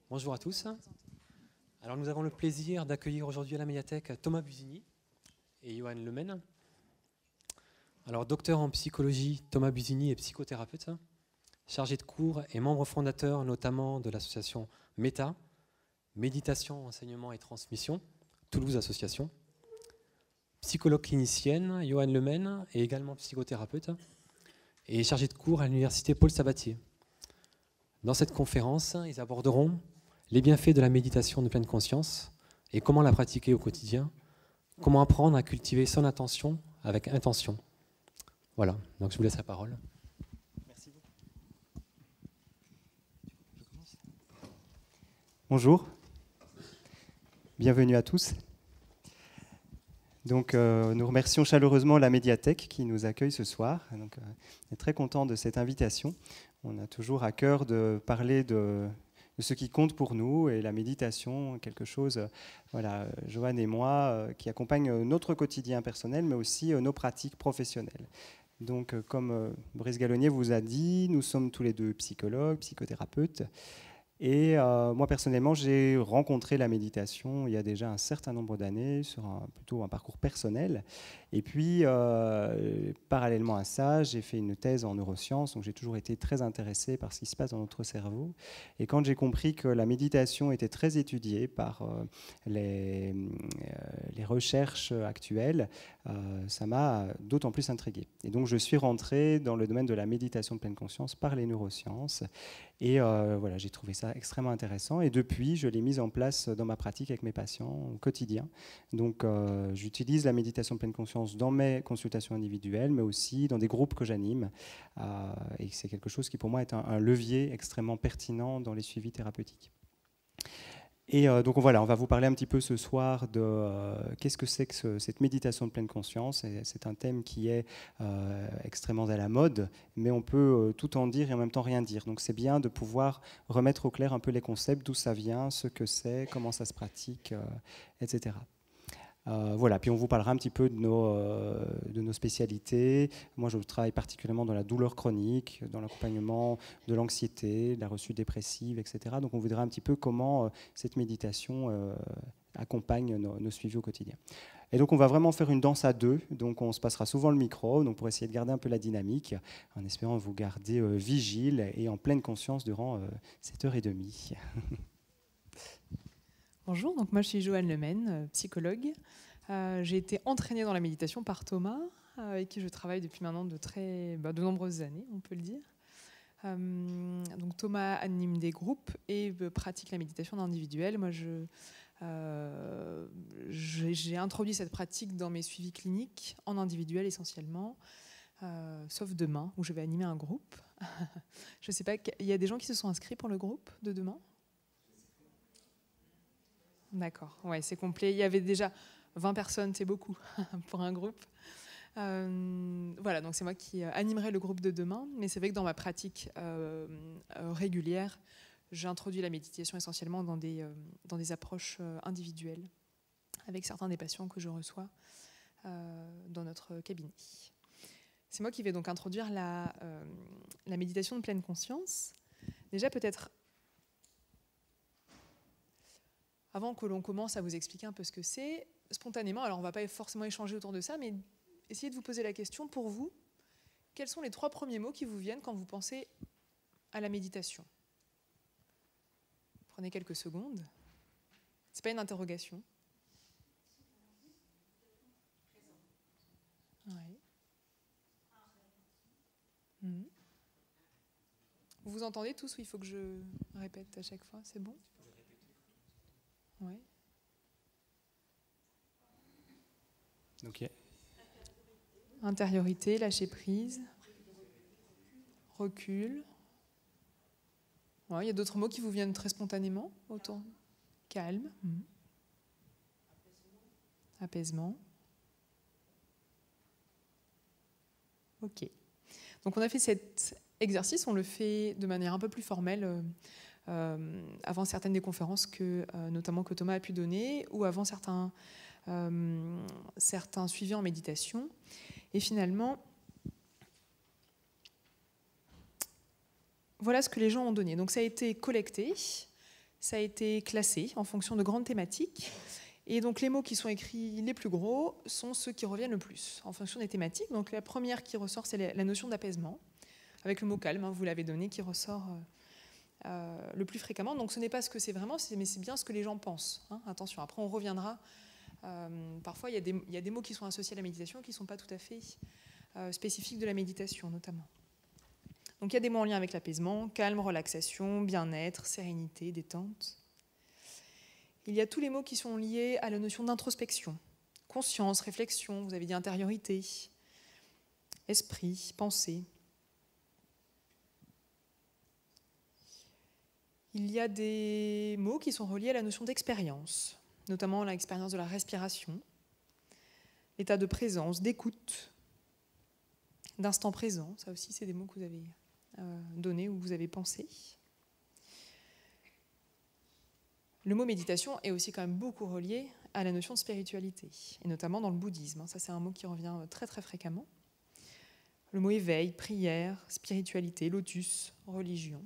Bonjour à tous. Alors nous avons le plaisir d'accueillir aujourd'hui à la médiathèque Thomas Busigny et Johan Lemaine. Alors docteur en psychologie, Thomas Busigny est psychothérapeute, chargé de cours et membre fondateur notamment de l'association META, Méditation, Enseignement et Transmission, Toulouse Association. Psychologue clinicienne, Johan Lemaine est également psychothérapeute et chargé de cours à l'université Paul Sabatier. Dans cette conférence, ils aborderont les bienfaits de la méditation de pleine conscience et comment la pratiquer au quotidien, comment apprendre à cultiver son attention avec intention. Voilà, donc je vous laisse la parole. Merci beaucoup. Bonjour, bienvenue à tous. Donc, nous remercions chaleureusement la médiathèque qui nous accueille ce soir. Donc, on est très content de cette invitation. On a toujours à cœur de parler de ce qui compte pour nous et la méditation, quelque chose, voilà, Johan et moi, qui accompagne notre quotidien personnel, mais aussi nos pratiques professionnelles. Donc, comme Brice Gallonnier vous a dit, nous sommes tous les deux psychologues, psychothérapeutes. Et moi, personnellement, j'ai rencontré la méditation il y a déjà un certain nombre d'années sur plutôt un parcours personnel. Et puis, parallèlement à ça, j'ai fait une thèse en neurosciences, donc j'ai toujours été très intéressé par ce qui se passe dans notre cerveau. Et quand j'ai compris que la méditation était très étudiée par les recherches actuelles, ça m'a d'autant plus intrigué. Et donc, je suis rentré dans le domaine de la méditation de pleine conscience par les neurosciences. Et voilà, j'ai trouvé ça extrêmement intéressant. Et depuis, je l'ai mise en place dans ma pratique avec mes patients au quotidien. Donc, j'utilise la méditation de pleine conscience dans mes consultations individuelles, mais aussi dans des groupes que j'anime. Et c'est quelque chose qui, pour moi, est un levier extrêmement pertinent dans les suivis thérapeutiques. Et donc voilà, on va vous parler un petit peu ce soir de qu'est-ce que c'est que cette méditation de pleine conscience. C'est un thème qui est extrêmement à la mode, mais on peut tout en dire et en même temps rien dire. Donc c'est bien de pouvoir remettre au clair un peu les concepts, d'où ça vient, ce que c'est, comment ça se pratique, etc. Voilà, puis on vous parlera un petit peu de nos spécialités. Moi, je travaille particulièrement dans la douleur chronique, dans l'accompagnement de l'anxiété, de la reçue dépressive, etc. Donc on vous dira un petit peu comment cette méditation accompagne nos suivis au quotidien. Et donc on va vraiment faire une danse à deux, donc on se passera souvent le micro, donc pour essayer de garder un peu la dynamique, en espérant vous garder vigile et en pleine conscience durant cette heure et demie. Bonjour, donc moi je suis Joanne Lemaine, psychologue. J'ai été entraînée dans la méditation par Thomas, avec qui je travaille depuis maintenant de nombreuses années, on peut le dire. Donc Thomas anime des groupes et pratique la méditation individuelle. Moi j'ai introduit cette pratique dans mes suivis cliniques en individuel essentiellement, sauf demain où je vais animer un groupe. Je ne sais pas, il y a des gens qui se sont inscrits pour le groupe de demain ? D'accord, ouais, c'est complet. Il y avait déjà 20 personnes, c'est beaucoup pour un groupe. Voilà, donc c'est moi qui animerai le groupe de demain. Mais c'est vrai que dans ma pratique régulière, j'introduis la méditation essentiellement dans des approches individuelles avec certains des patients que je reçois dans notre cabinet. C'est moi qui vais donc introduire la méditation de pleine conscience. Déjà peut-être... Avant que l'on commence à vous expliquer un peu ce que c'est, spontanément, alors on ne va pas forcément échanger autour de ça, mais essayez de vous poser la question, pour vous, quels sont les 3 premiers mots qui vous viennent quand vous pensez à la méditation ? Prenez quelques secondes. Ce n'est pas une interrogation. Ouais. Vous vous entendez tous ou il faut que je répète à chaque fois ? C'est bon ? Ouais. Okay. Intériorité, lâcher prise, recul. Ouais, il y a d'autres mots qui vous viennent très spontanément autour. Calme. Apaisement. Ok. Donc on a fait cet exercice, on le fait de manière un peu plus formelle avant certaines des conférences notamment que Thomas a pu donner, ou avant certains suivis en méditation. Et finalement, voilà ce que les gens ont donné. Donc ça a été collecté. Ça a été classé en fonction de grandes thématiques. Et donc les mots qui sont écrits les plus gros sont ceux qui reviennent le plus en fonction des thématiques. Donc la première qui ressort, c'est la notion d'apaisement, avec le mot calme, hein, vous l'avez donné, qui ressort le plus fréquemment. Donc ce n'est pas ce que c'est vraiment, mais c'est bien ce que les gens pensent. Hein. Attention, après on reviendra. Parfois, il y a des mots qui sont associés à la méditation qui ne sont pas tout à fait spécifiques de la méditation, notamment. Donc il y a des mots en lien avec l'apaisement, calme, relaxation, bien-être, sérénité, détente. Il y a tous les mots qui sont liés à la notion d'introspection, conscience, réflexion, vous avez dit intériorité, esprit, pensée. Il y a des mots qui sont reliés à la notion d'expérience, notamment l'expérience de la respiration, l'état de présence, d'écoute, d'instant présent. Ça aussi, c'est des mots que vous avez donnés ou que vous avez pensés. Le mot méditation est aussi quand même beaucoup relié à la notion de spiritualité, et notamment dans le bouddhisme. Ça, c'est un mot qui revient très très fréquemment. Le mot éveil, prière, spiritualité, lotus, religion.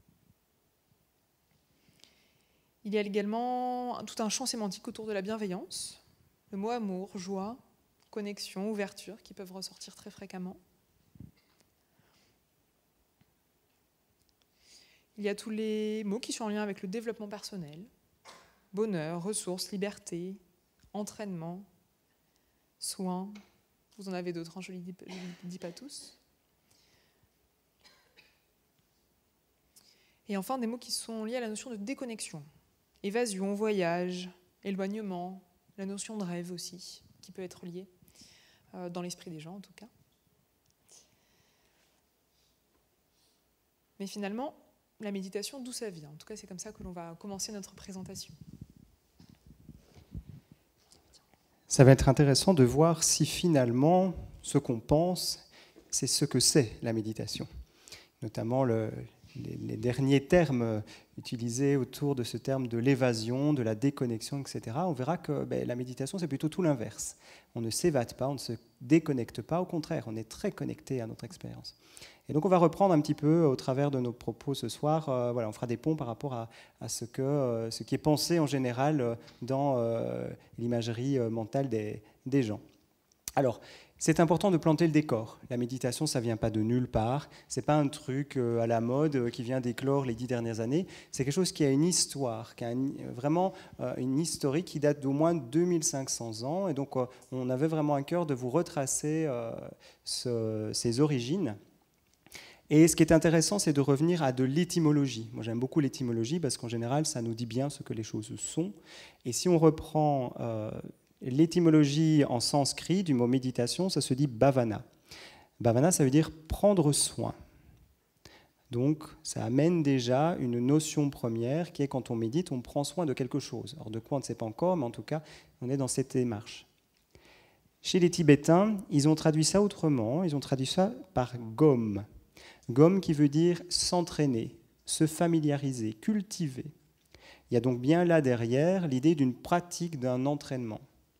Il y a également tout un champ sémantique autour de la bienveillance. Le mot amour, joie, connexion, ouverture, qui peuvent ressortir très fréquemment. Il y a tous les mots qui sont en lien avec le développement personnel. Bonheur, ressources, liberté, entraînement, soins. Vous en avez d'autres, hein, je ne les dis pas tous. Et enfin, des mots qui sont liés à la notion de déconnexion. Évasion, voyage, éloignement, la notion de rêve aussi, qui peut être liée dans l'esprit des gens en tout cas. Mais finalement, la méditation, d'où ça vient? En tout cas, c'est comme ça que l'on va commencer notre présentation. Ça va être intéressant de voir si finalement, ce qu'on pense, c'est ce que c'est la méditation. Notamment les derniers termes utilisés autour de ce terme de l'évasion, de la déconnexion, etc. On verra que la méditation, c'est plutôt tout l'inverse. On ne s'évade pas, on ne se déconnecte pas, au contraire, on est très connecté à notre expérience. Et donc on va reprendre un petit peu au travers de nos propos ce soir, voilà, on fera des ponts par rapport à ce qui est pensé en général dans l'imagerie mentale des gens. Alors, c'est important de planter le décor. La méditation, ça ne vient pas de nulle part. Ce n'est pas un truc à la mode qui vient d'éclore les 10 dernières années. C'est quelque chose qui a une histoire, qui a vraiment une historique qui date d'au moins 2500 ans. Et donc, on avait vraiment à cœur de vous retracer ses origines. Et ce qui est intéressant, c'est de revenir à de l'étymologie. Moi, j'aime beaucoup l'étymologie parce qu'en général, ça nous dit bien ce que les choses sont. Et si on reprend l'étymologie en sanskrit du mot méditation, ça se dit bhavana. Bhavana, ça veut dire prendre soin. Donc, ça amène déjà une notion première qui est quand on médite, on prend soin de quelque chose. Alors, de quoi on ne sait pas encore, mais en tout cas, on est dans cette démarche. Chez les Tibétains, ils ont traduit ça autrement. Ils ont traduit ça par gom. Gom qui veut dire s'entraîner, se familiariser, cultiver. Il y a donc bien là derrière l'idée d'une pratique, d'un entraînement.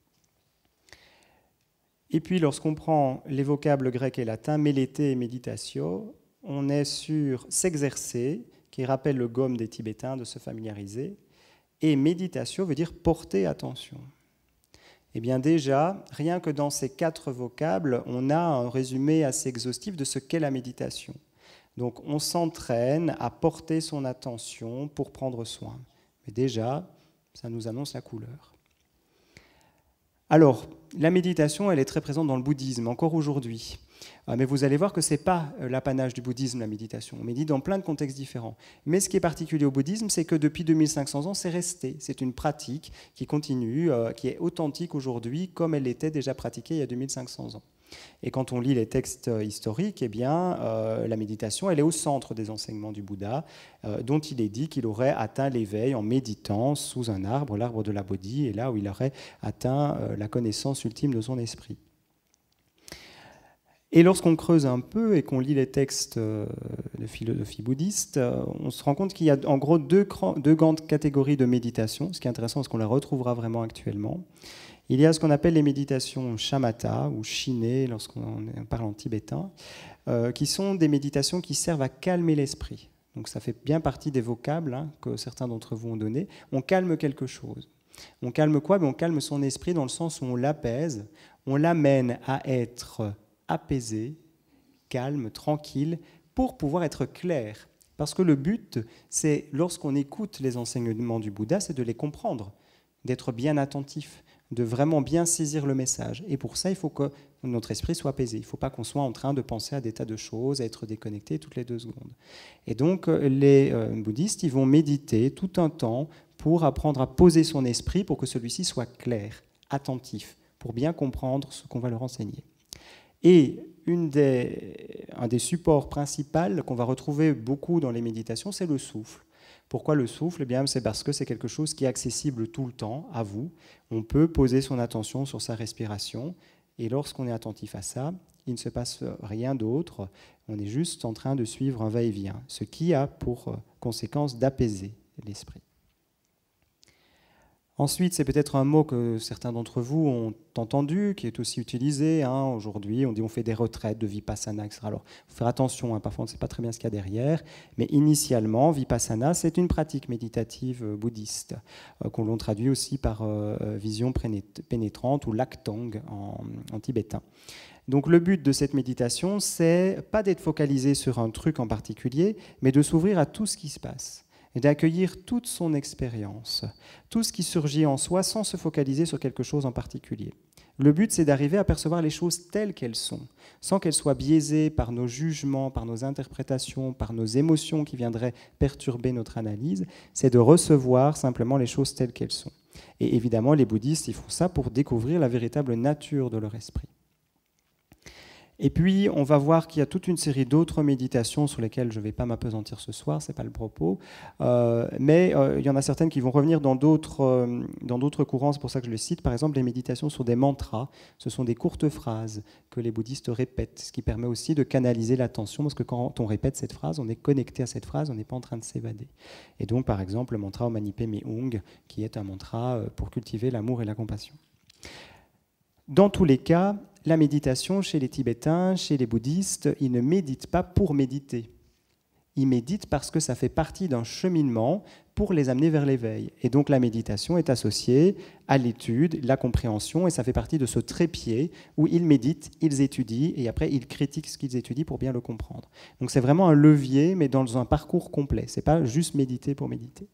Et puis lorsqu'on prend les vocables grecs et latins, mélété et méditatio, on est sur s'exercer, qui rappelle le gom des Tibétains, de se familiariser, et méditatio veut dire porter attention. Eh bien déjà, rien que dans ces 4 vocables, on a un résumé assez exhaustif de ce qu'est la méditation. Donc on s'entraîne à porter son attention pour prendre soin. Mais déjà, ça nous annonce la couleur. Alors, la méditation, elle est très présente dans le bouddhisme, encore aujourd'hui. Mais vous allez voir que ce n'est pas l'apanage du bouddhisme, la méditation. On médite dans plein de contextes différents. Mais ce qui est particulier au bouddhisme, c'est que depuis 2500 ans, c'est resté. C'est une pratique qui continue, qui est authentique aujourd'hui, comme elle était déjà pratiquée il y a 2500 ans. Et quand on lit les textes historiques, eh bien, la méditation, elle est au centre des enseignements du Bouddha, dont il est dit qu'il aurait atteint l'éveil en méditant sous un arbre, l'arbre de la Bodhi, et là où il aurait atteint la connaissance ultime de son esprit. Et lorsqu'on creuse un peu et qu'on lit les textes de philosophie bouddhiste, on se rend compte qu'il y a en gros deux grandes catégories de méditation, ce qui est intéressant parce qu'on la retrouvera vraiment actuellement. Il y a ce qu'on appelle les méditations shamatha ou shiné, lorsqu'on parle en tibétain, qui sont des méditations qui servent à calmer l'esprit. Donc ça fait bien partie des vocables que certains d'entre vous ont donnés. On calme quelque chose. On calme quoi? On calme son esprit dans le sens où on l'apaise, on l'amène à être apaisé, calme, tranquille, pour pouvoir être clair. Parce que le but, c'est, lorsqu'on écoute les enseignements du Bouddha, c'est de les comprendre, d'être bien attentif, de vraiment bien saisir le message. Et pour ça, il faut que notre esprit soit apaisé. Il ne faut pas qu'on soit en train de penser à des tas de choses, à être déconnecté toutes les 2 secondes. Et donc, les bouddhistes, ils vont méditer tout un temps pour apprendre à poser son esprit pour que celui-ci soit clair, attentif, pour bien comprendre ce qu'on va leur enseigner. Et un des supports principaux qu'on va retrouver beaucoup dans les méditations, c'est le souffle. Pourquoi le souffle? Eh bien, c'est parce que c'est quelque chose qui est accessible tout le temps à vous. On peut poser son attention sur sa respiration, et lorsqu'on est attentif à ça, il ne se passe rien d'autre. On est juste en train de suivre un va-et-vient, ce qui a pour conséquence d'apaiser l'esprit. Ensuite, c'est peut-être un mot que certains d'entre vous ont entendu, qui est aussi utilisé. Aujourd'hui, on dit on fait des retraites de Vipassana, etc. Alors, il faut faire attention, parfois on ne sait pas très bien ce qu'il y a derrière. Mais initialement, Vipassana, c'est une pratique méditative bouddhiste, qu'on l'on traduit aussi par vision pénétrante ou Laktang en tibétain. Donc le but de cette méditation, c'est pas d'être focalisé sur un truc en particulier, mais de s'ouvrir à tout ce qui se passe, et d'accueillir toute son expérience, tout ce qui surgit en soi sans se focaliser sur quelque chose en particulier. Le but, c'est d'arriver à percevoir les choses telles qu'elles sont, sans qu'elles soient biaisées par nos jugements, par nos interprétations, par nos émotions qui viendraient perturber notre analyse. C'est de recevoir simplement les choses telles qu'elles sont. Et évidemment, les bouddhistes, ils font ça pour découvrir la véritable nature de leur esprit. Et puis, on va voir qu'il y a toute une série d'autres méditations sur lesquelles je ne vais pas m'appesantir ce soir, ce n'est pas le propos, mais il y en a certaines qui vont revenir dans d'autres courants, c'est pour ça que je les cite. Par exemple, les méditations sur des mantras, ce sont des courtes phrases que les bouddhistes répètent, ce qui permet aussi de canaliser l'attention, parce que quand on répète cette phrase, on est connecté à cette phrase, on n'est pas en train de s'évader. Et donc, par exemple, le mantra Om Mani Padme Hung, qui est un mantra pour cultiver l'amour et la compassion. Dans tous les cas, la méditation, chez les Tibétains, chez les bouddhistes, ils ne méditent pas pour méditer. Ils méditent parce que ça fait partie d'un cheminement pour les amener vers l'éveil. Et donc la méditation est associée à l'étude, la compréhension, et ça fait partie de ce trépied où ils méditent, ils étudient, et après ils critiquent ce qu'ils étudient pour bien le comprendre. Donc c'est vraiment un levier, mais dans un parcours complet. Ce n'est pas juste méditer pour méditer.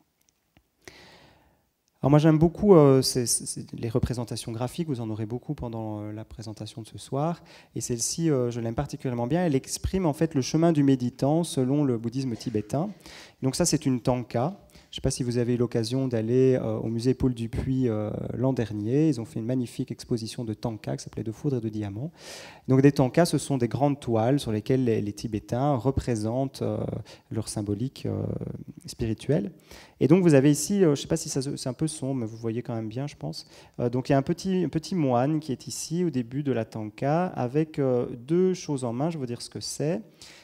Alors moi j'aime beaucoup les représentations graphiques, vous en aurez beaucoup pendant la présentation de ce soir, et celle-ci je l'aime particulièrement bien, elle exprime en fait le chemin du méditant selon le bouddhisme tibétain. Donc ça c'est une tanka. Je ne sais pas si vous avez eu l'occasion d'aller au musée Paul Dupuy l'an dernier. Ils ont fait une magnifique exposition de tankas qui s'appelait De foudre et de diamants. Donc des tankas, ce sont des grandes toiles sur lesquelles les Tibétains représentent leur symbolique spirituelle. Et donc vous avez ici, je ne sais pas si c'est un peu sombre, mais vous voyez quand même bien, je pense. Donc il y a un petit moine qui est ici au début de la tanka avec 2 choses en main. Je vais vous dire ce que c'est.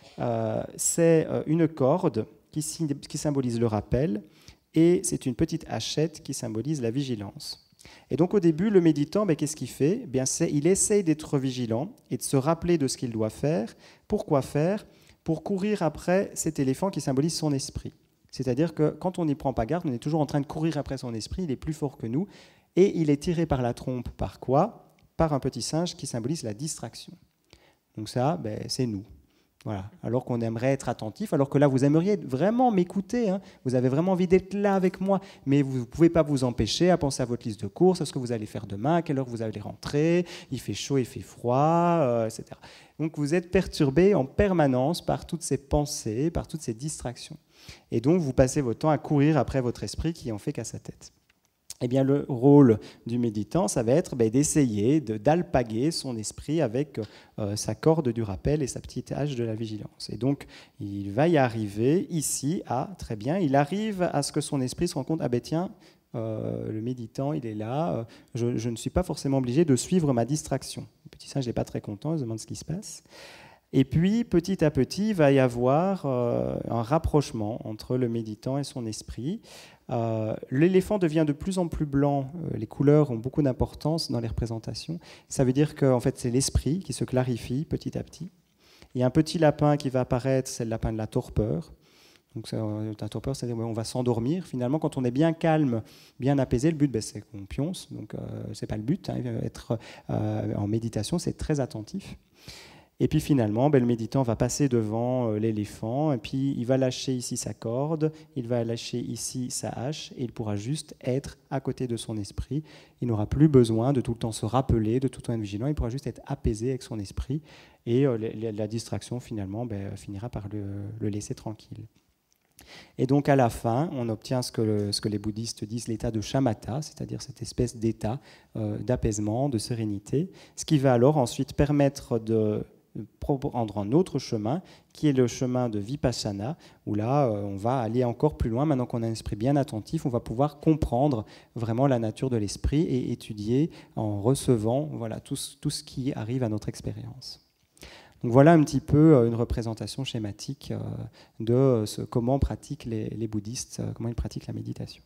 C'est une corde qui symbolise le rappel, et c'est une petite hachette qui symbolise la vigilance. Et donc au début, le méditant, qu'est-ce qu'il fait? Il essaye d'être vigilant et de se rappeler de ce qu'il doit faire. Pourquoi faire? Pour courir après cet éléphant qui symbolise son esprit. C'est-à-dire que quand on n'y prend pas garde, on est toujours en train de courir après son esprit, il est plus fort que nous, et il est tiré par la trompe. Par quoi? Par un petit singe qui symbolise la distraction. Donc ça, c'est nous. Voilà. Alors qu'on aimerait être attentif, alors que là, vous aimeriez vraiment m'écouter, vous avez vraiment envie d'être là avec moi, mais vous ne pouvez pas vous empêcher à penser à votre liste de courses, à ce que vous allez faire demain, à quelle heure vous allez rentrer, il fait chaud, il fait froid, etc. Donc vous êtes perturbé en permanence par toutes ces pensées, par toutes ces distractions. Et donc vous passez votre temps à courir après votre esprit qui en fait qu'à sa tête. Eh bien, le rôle du méditant, ça va être d'essayer d'alpaguer son esprit avec sa corde du rappel et sa petite hache de la vigilance. Et donc, il va y arriver ici très bien, il arrive à ce que son esprit se rende compte, tiens, le méditant, il est là, je ne suis pas forcément obligé de suivre ma distraction. Le petit singe n'est pas très content, il se demande ce qui se passe. Et puis, petit à petit, il va y avoir un rapprochement entre le méditant et son esprit. L'éléphant devient de plus en plus blanc. Les couleurs ont beaucoup d'importance dans les représentations. Ça veut dire que fait, c'est l'esprit qui se clarifie petit à petit. Il y a un petit lapin qui va apparaître, c'est le lapin de la torpeur. Donc un torpeur, c'est-à-dire on va s'endormir. Finalement, quand on est bien calme, bien apaisé, le but, c'est qu'on pionce. Donc c'est pas le but. Être en méditation, c'est très attentif. Et puis finalement, le méditant va passer devant l'éléphant, et puis il va lâcher ici sa corde, il va lâcher ici sa hache, et il pourra juste être à côté de son esprit. Il n'aura plus besoin de tout le temps se rappeler, de tout le temps être vigilant, il pourra juste être apaisé avec son esprit, et la distraction finalement finira par le laisser tranquille. Et donc à la fin, on obtient ce que les bouddhistes disent l'état de shamatha, c'est-à-dire cette espèce d'état d'apaisement, de sérénité, ce qui va alors ensuite permettre de prendre un autre chemin, qui est le chemin de Vipassana, où là, on va aller encore plus loin. Maintenant qu'on a un esprit bien attentif, on va pouvoir comprendre vraiment la nature de l'esprit et étudier en recevant tout ce qui arrive à notre expérience. Donc voilà un petit peu une représentation schématique de comment pratiquent les bouddhistes, comment ils pratiquent la méditation.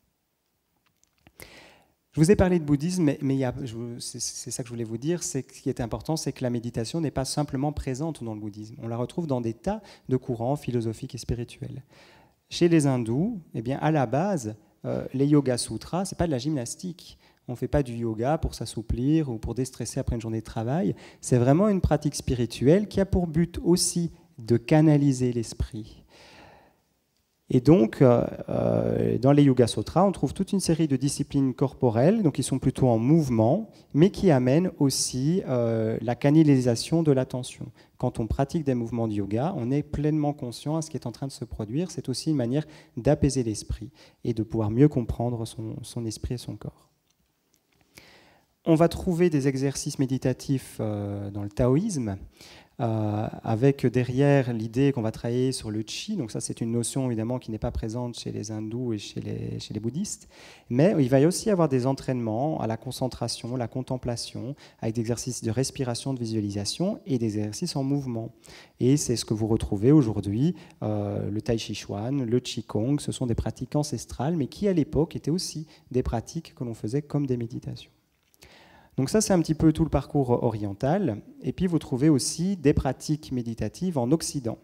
Je vous ai parlé de bouddhisme, mais c'est ça que je voulais vous dire, ce qui est important, c'est que la méditation n'est pas simplement présente dans le bouddhisme. On la retrouve dans des tas de courants philosophiques et spirituels. Chez les hindous, eh bien, à la base, les Yoga Sutras, ce n'est pas de la gymnastique. On ne fait pas du yoga pour s'assouplir ou pour déstresser après une journée de travail. C'est vraiment une pratique spirituelle qui a pour but aussi de canaliser l'esprit. Et donc, dans les Yoga Sutras, on trouve toute une série de disciplines corporelles, donc qui sont plutôt en mouvement, mais qui amènent aussi la canalisation de l'attention. Quand on pratique des mouvements de yoga, on est pleinement conscient à ce qui est en train de se produire. C'est aussi une manière d'apaiser l'esprit et de pouvoir mieux comprendre son esprit et son corps. On va trouver des exercices méditatifs dans le taoïsme, avec derrière l'idée qu'on va travailler sur le chi. Donc ça, c'est une notion évidemment qui n'est pas présente chez les hindous et chez les bouddhistes. Mais il va y aussi avoir des entraînements à la concentration, la contemplation, avec des exercices de respiration, de visualisation et des exercices en mouvement. Et c'est ce que vous retrouvez aujourd'hui, le tai chi chuan, le qigong. Ce sont des pratiques ancestrales, mais qui à l'époque étaient aussi des pratiques que l'on faisait comme des méditations. Donc ça, c'est un petit peu tout le parcours oriental. Et puis, vous trouvez aussi des pratiques méditatives en Occident.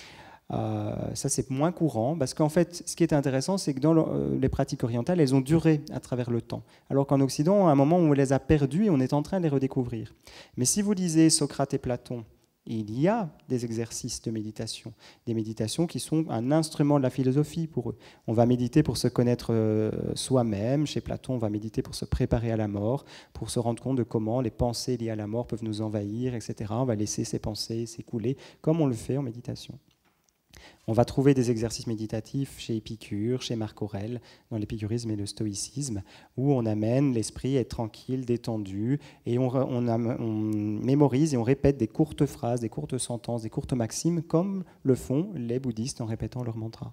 Ça, c'est moins courant, parce qu'en fait, ce qui est intéressant, c'est que dans les pratiques orientales, elles ont duré à travers le temps. Alors qu'en Occident, à un moment où on les a perdues et on est en train de les redécouvrir. Mais si vous lisez Socrate et Platon, il y a des exercices de méditation, des méditations qui sont un instrument de la philosophie pour eux. On va méditer pour se connaître soi-même. Chez Platon, on va méditer pour se préparer à la mort, pour se rendre compte de comment les pensées liées à la mort peuvent nous envahir, etc. On va laisser ces pensées s'écouler, comme on le fait en méditation. On va trouver des exercices méditatifs chez Épicure, chez Marc Aurèle, dans l'épicurisme et le stoïcisme, où on amène l'esprit à être tranquille, détendu, et on mémorise et on répète des courtes phrases, des courtes sentences, des courtes maximes, comme le font les bouddhistes en répétant leur mantra.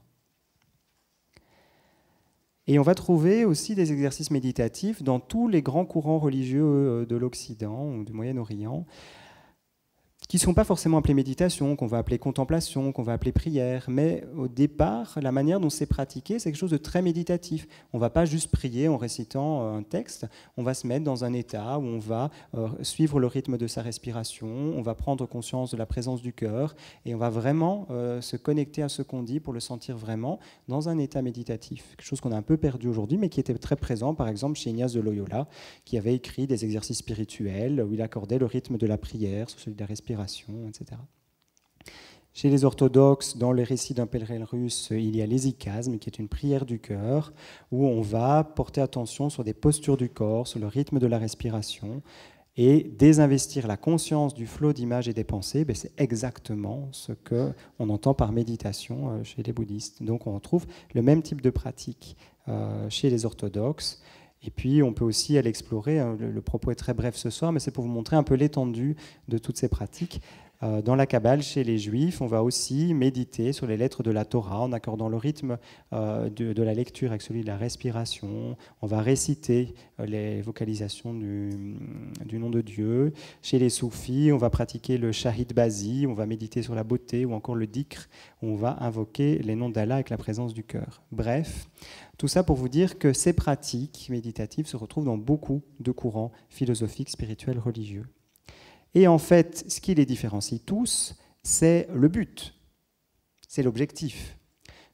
Et on va trouver aussi des exercices méditatifs dans tous les grands courants religieux de l'Occident ou du Moyen-Orient, qui ne sont pas forcément appelés méditation, qu'on va appeler contemplation, qu'on va appeler prière, mais au départ, la manière dont c'est pratiqué, c'est quelque chose de très méditatif. On ne va pas juste prier en récitant un texte, on va se mettre dans un état où on va suivre le rythme de sa respiration, on va prendre conscience de la présence du cœur, et on va vraiment se connecter à ce qu'on dit pour le sentir vraiment dans un état méditatif. Quelque chose qu'on a un peu perdu aujourd'hui, mais qui était très présent, par exemple, chez Ignace de Loyola, qui avait écrit des exercices spirituels où il accordait le rythme de la prière sur celui de la respiration, etc. Chez les orthodoxes, dans les récits d'un pèlerin russe, il y a l'hésychasme, qui est une prière du cœur, où on va porter attention sur des postures du corps, sur le rythme de la respiration, et désinvestir la conscience du flot d'images et des pensées. C'est exactement ce qu'on entend par méditation chez les bouddhistes. Donc on retrouve le même type de pratique chez les orthodoxes. Et puis, on peut aussi aller explorer, le propos est très bref ce soir, mais c'est pour vous montrer un peu l'étendue de toutes ces pratiques. Dans la Kabbale, chez les Juifs, on va aussi méditer sur les lettres de la Torah en accordant le rythme de la lecture avec celui de la respiration. On va réciter les vocalisations du nom de Dieu. Chez les Soufis, on va pratiquer le Shahid Bazi, on va méditer sur la beauté, ou encore le Dhikr, où on va invoquer les noms d'Allah avec la présence du cœur. Bref, tout ça pour vous dire que ces pratiques méditatives se retrouvent dans beaucoup de courants philosophiques, spirituels, religieux. Et en fait, ce qui les différencie tous, c'est le but, c'est l'objectif.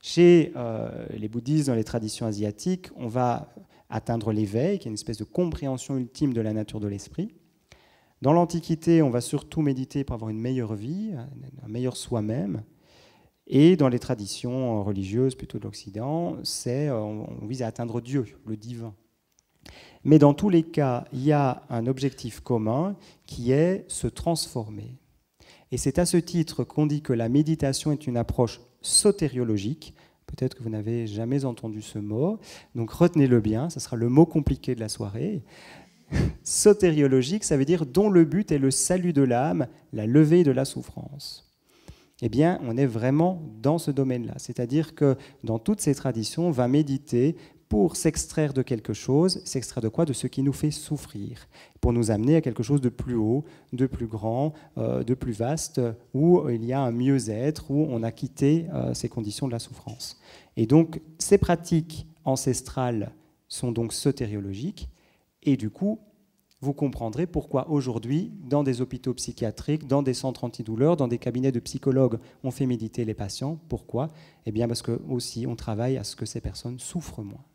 Chez les bouddhistes, dans les traditions asiatiques, on va atteindre l'éveil, qui est une espèce de compréhension ultime de la nature de l'esprit. Dans l'Antiquité, on va surtout méditer pour avoir une meilleure vie, un meilleur soi-même. Et dans les traditions religieuses, plutôt de l'Occident, on vise à atteindre Dieu, le divin. Mais dans tous les cas, il y a un objectif commun qui est se transformer. Et c'est à ce titre qu'on dit que la méditation est une approche sotériologique. Peut-être que vous n'avez jamais entendu ce mot, donc retenez-le bien, ce sera le mot compliqué de la soirée. Sotériologique, ça veut dire dont le but est le salut de l'âme, la levée de la souffrance. Eh bien, on est vraiment dans ce domaine-là. C'est-à-dire que dans toutes ces traditions, on va méditer pour s'extraire de quelque chose. S'extraire de quoi? De ce qui nous fait souffrir, pour nous amener à quelque chose de plus haut, de plus grand, de plus vaste, où il y a un mieux-être, où on a quitté ces conditions de la souffrance. Et donc, ces pratiques ancestrales sont donc sotériologiques, et du coup, vous comprendrez pourquoi aujourd'hui, dans des hôpitaux psychiatriques, dans des centres antidouleurs, dans des cabinets de psychologues, on fait méditer les patients. Pourquoi? Eh bien parce que aussi on travaille à ce que ces personnes souffrent moins.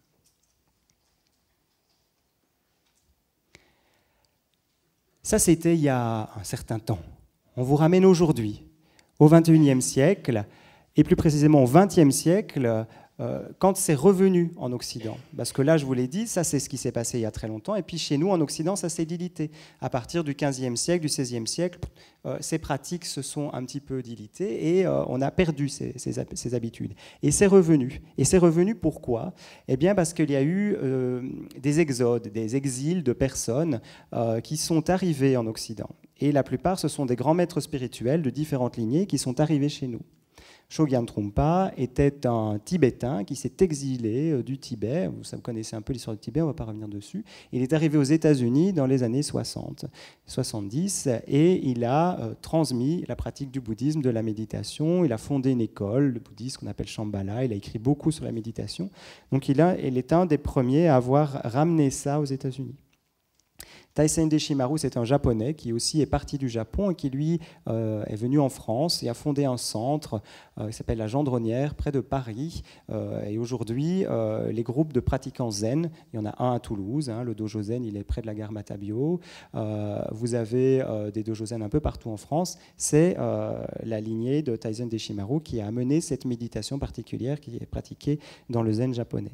Ça, c'était il y a un certain temps. On vous ramène aujourd'hui, au XXIe siècle, et plus précisément au XXe siècle, quand c'est revenu en Occident. Parce que là, je vous l'ai dit, ça c'est ce qui s'est passé il y a très longtemps, et puis chez nous, en Occident, ça s'est dilité. À partir du XVe siècle, du XVIe siècle, ces pratiques se sont un petit peu dilitées, et on a perdu ces habitudes. Et c'est revenu. Et c'est revenu pourquoi? Eh bien parce qu'il y a eu des exodes, des exils de personnes qui sont arrivées en Occident. Et la plupart, ce sont des grands maîtres spirituels de différentes lignées qui sont arrivés chez nous. Shogyan Trungpa était un Tibétain qui s'est exilé du Tibet. Vous connaissez un peu l'histoire du Tibet, on ne va pas revenir dessus. Il est arrivé aux États-Unis dans les années 60, 70, et il a transmis la pratique du bouddhisme, de la méditation. Il a fondé une école, le bouddhisme qu'on appelle Shambhala. Il a écrit beaucoup sur la méditation. Donc il est un des premiers à avoir ramené ça aux États-Unis. Taisen Deshimaru, c'est un Japonais qui aussi est parti du Japon et qui, lui, est venu en France et a fondé un centre qui s'appelle la Gendronnière, près de Paris. Et aujourd'hui, les groupes de pratiquants zen, il y en a un à Toulouse, le dojo zen, il est près de la gare Matabio. Vous avez des dojo zen un peu partout en France. C'est la lignée de Taisen Deshimaru qui a amené cette méditation particulière qui est pratiquée dans le zen japonais.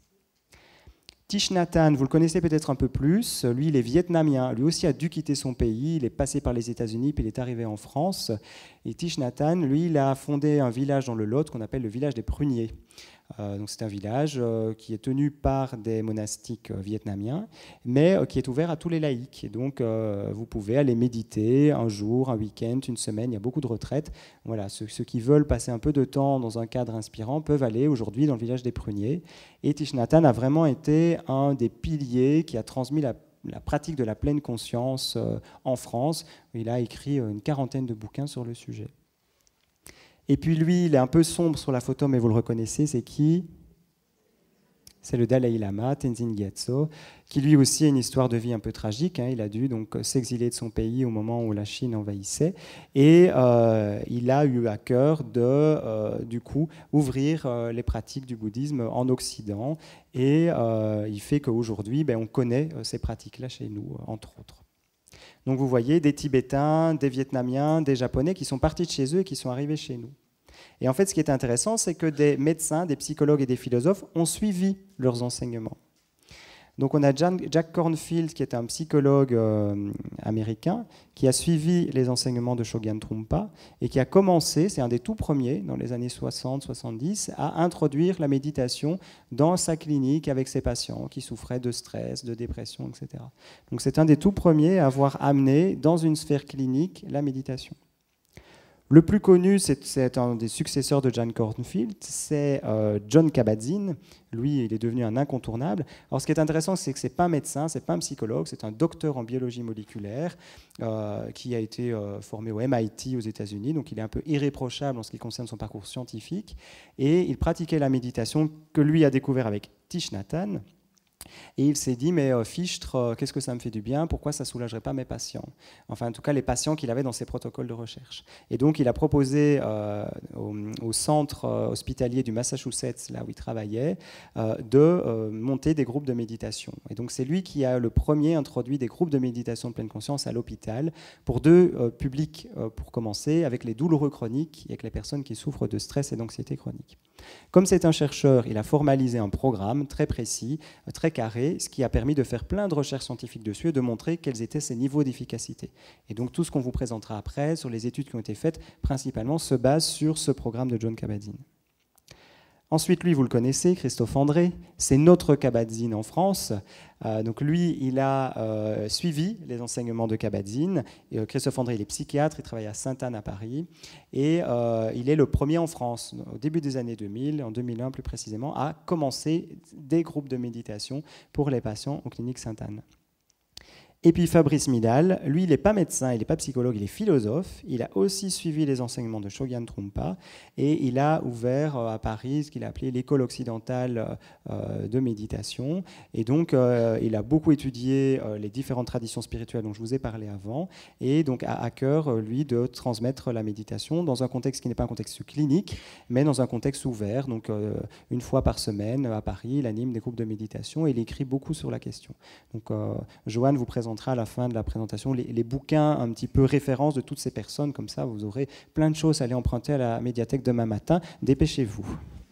Thich Nhat Hanh, vous le connaissez peut-être un peu plus, lui il est vietnamien, lui aussi a dû quitter son pays, il est passé par les États-Unis puis il est arrivé en France. Et Thich Nhat Hanh, lui, il a fondé un village dans le Lot qu'on appelle le village des Pruniers. Donc c'est un village qui est tenu par des monastiques vietnamiens, mais qui est ouvert à tous les laïcs. Et donc vous pouvez aller méditer un jour, un week-end, une semaine, il y a beaucoup de retraites. Voilà, ceux qui veulent passer un peu de temps dans un cadre inspirant peuvent aller aujourd'hui dans le village des Pruniers. Et Thich Nhat Hanh a vraiment été un des piliers qui a transmis la pratique de la pleine conscience en France. Il a écrit une quarantaine de bouquins sur le sujet. Et puis lui, il est un peu sombre sur la photo, mais vous le reconnaissez, c'est qui? C'est le Dalai Lama, Tenzin Gyatso, qui lui aussi a une histoire de vie un peu tragique. Il a dû donc s'exiler de son pays au moment où la Chine envahissait. Et il a eu à cœur de, du coup, ouvrir les pratiques du bouddhisme en Occident. Et il fait qu'aujourd'hui, on connaît ces pratiques-là chez nous, entre autres. Donc vous voyez des Tibétains, des Vietnamiens, des Japonais qui sont partis de chez eux et qui sont arrivés chez nous. Et en fait, ce qui est intéressant, c'est que des médecins, des psychologues et des philosophes ont suivi leurs enseignements. Donc on a Jack Kornfield, qui est un psychologue américain, qui a suivi les enseignements de Shogyan Trungpa et qui a commencé, c'est un des tout premiers, dans les années 60-70, à introduire la méditation dans sa clinique avec ses patients qui souffraient de stress, de dépression, etc. Donc c'est un des tout premiers à avoir amené dans une sphère clinique la méditation. Le plus connu, c'est un des successeurs de Jack Kornfield, c'est Jon Kabat-Zinn. Lui, il est devenu un incontournable. Alors, ce qui est intéressant, c'est que ce n'est pas un médecin, ce n'est pas un psychologue, c'est un docteur en biologie moléculaire qui a été formé au MIT aux États-Unis. Donc, il est un peu irréprochable en ce qui concerne son parcours scientifique. Et il pratiquait la méditation que lui a découvert avec Thich Nhat Hanh. Et il s'est dit, mais Fichtre, qu'est-ce que ça me fait du bien? Pourquoi ça ne soulagerait pas mes patients? Enfin, en tout cas, les patients qu'il avait dans ses protocoles de recherche. Et donc, il a proposé au centre hospitalier du Massachusetts, là où il travaillait, de monter des groupes de méditation. Et donc, c'est lui qui a le premier introduit des groupes de méditation de pleine conscience à l'hôpital pour deux publics, pour commencer, avec les douloureux chroniques et avec les personnes qui souffrent de stress et d'anxiété chronique. Comme c'est un chercheur, il a formalisé un programme très précis, très carré, ce qui a permis de faire plein de recherches scientifiques dessus et de montrer quels étaient ses niveaux d'efficacité. Et donc tout ce qu'on vous présentera après, sur les études qui ont été faites, principalement se base sur ce programme de Jon Kabat-Zinn. Ensuite, lui, vous le connaissez, Christophe André, c'est notre Kabat-Zinn en France. Donc lui, il a suivi les enseignements de Kabat-Zinn. Christophe André, il est psychiatre, il travaille à Sainte-Anne à Paris. Et il est le premier en France, au début des années 2000, en 2001 plus précisément, à commencer des groupes de méditation pour les patients aux cliniques Sainte-Anne. Et puis Fabrice Midal, lui, il n'est pas médecin, il n'est pas psychologue, il est philosophe. Il a aussi suivi les enseignements de Shogyan Trungpa et il a ouvert à Paris ce qu'il a appelé l'école occidentale de méditation. Et donc, il a beaucoup étudié les différentes traditions spirituelles dont je vous ai parlé avant et donc a à cœur, lui, de transmettre la méditation dans un contexte qui n'est pas un contexte clinique, mais dans un contexte ouvert. Donc, une fois par semaine, à Paris, il anime des groupes de méditation et il écrit beaucoup sur la question. Donc, Joanne vous présentera à la fin de la présentation les bouquins un petit peu références de toutes ces personnes. Comme ça, vous aurez plein de choses à aller emprunter à la médiathèque demain matin. Dépêchez-vous.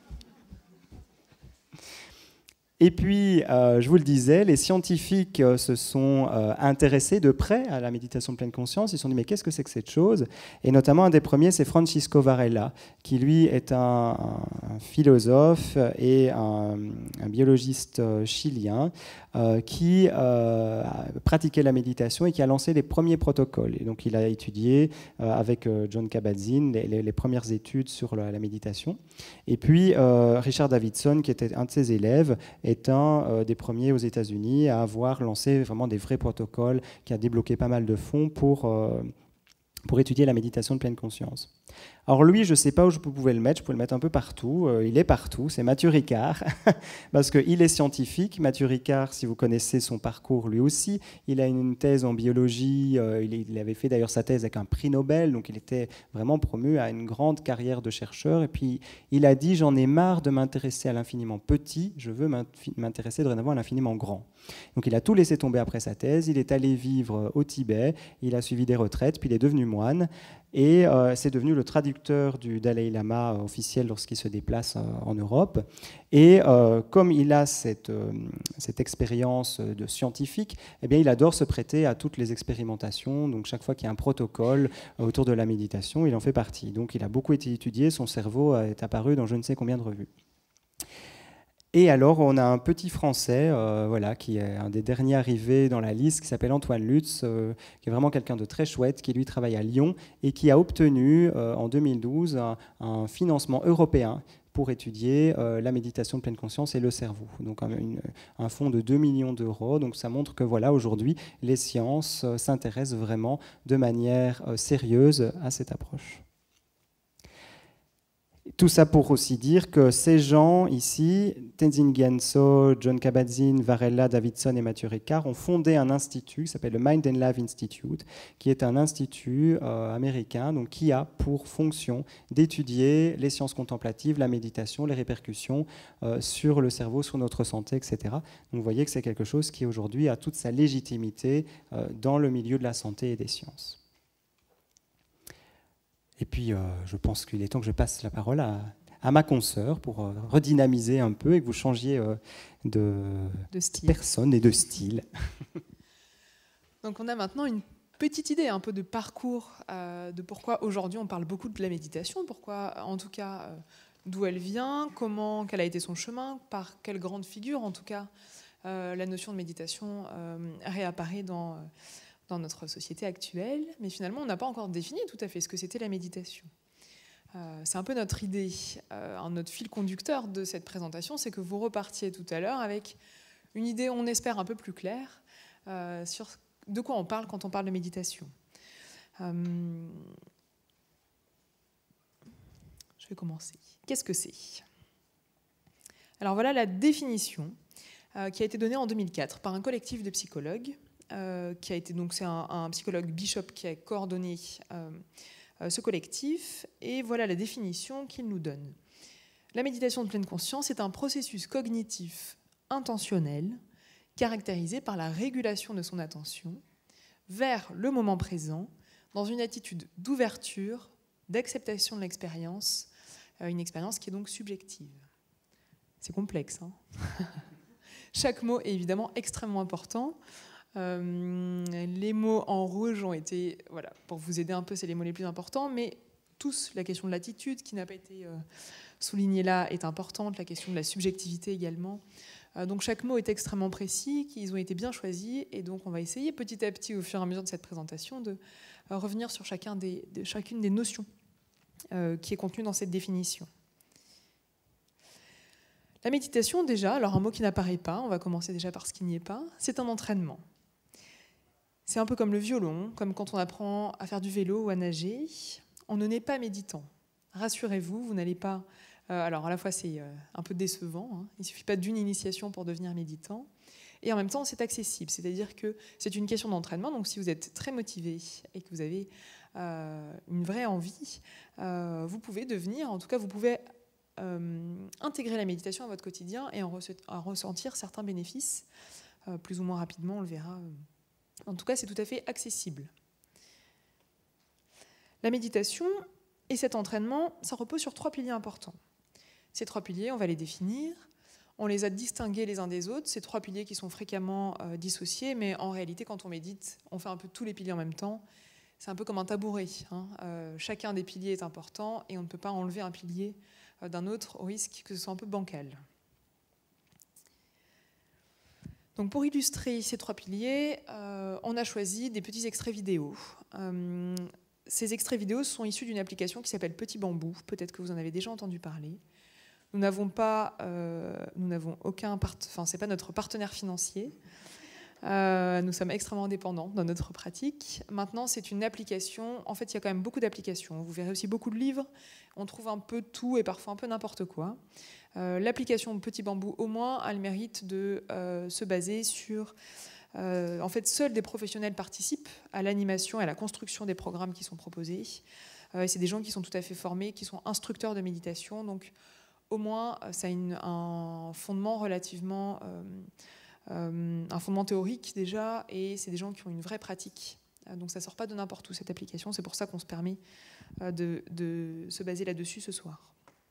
Et puis, je vous le disais, les scientifiques se sont intéressés de près à la méditation de pleine conscience. Ils se sont dit, mais qu'est-ce que c'est que cette chose? Et notamment, un des premiers, c'est Francisco Varela, qui lui est un philosophe et un biologiste chilien qui pratiquait la méditation et qui a lancé les premiers protocoles. Et donc, il a étudié avec Jon Kabat-Zinn les premières études sur la méditation. Et puis, Richard Davidson, qui était un de ses élèves, est un des premiers aux États-Unis à avoir lancé vraiment des vrais protocoles, qui a débloqué pas mal de fonds pour étudier la méditation de pleine conscience. Alors lui, je ne sais pas où je pouvais le mettre, je pouvais le mettre un peu partout, il est partout, c'est Mathieu Ricard, parce qu'il est scientifique. Mathieu Ricard, si vous connaissez son parcours lui aussi, il a une thèse en biologie, il avait fait d'ailleurs sa thèse avec un prix Nobel, donc il était vraiment promu à une grande carrière de chercheur, et puis il a dit « j'en ai marre de m'intéresser à l'infiniment petit, je veux m'intéresser dorénavant à l'infiniment grand ». Donc il a tout laissé tomber après sa thèse, il est allé vivre au Tibet, il a suivi des retraites, puis il est devenu moine, et c'est devenu le traducteur du Dalai Lama officiel lorsqu'il se déplace en Europe. Et comme il a cette expérience de scientifique, eh bien, il adore se prêter à toutes les expérimentations. Donc chaque fois qu'il y a un protocole autour de la méditation, il en fait partie. Donc il a beaucoup été étudié, son cerveau est apparu dans je ne sais combien de revues. Et alors, on a un petit Français, voilà, qui est un des derniers arrivés dans la liste, qui s'appelle Antoine Lutz, qui est vraiment quelqu'un de très chouette, qui lui travaille à Lyon et qui a obtenu en 2012 un financement européen pour étudier la méditation de pleine conscience et le cerveau. Donc un fonds de 2 millions d'euros. Donc ça montre que voilà, aujourd'hui, les sciences s'intéressent vraiment de manière sérieuse à cette approche. Tout ça pour aussi dire que ces gens ici, Tenzin Gyatso, Jon Kabat-Zinn, Varela, Davidson et Mathieu Ricard, ont fondé un institut qui s'appelle le Mind and Life Institute, qui est un institut américain donc, qui a pour fonction d'étudier les sciences contemplatives, la méditation, les répercussions sur le cerveau, sur notre santé, etc. Donc vous voyez que c'est quelque chose qui aujourd'hui a toute sa légitimité dans le milieu de la santé et des sciences. Et puis, je pense qu'il est temps que je passe la parole à ma consoeur pour redynamiser un peu et que vous changiez de personne et de style. Donc, on a maintenant une petite idée un peu de parcours, de pourquoi aujourd'hui on parle beaucoup de la méditation, pourquoi, en tout cas, d'où elle vient, quel a été son chemin, par quelle grande figure, en tout cas, la notion de méditation réapparaît dans notre société actuelle, mais finalement, on n'a pas encore défini tout à fait ce que c'était la méditation. C'est un peu notre idée, notre fil conducteur de cette présentation, c'est que vous repartiez tout à l'heure avec une idée, on espère, un peu plus claire sur de quoi on parle quand on parle de méditation. Je vais commencer. Qu'est-ce que c'est ? Alors voilà la définition qui a été donné en 2004 par un collectif de psychologues, c'est un psychologue Bishop qui a coordonné ce collectif, et voilà la définition qu'il nous donne. La méditation de pleine conscience est un processus cognitif intentionnel caractérisé par la régulation de son attention vers le moment présent dans une attitude d'ouverture, d'acceptation de l'expérience, une expérience qui est donc subjective. C'est complexe, hein. Chaque mot est évidemment extrêmement important. Les mots en rouge ont été, voilà, pour vous aider un peu, c'est les mots les plus importants, mais tous, la question de l'attitude qui n'a pas été soulignée là est importante, la question de la subjectivité également. Donc chaque mot est extrêmement précis, ils ont été bien choisis, et donc on va essayer petit à petit, au fur et à mesure de cette présentation, de revenir sur chacune des notions qui est contenue dans cette définition. La méditation, déjà, alors un mot qui n'apparaît pas, on va commencer déjà par ce qui n'y est pas, c'est un entraînement. C'est un peu comme le violon, comme quand on apprend à faire du vélo ou à nager. On ne naît pas méditant. Rassurez-vous, vous n'allez pas... alors à la fois c'est un peu décevant, hein, il ne suffit pas d'une initiation pour devenir méditant, et en même temps c'est accessible, c'est-à-dire que c'est une question d'entraînement, donc si vous êtes très motivé et que vous avez une vraie envie, vous pouvez devenir, en tout cas vous pouvez intégrer la méditation à votre quotidien et en ressentir certains bénéfices, plus ou moins rapidement, on le verra. En tout cas, c'est tout à fait accessible. La méditation et cet entraînement, ça repose sur 3 piliers importants. Ces 3 piliers, on va les définir. On les a distingués les uns des autres, ces 3 piliers qui sont fréquemment dissociés, mais en réalité, quand on médite, on fait un peu tous les piliers en même temps. C'est un peu comme un tabouret, hein. Chacun des piliers est important et on ne peut pas enlever un pilier d'un autre au risque que ce soit un peu bancal. Donc pour illustrer ces 3 piliers, on a choisi des petits extraits vidéo. Ces extraits vidéo sont issus d'une application qui s'appelle Petit Bambou. Peut-être que vous en avez déjà entendu parler. Nous n'avons aucun, c'est pas notre partenaire financier. Nous sommes extrêmement dépendants dans notre pratique. Maintenant, c'est une application. En fait, il y a quand même beaucoup d'applications. Vous verrez aussi beaucoup de livres. On trouve un peu tout et parfois un peu n'importe quoi. L'application Petit Bambou, au moins, a le mérite de se baser sur... en fait, seuls des professionnels participent à l'animation et à la construction des programmes qui sont proposés. C'est des gens qui sont tout à fait formés, qui sont instructeurs de méditation. Donc, au moins, ça a un fondement relativement... un fondement théorique déjà, et c'est des gens qui ont une vraie pratique. Donc ça ne sort pas de n'importe où, cette application. C'est pour ça qu'on se permet de se baser là-dessus ce soir.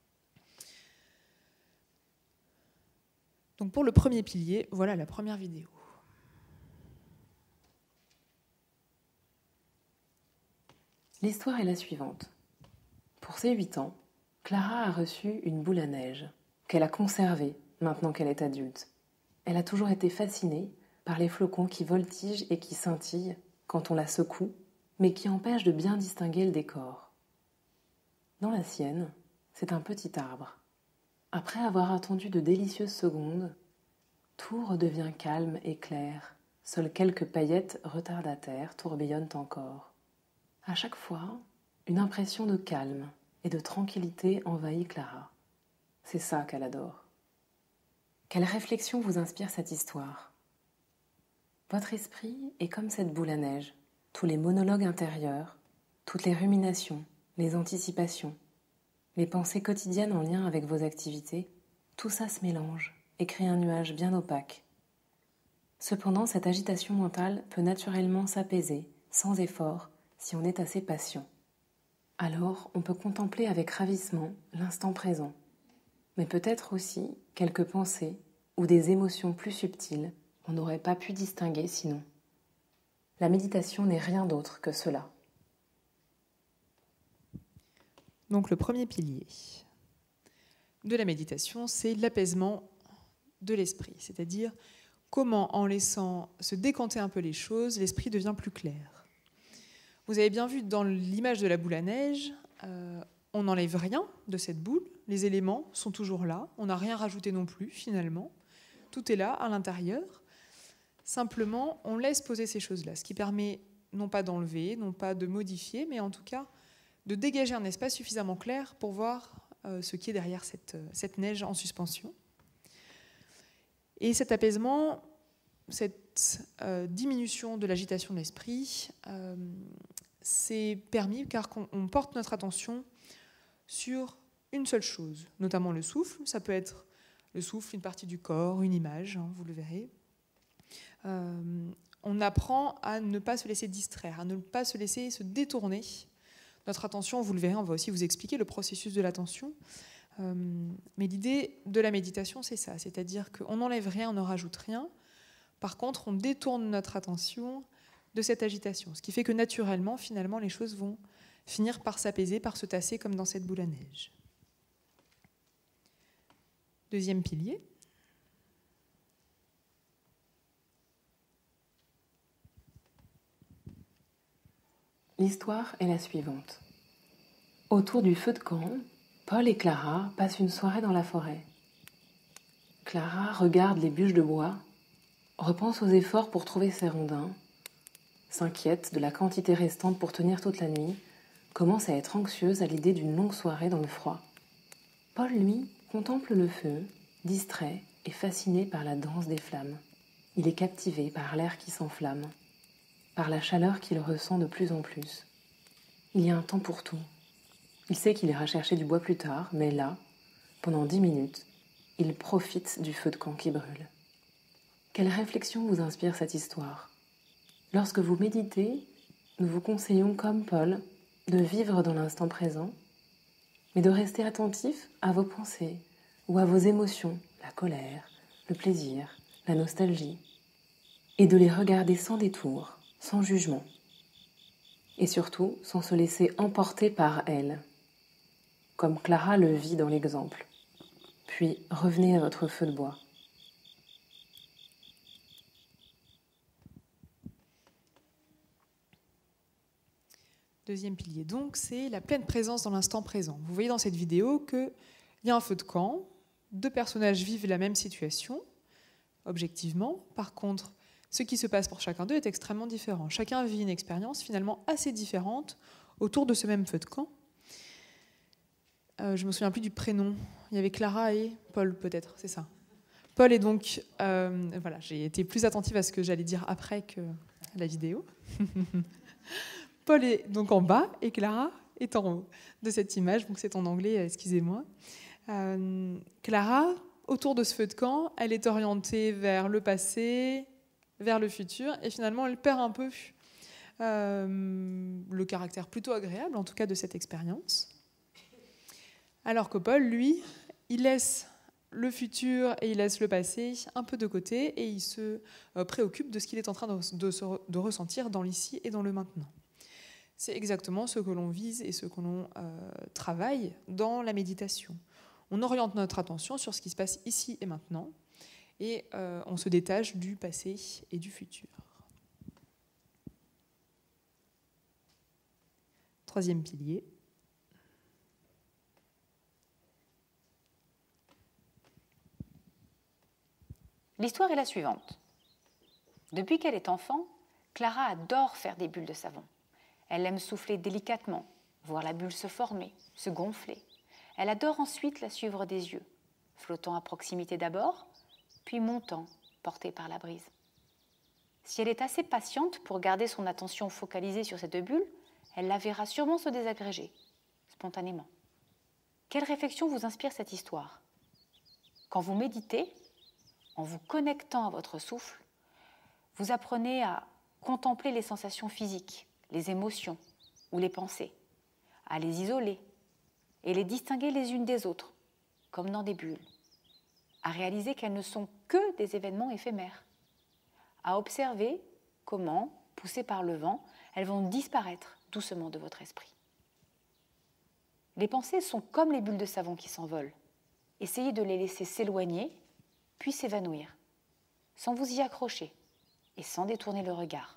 Donc pour le premier pilier, voilà la première vidéo. L'histoire est la suivante. Pour ses 8 ans, Clara a reçu une boule à neige qu'elle a conservée maintenant qu'elle est adulte. Elle a toujours été fascinée par les flocons qui voltigent et qui scintillent quand on la secoue, mais qui empêchent de bien distinguer le décor. Dans la sienne, c'est un petit arbre. Après avoir attendu de délicieuses secondes, tout redevient calme et clair. Seules quelques paillettes retardataires tourbillonnent encore. À chaque fois, une impression de calme et de tranquillité envahit Clara. C'est ça qu'elle adore. Quelle réflexion vous inspire cette histoire ? Votre esprit est comme cette boule à neige. Tous les monologues intérieurs, toutes les ruminations, les anticipations, les pensées quotidiennes en lien avec vos activités, tout ça se mélange et crée un nuage bien opaque. Cependant, cette agitation mentale peut naturellement s'apaiser, sans effort, si on est assez patient. Alors, on peut contempler avec ravissement l'instant présent, mais peut-être aussi quelques pensées ou des émotions plus subtiles qu'on n'aurait pas pu distinguer sinon. La méditation n'est rien d'autre que cela. Donc le premier pilier de la méditation, c'est l'apaisement de l'esprit, c'est-à-dire comment, en laissant se décanter un peu les choses, l'esprit devient plus clair. Vous avez bien vu dans l'image de la boule à neige, on n'enlève rien de cette boule, les éléments sont toujours là, on n'a rien rajouté non plus finalement, tout est là à l'intérieur, simplement on laisse poser ces choses-là, ce qui permet non pas d'enlever, non pas de modifier, mais en tout cas de dégager un espace suffisamment clair pour voir ce qui est derrière cette neige en suspension. Et cet apaisement, cette diminution de l'agitation de l'esprit, c'est permis car on porte notre attention sur une seule chose, notamment le souffle. Ça peut être le souffle, une partie du corps, une image, hein, vous le verrez. On apprend à ne pas se laisser distraire, à ne pas se laisser se détourner. Notre attention, vous le verrez, on va aussi vous expliquer le processus de l'attention. Mais l'idée de la méditation, c'est ça, c'est-à-dire qu'on n'enlève rien, on ne rajoute rien. Par contre, on détourne notre attention de cette agitation, ce qui fait que naturellement, finalement, les choses vont finir par s'apaiser, par se tasser comme dans cette boule à neige. Deuxième pilier. L'histoire est la suivante. Autour du feu de camp, Paul et Clara passent une soirée dans la forêt. Clara regarde les bûches de bois, repense aux efforts pour trouver ses rondins, s'inquiète de la quantité restante pour tenir toute la nuit, commence à être anxieuse à l'idée d'une longue soirée dans le froid. Paul, lui, contemple le feu, distrait et fasciné par la danse des flammes. Il est captivé par l'air qui s'enflamme, par la chaleur qu'il ressent de plus en plus. Il y a un temps pour tout. Il sait qu'il ira chercher du bois plus tard, mais là, pendant 10 minutes, il profite du feu de camp qui brûle. Quelle réflexion vous inspire cette histoire ? Lorsque vous méditez, nous vous conseillons, comme Paul, de vivre dans l'instant présent, mais de rester attentif à vos pensées ou à vos émotions, la colère, le plaisir, la nostalgie, et de les regarder sans détour, sans jugement, et surtout sans se laisser emporter par elles, comme Clara le vit dans l'exemple. Puis revenez à votre feu de bois. Deuxième pilier, donc, c'est la pleine présence dans l'instant présent. Vous voyez dans cette vidéo qu'il y a un feu de camp, 2 personnages vivent la même situation, objectivement. Par contre, ce qui se passe pour chacun d'eux est extrêmement différent. Chacun vit une expérience finalement assez différente autour de ce même feu de camp. Je ne me souviens plus du prénom. Il y avait Clara et Paul, peut-être, c'est ça. Paul est donc... voilà, j'ai été plus attentive à ce que j'allais dire après que la vidéo. Paul est donc en bas et Clara est en haut de cette image. Donc c'est en anglais, excusez-moi. Clara, autour de ce feu de camp, elle est orientée vers le passé, vers le futur, et finalement elle perd un peu le caractère plutôt agréable, en tout cas de cette expérience. Alors que Paul, lui, il laisse le futur et il laisse le passé un peu de côté et il se préoccupe de ce qu'il est en train de ressentir dans l'ici et dans le maintenant. C'est exactement ce que l'on vise et ce que l'on travaille dans la méditation. On oriente notre attention sur ce qui se passe ici et maintenant et on se détache du passé et du futur. Troisième pilier. L'histoire est la suivante. Depuis qu'elle est enfant, Clara adore faire des bulles de savon. Elle aime souffler délicatement, voir la bulle se former, se gonfler. Elle adore ensuite la suivre des yeux, flottant à proximité d'abord, puis montant, portée par la brise. Si elle est assez patiente pour garder son attention focalisée sur cette bulle, elle la verra sûrement se désagréger, spontanément. Quelle réflexion vous inspire cette histoire ? Quand vous méditez, en vous connectant à votre souffle, vous apprenez à contempler les sensations physiques, les émotions ou les pensées, à les isoler et les distinguer les unes des autres, comme dans des bulles, à réaliser qu'elles ne sont que des événements éphémères, à observer comment, poussées par le vent, elles vont disparaître doucement de votre esprit. Les pensées sont comme les bulles de savon qui s'envolent. Essayez de les laisser s'éloigner, puis s'évanouir, sans vous y accrocher et sans détourner le regard.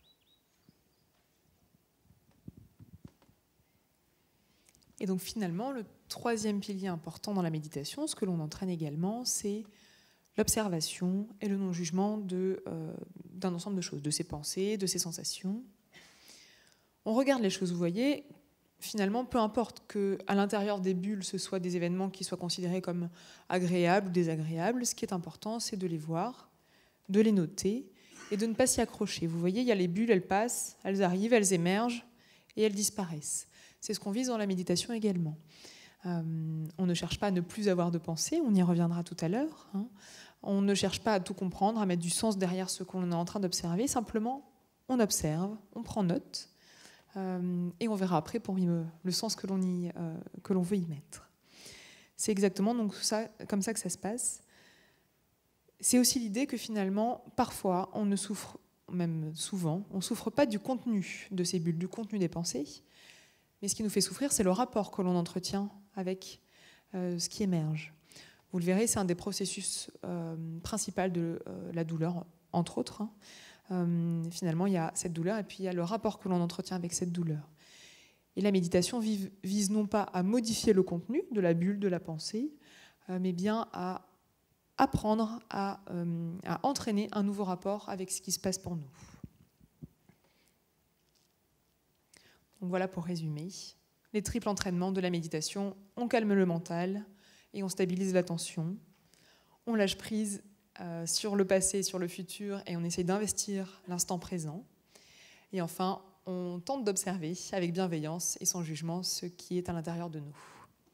Et donc finalement, le troisième pilier important dans la méditation, ce que l'on entraîne également, c'est l'observation et le non-jugement d'un ensemble de choses, de ses pensées, de ses sensations. On regarde les choses, vous voyez, finalement, peu importe qu'à l'intérieur des bulles, ce soit des événements qui soient considérés comme agréables ou désagréables, ce qui est important, c'est de les voir, de les noter et de ne pas s'y accrocher. Vous voyez, il y a les bulles, elles passent, elles arrivent, elles émergent et elles disparaissent. C'est ce qu'on vise dans la méditation également. On ne cherche pas à ne plus avoir de pensée, on y reviendra tout à l'heure. On ne cherche pas à tout comprendre, à mettre du sens derrière ce qu'on est en train d'observer. Simplement, on observe, on prend note, et on verra après pour le sens que l'on veut y mettre. C'est exactement donc comme ça que ça se passe. C'est aussi l'idée que finalement, parfois, on ne souffre, même souvent, on ne souffre pas du contenu de ces bulles, du contenu des pensées, mais ce qui nous fait souffrir, c'est le rapport que l'on entretient avec ce qui émerge. Vous le verrez, c'est un des processus principaux de la douleur, entre autres. Finalement, il y a cette douleur et puis il y a le rapport que l'on entretient avec cette douleur. Et la méditation vise non pas à modifier le contenu de la bulle, de la pensée, mais bien à apprendre à entraîner un nouveau rapport avec ce qui se passe pour nous. Donc voilà pour résumer. Les triples entraînements de la méditation, on calme le mental et on stabilise l'attention. On lâche prise sur le passé, sur le futur et on essaye d'investir l'instant présent. Et enfin, on tente d'observer avec bienveillance et sans jugement ce qui est à l'intérieur de nous.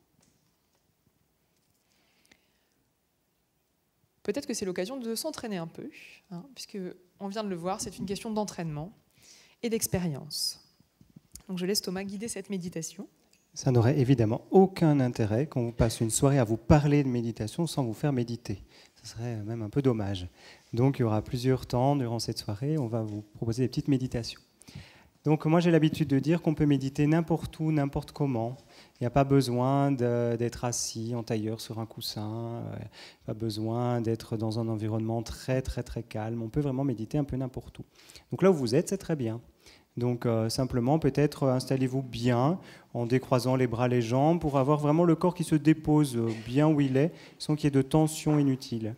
Peut-être que c'est l'occasion de s'entraîner un peu, puisque on vient de le voir, c'est une question d'entraînement et d'expérience. Donc je laisse Thomas guider cette méditation. Ça n'aurait évidemment aucun intérêt qu'on vous passe une soirée à vous parler de méditation sans vous faire méditer. Ce serait même un peu dommage. Donc il y aura plusieurs temps durant cette soirée, on va vous proposer des petites méditations. Donc moi j'ai l'habitude de dire qu'on peut méditer n'importe où, n'importe comment. Il n'y a pas besoin d'être assis en tailleur sur un coussin, pas besoin d'être dans un environnement très très très calme. On peut vraiment méditer un peu n'importe où. Donc là où vous êtes, c'est très bien. Donc simplement peut-être installez-vous bien en décroisant les bras, les jambes pour avoir vraiment le corps qui se dépose bien où il est sans qu'il y ait de tension inutile.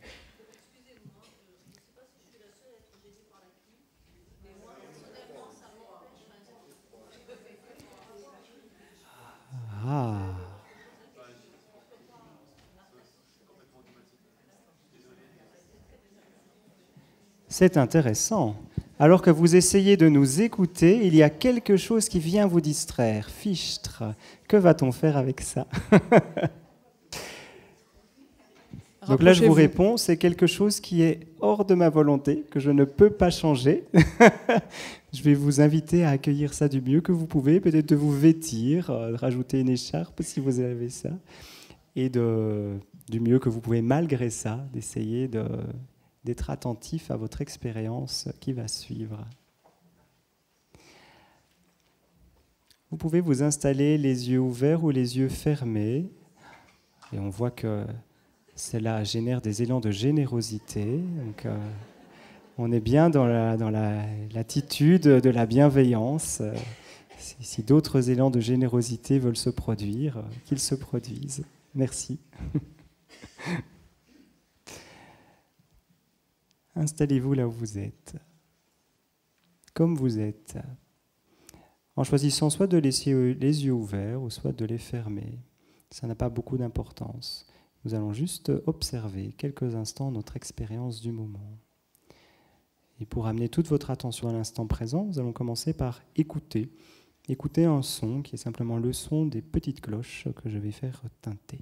Ah. C'est intéressant. Alors que vous essayez de nous écouter, il y a quelque chose qui vient vous distraire. Fichtre, que va-t-on faire avec ça? Donc là, je vous réponds, c'est quelque chose qui est hors de ma volonté, que je ne peux pas changer. Je vais vous inviter à accueillir ça du mieux que vous pouvez, peut-être de vous vêtir, rajouter une écharpe si vous avez ça, et du mieux que vous pouvez malgré ça, d'essayer d'être attentif à votre expérience qui va suivre. Vous pouvez vous installer les yeux ouverts ou les yeux fermés, et on voit que cela génère des élans de générosité. Donc, on est bien dans l'attitude de la bienveillance. Si d'autres élans de générosité veulent se produire, qu'ils se produisent. Merci. Installez-vous là où vous êtes, comme vous êtes, en choisissant soit de laisser les yeux ouverts ou soit de les fermer. Ça n'a pas beaucoup d'importance. Nous allons juste observer quelques instants notre expérience du moment. Et pour amener toute votre attention à l'instant présent, nous allons commencer par écouter. Écouter un son qui est simplement le son des petites cloches que je vais faire tinter.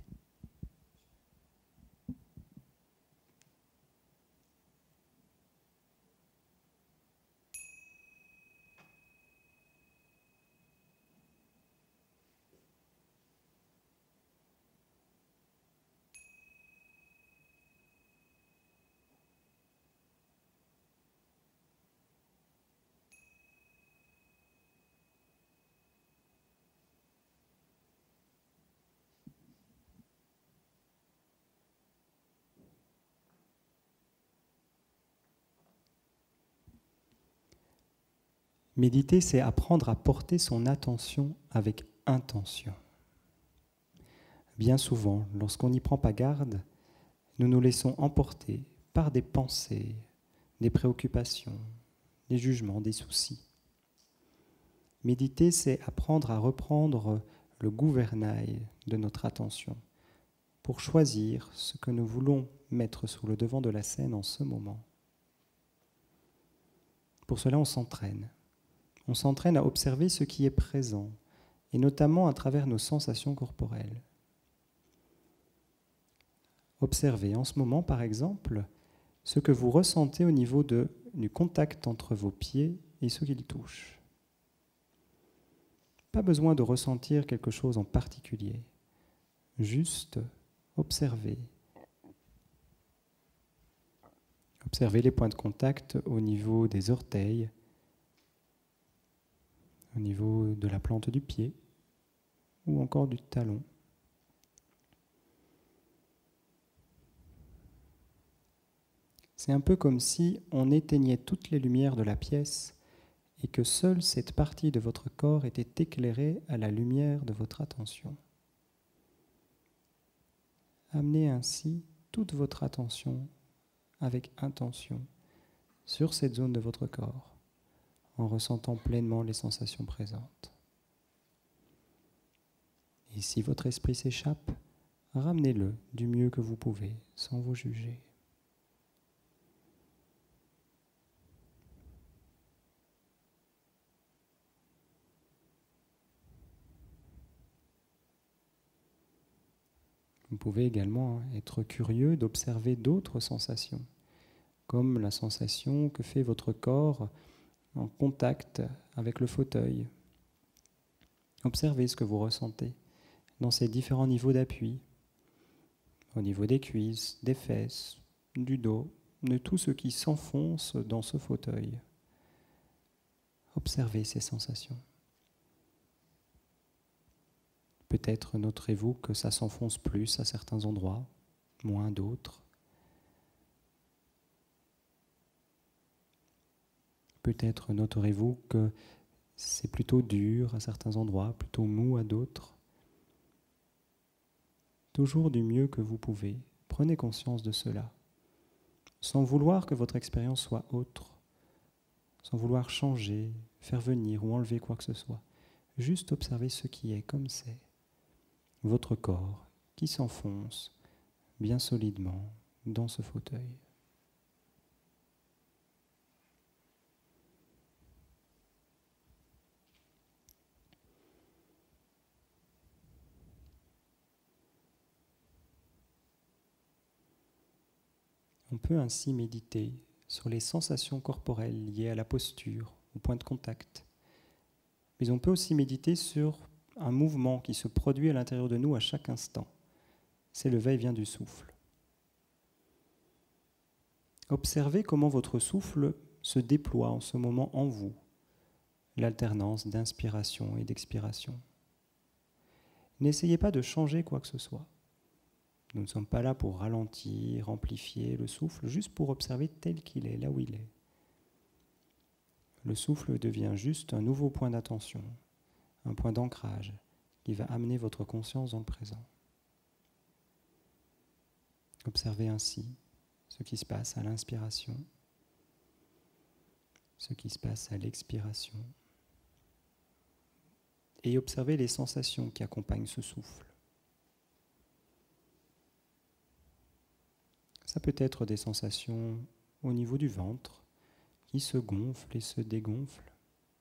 Méditer, c'est apprendre à porter son attention avec intention. Bien souvent, lorsqu'on n'y prend pas garde, nous nous laissons emporter par des pensées, des préoccupations, des jugements, des soucis. Méditer, c'est apprendre à reprendre le gouvernail de notre attention pour choisir ce que nous voulons mettre sur le devant de la scène en ce moment. Pour cela, on s'entraîne. On s'entraîne à observer ce qui est présent, et notamment à travers nos sensations corporelles. Observez en ce moment, par exemple, ce que vous ressentez au niveau du contact entre vos pieds et ce qu'ils touchent. Pas besoin de ressentir quelque chose en particulier, juste observer. Observez les points de contact au niveau des orteils, au niveau de la plante du pied ou encore du talon. C'est un peu comme si on éteignait toutes les lumières de la pièce et que seule cette partie de votre corps était éclairée à la lumière de votre attention. Amenez ainsi toute votre attention avec intention sur cette zone de votre corps, en ressentant pleinement les sensations présentes. Et si votre esprit s'échappe, ramenez-le du mieux que vous pouvez, sans vous juger. Vous pouvez également être curieux d'observer d'autres sensations, comme la sensation que fait votre corps en contact avec le fauteuil. Observez ce que vous ressentez dans ces différents niveaux d'appui, au niveau des cuisses, des fesses, du dos, de tout ce qui s'enfonce dans ce fauteuil. Observez ces sensations. Peut-être noterez-vous que ça s'enfonce plus à certains endroits, moins d'autres. Peut-être noterez-vous que c'est plutôt dur à certains endroits, plutôt mou à d'autres. Toujours du mieux que vous pouvez, prenez conscience de cela, sans vouloir que votre expérience soit autre, sans vouloir changer, faire venir ou enlever quoi que ce soit. Juste observer ce qui est comme c'est. Votre corps qui s'enfonce bien solidement dans ce fauteuil. On peut ainsi méditer sur les sensations corporelles liées à la posture, au point de contact. Mais on peut aussi méditer sur un mouvement qui se produit à l'intérieur de nous à chaque instant. C'est le va-et-vient du souffle. Observez comment votre souffle se déploie en ce moment en vous, l'alternance d'inspiration et d'expiration. N'essayez pas de changer quoi que ce soit. Nous ne sommes pas là pour ralentir, amplifier le souffle, juste pour observer tel qu'il est, là où il est. Le souffle devient juste un nouveau point d'attention, un point d'ancrage qui va amener votre conscience dans le présent. Observez ainsi ce qui se passe à l'inspiration, ce qui se passe à l'expiration, et observez les sensations qui accompagnent ce souffle. Ça peut être des sensations au niveau du ventre qui se gonflent et se dégonflent.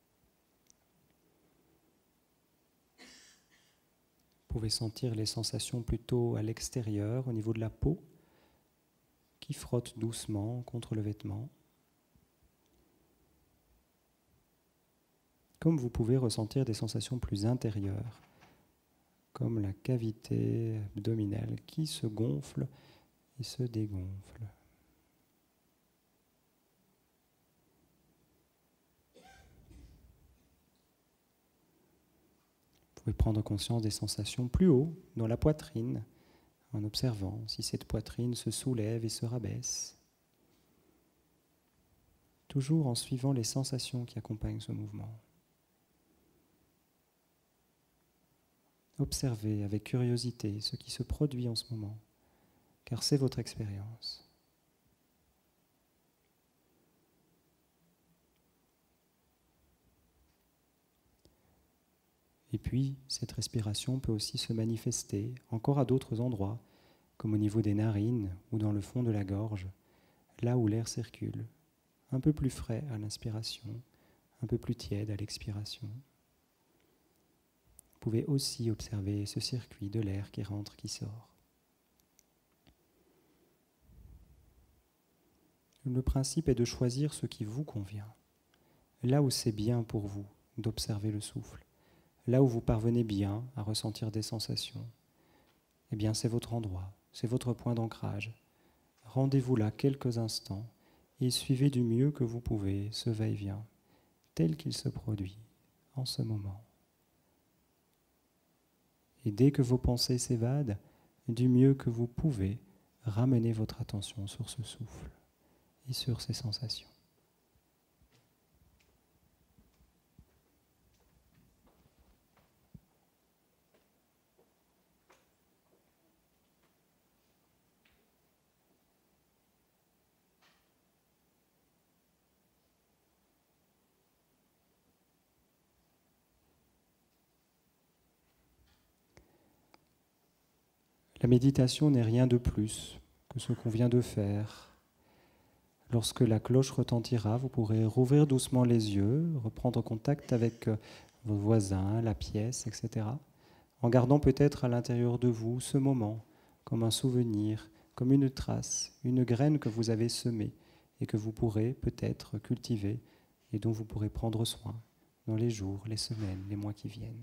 Vous pouvez sentir les sensations plutôt à l'extérieur, au niveau de la peau, qui frotte doucement contre le vêtement. Comme vous pouvez ressentir des sensations plus intérieures, comme la cavité abdominale qui se gonfle et se dégonfle. Vous pouvez prendre conscience des sensations plus haut, dans la poitrine, en observant si cette poitrine se soulève et se rabaisse. Toujours en suivant les sensations qui accompagnent ce mouvement. Observez avec curiosité ce qui se produit en ce moment, car c'est votre expérience. Et puis, cette respiration peut aussi se manifester encore à d'autres endroits, comme au niveau des narines ou dans le fond de la gorge, là où l'air circule, un peu plus frais à l'inspiration, un peu plus tiède à l'expiration. Vous pouvez aussi observer ce circuit de l'air qui rentre, qui sort. Le principe est de choisir ce qui vous convient, là où c'est bien pour vous d'observer le souffle, là où vous parvenez bien à ressentir des sensations. Eh bien, c'est votre endroit, c'est votre point d'ancrage. Rendez-vous là quelques instants et suivez du mieux que vous pouvez ce va-et-vient, tel qu'il se produit en ce moment. Et dès que vos pensées s'évadent, du mieux que vous pouvez, ramenez votre attention sur ce souffle et sur ces sensations. La méditation n'est rien de plus que ce qu'on vient de faire. Lorsque la cloche retentira, vous pourrez rouvrir doucement les yeux, reprendre contact avec vos voisins, la pièce, etc. En gardant peut-être à l'intérieur de vous ce moment comme un souvenir, comme une trace, une graine que vous avez semée et que vous pourrez peut-être cultiver et dont vous pourrez prendre soin dans les jours, les semaines, les mois qui viennent.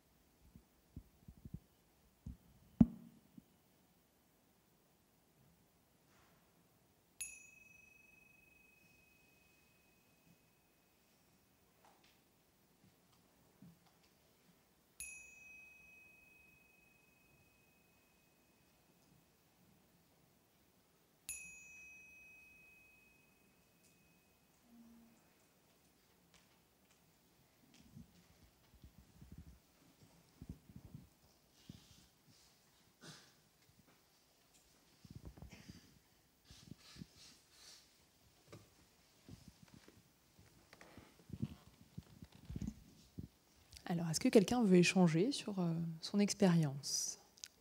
Alors, est-ce que quelqu'un veut échanger sur son expérience ?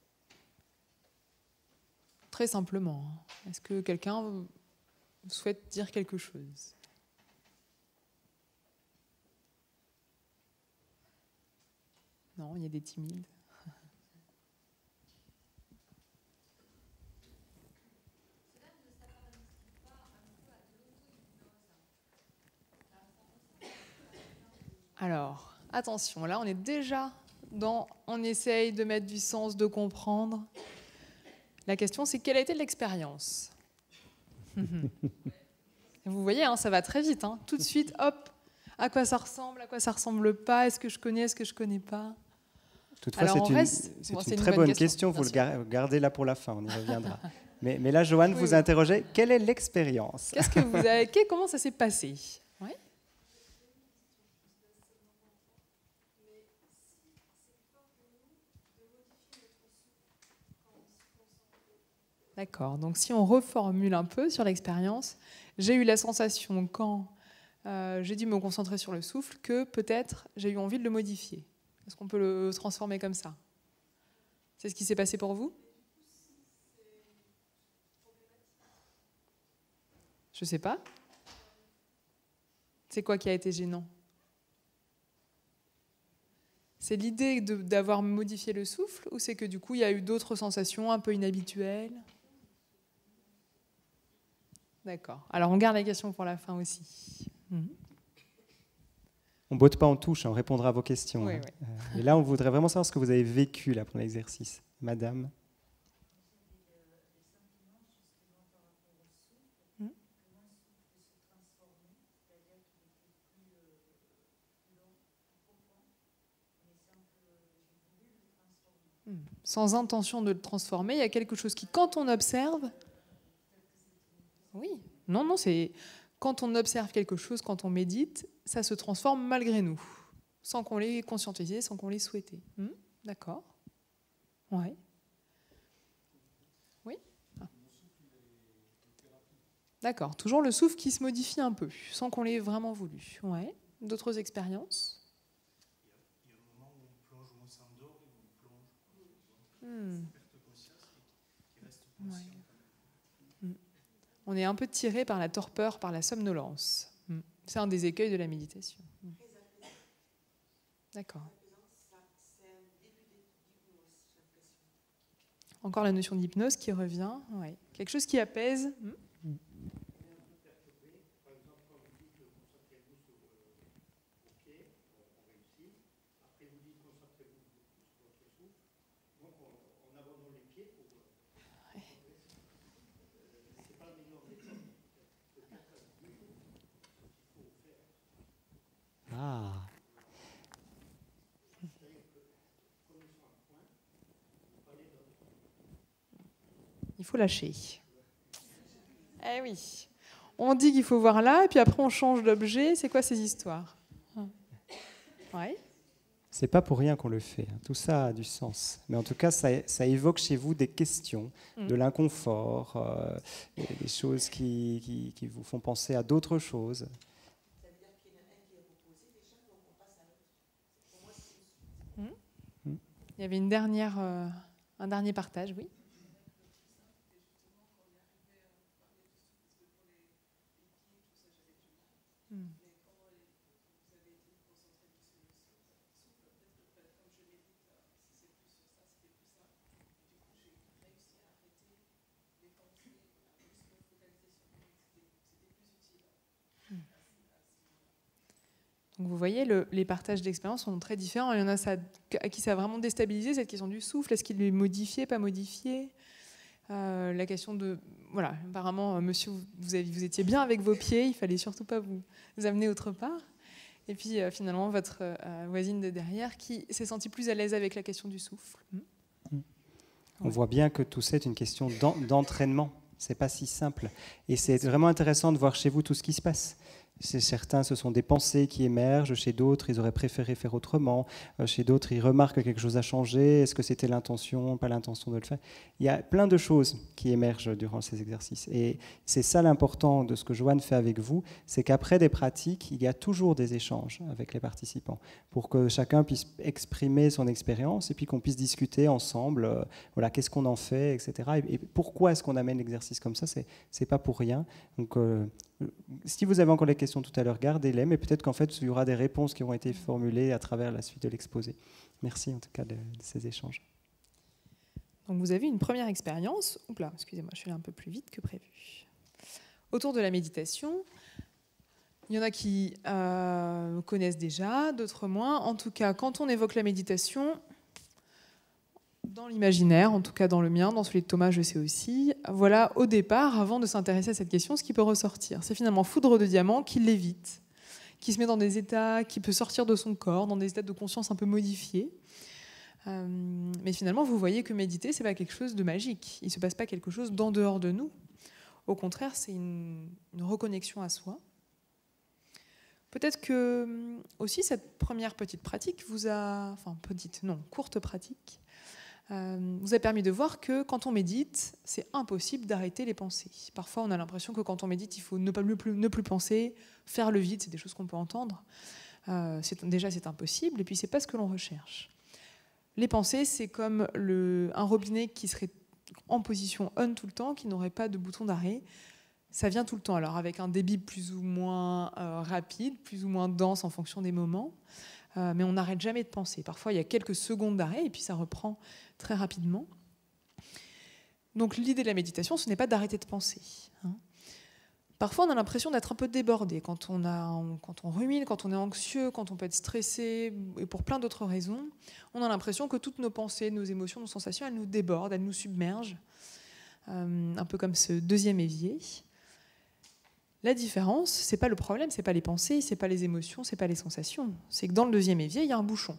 Très simplement, est-ce que quelqu'un souhaite dire quelque chose ? Non, il y a des timides. Alors, attention, là on est déjà on essaye de mettre du sens, de comprendre. La question c'est quelle a été l'expérience ? Vous voyez, hein, ça va très vite. Hein. Tout de suite, hop, à quoi ça ressemble pas, est-ce que je connais, est-ce que je connais pas ? Toutefois, c'est une très bonne question, vous le gardez là pour la fin, on y reviendra. mais là, Joanne vous interrogeait, quelle est l'expérience ? Qu'est-ce que vous avez, comment ça s'est passé ? Ouais. D'accord, donc si on reformule un peu sur l'expérience, j'ai eu la sensation quand j'ai dû me concentrer sur le souffle que peut-être j'ai eu envie de le modifier. Est-ce qu'on peut le transformer comme ça ? C'est ce qui s'est passé pour vous ? Je ne sais pas. C'est quoi qui a été gênant ? C'est l'idée d'avoir modifié le souffle ou c'est que du coup il y a eu d'autres sensations un peu inhabituelles ? D'accord. Alors on garde la question pour la fin aussi. On ne botte pas en touche, on répondra à vos questions. Oui, hein. oui. Et là, on voudrait vraiment savoir ce que vous avez vécu là, pendant l'exercice. Madame ? Sans intention de le transformer, il y a quelque chose qui, quand on observe... Oui, non, c'est... Quand on observe quelque chose, quand on médite, ça se transforme malgré nous, sans qu'on l'ait conscientisé, sans qu'on l'ait souhaité. D'accord. Ouais. Oui. Ah. D'accord. Toujours le souffle qui se modifie un peu, sans qu'on l'ait vraiment voulu. Ouais. D'autres expériences ? Il y a un moment où on plonge Ouais. On est un peu tiré par la torpeur, par la somnolence. C'est un des écueils de la méditation. D'accord. Encore la notion d'hypnose qui revient. Ouais. Quelque chose qui apaise. Ah. Il faut lâcher. Eh oui. On dit qu'il faut voir là, et puis après on change d'objet. C'est quoi ces histoires? Ouais. C'est pas pour rien qu'on le fait. Tout ça a du sens. Mais en tout cas, ça évoque chez vous des questions, de l'inconfort, des choses qui vous font penser à d'autres choses. Il y avait un dernier partage, oui. Donc vous voyez, les partages d'expériences sont très différents. Il y en a à qui ça a vraiment déstabilisé, cette question du souffle. Est-ce qu'il est modifié, pas modifié? La question de... Voilà, apparemment, monsieur, vous étiez bien avec vos pieds, il ne fallait surtout pas vous amener autre part. Et puis finalement, votre voisine de derrière qui s'est sentie plus à l'aise avec la question du souffle. On voit bien que tout ça est une question d'entraînement. Ce n'est pas si simple. Et c'est vraiment intéressant de voir chez vous tout ce qui se passe. Chez certains, ce sont des pensées qui émergent. Chez d'autres, ils auraient préféré faire autrement. Chez d'autres, ils remarquent que quelque chose a changé. Est-ce que c'était l'intention, pas l'intention de le faire? Il y a plein de choses qui émergent durant ces exercices. Et c'est ça l'important de ce que Joanne fait avec vous, c'est qu'après des pratiques, il y a toujours des échanges avec les participants pour que chacun puisse exprimer son expérience et puis qu'on puisse discuter ensemble. Voilà, qu'est-ce qu'on en fait, etc. Et pourquoi est-ce qu'on amène l'exercice comme ça? C'est pas pour rien. Donc, si vous avez encore des questions tout à l'heure, gardez-les, mais peut-être qu'en fait, il y aura des réponses qui auront été formulées à travers la suite de l'exposé. Merci en tout cas de ces échanges. Donc vous avez une première expérience. Oups là, excusez-moi, je suis allée un peu plus vite que prévu. Autour de la méditation, il y en a qui connaissent déjà, d'autres moins. En tout cas, quand on évoque la méditation, dans l'imaginaire, en tout cas dans le mien, dans celui de Thomas, je sais aussi, voilà, au départ, avant de s'intéresser à cette question, ce qui peut ressortir. C'est finalement foudre de diamant qui l'évite, qui se met dans des états, qui peut sortir de son corps, dans des états de conscience un peu modifiés. Mais finalement, vous voyez que méditer, ce n'est pas quelque chose de magique. Il ne se passe pas quelque chose d'en dehors de nous. Au contraire, c'est une reconnexion à soi. Peut-être que aussi cette première petite pratique courte pratique, vous a permis de voir que quand on médite, c'est impossible d'arrêter les pensées. Parfois, on a l'impression que quand on médite, il faut ne plus penser, faire le vide, c'est des choses qu'on peut entendre. C'est impossible, et puis c'est pas ce que l'on recherche. Les pensées, c'est comme un robinet qui serait en position on tout le temps, qui n'aurait pas de bouton d'arrêt. Ça vient tout le temps, alors avec un débit plus ou moins rapide, plus ou moins dense en fonction des moments, mais on n'arrête jamais de penser. Parfois, il y a quelques secondes d'arrêt, et puis ça reprend très rapidement. Donc l'idée de la méditation, ce n'est pas d'arrêter de penser. Parfois, on a l'impression d'être un peu débordé quand on rumine, quand on est anxieux, quand on peut être stressé, et pour plein d'autres raisons. On a l'impression que toutes nos pensées, nos émotions, nos sensations, elles nous débordent, elles nous submergent, un peu comme ce deuxième évier. La différence, c'est pas le problème, c'est pas les pensées, c'est pas les émotions, c'est pas les sensations. C'est que dans le deuxième évier, il y a un bouchon,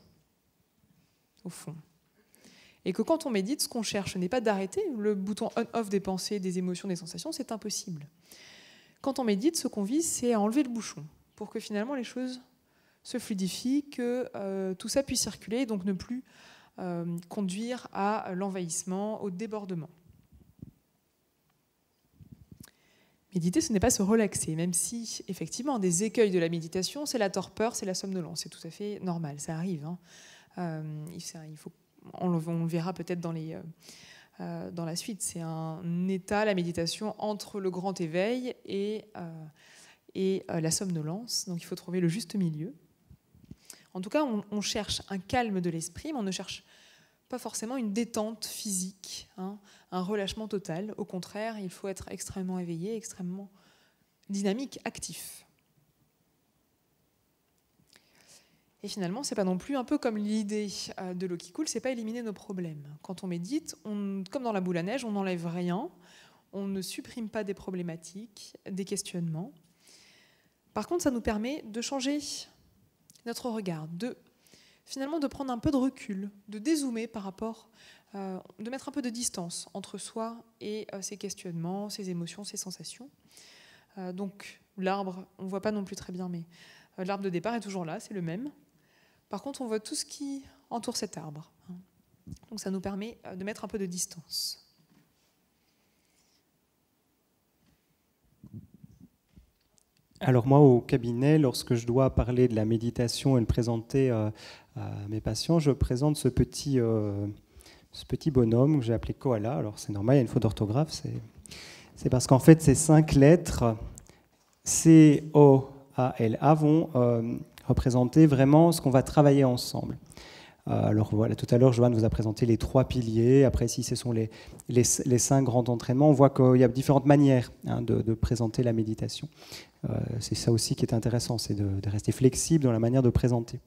au fond. Et que quand on médite, ce qu'on cherche, ce n'est pas d'arrêter le bouton on-off des pensées, des émotions, des sensations, c'est impossible. Quand on médite, ce qu'on vise, c'est à enlever le bouchon, pour que finalement les choses se fluidifient, que tout ça puisse circuler, et donc ne plus conduire à l'envahissement, au débordement. Méditer, ce n'est pas se relaxer, même si, effectivement, des écueils de la méditation, c'est la torpeur, c'est la somnolence. C'est tout à fait normal, ça arrive. Il faut on le verra peut-être dans la suite. C'est un état, la méditation, entre le grand éveil et la somnolence. Donc il faut trouver le juste milieu. En tout cas, on cherche un calme de l'esprit, mais on ne cherche pas forcément une détente physique, hein, un relâchement total. Au contraire, il faut être extrêmement éveillé, extrêmement dynamique, actif. Et finalement, c'est pas non plus un peu comme l'idée de l'eau qui coule, c'est pas éliminer nos problèmes. Quand on médite, comme dans la boule à neige, on n'enlève rien, on ne supprime pas des problématiques, des questionnements. Par contre, ça nous permet de changer notre regard, finalement de prendre un peu de recul, de dézoomer par rapport, de mettre un peu de distance entre soi et ses questionnements, ses émotions, ses sensations. Donc l'arbre, on ne voit pas non plus très bien, mais l'arbre de départ est toujours là, c'est le même. Par contre, on voit tout ce qui entoure cet arbre. Donc ça nous permet de mettre un peu de distance. Alors moi, au cabinet, lorsque je dois parler de la méditation et le présenter à mes patients, je présente ce petit bonhomme que j'ai appelé Koala. Alors c'est normal, il y a une faute d'orthographe. C'est parce qu'en fait, ces 5 lettres, C-O-A-L-A, vont représenter vraiment ce qu'on va travailler ensemble. Alors voilà, tout à l'heure, Joanne vous a présenté les 3 piliers. Après, ici, ce sont les 5 grands entraînements. On voit qu'il y a différentes manières de présenter la méditation. C'est ça aussi qui est intéressant, c'est de rester flexible dans la manière de présenter.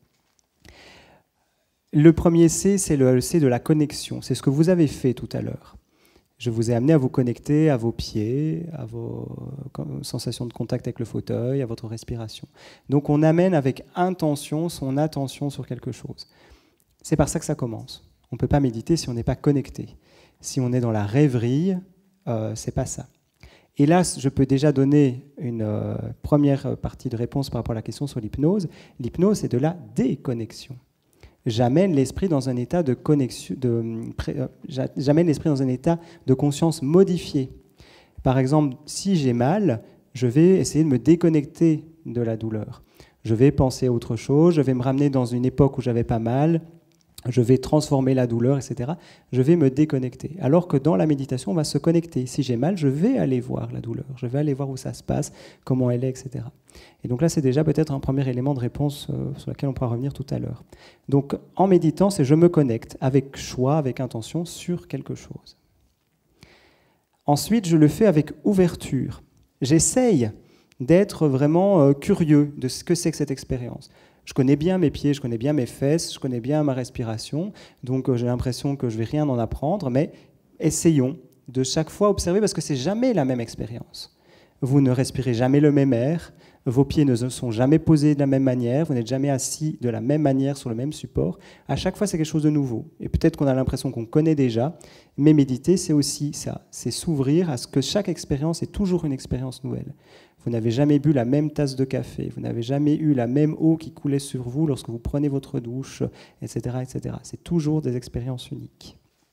Le premier C, c'est le C de la connexion. C'est ce que vous avez fait tout à l'heure. Je vous ai amené à vous connecter à vos pieds, à vos sensations de contact avec le fauteuil, à votre respiration. Donc on amène avec intention son attention sur quelque chose. C'est par ça que ça commence. On ne peut pas méditer si on n'est pas connecté. Si on est dans la rêverie, c'est pas ça. Et là, je peux déjà donner une première partie de réponse par rapport à la question sur l'hypnose. L'hypnose, c'est de la déconnexion. J'amène l'esprit dans un état de connexion, j'amène l'esprit dans un état de conscience modifié. Par exemple, si j'ai mal, je vais essayer de me déconnecter de la douleur. Je vais penser à autre chose, je vais me ramener dans une époque où j'avais pas mal, je vais transformer la douleur, etc. Je vais me déconnecter. Alors que dans la méditation, on va se connecter. Si j'ai mal, je vais aller voir la douleur, je vais aller voir où ça se passe, comment elle est, etc. Et donc là, c'est déjà peut-être un premier élément de réponse sur lequel on pourra revenir tout à l'heure. Donc en méditant, c'est je me connecte avec choix, avec intention sur quelque chose. Ensuite, je le fais avec ouverture. J'essaye d'être vraiment curieux de ce que c'est que cette expérience. Je connais bien mes pieds, je connais bien mes fesses, je connais bien ma respiration, donc j'ai l'impression que je ne vais rien en apprendre, mais essayons de chaque fois observer, parce que ce n'est jamais la même expérience. Vous ne respirez jamais le même air, vos pieds ne se sont jamais posés de la même manière, vous n'êtes jamais assis de la même manière sur le même support. À chaque fois, c'est quelque chose de nouveau. Et peut-être qu'on a l'impression qu'on connaît déjà, mais méditer, c'est aussi ça, c'est s'ouvrir à ce que chaque expérience est toujours une expérience nouvelle. Vous n'avez jamais bu la même tasse de café, vous n'avez jamais eu la même eau qui coulait sur vous lorsque vous prenez votre douche, etc., etc. C'est toujours des expériences uniques.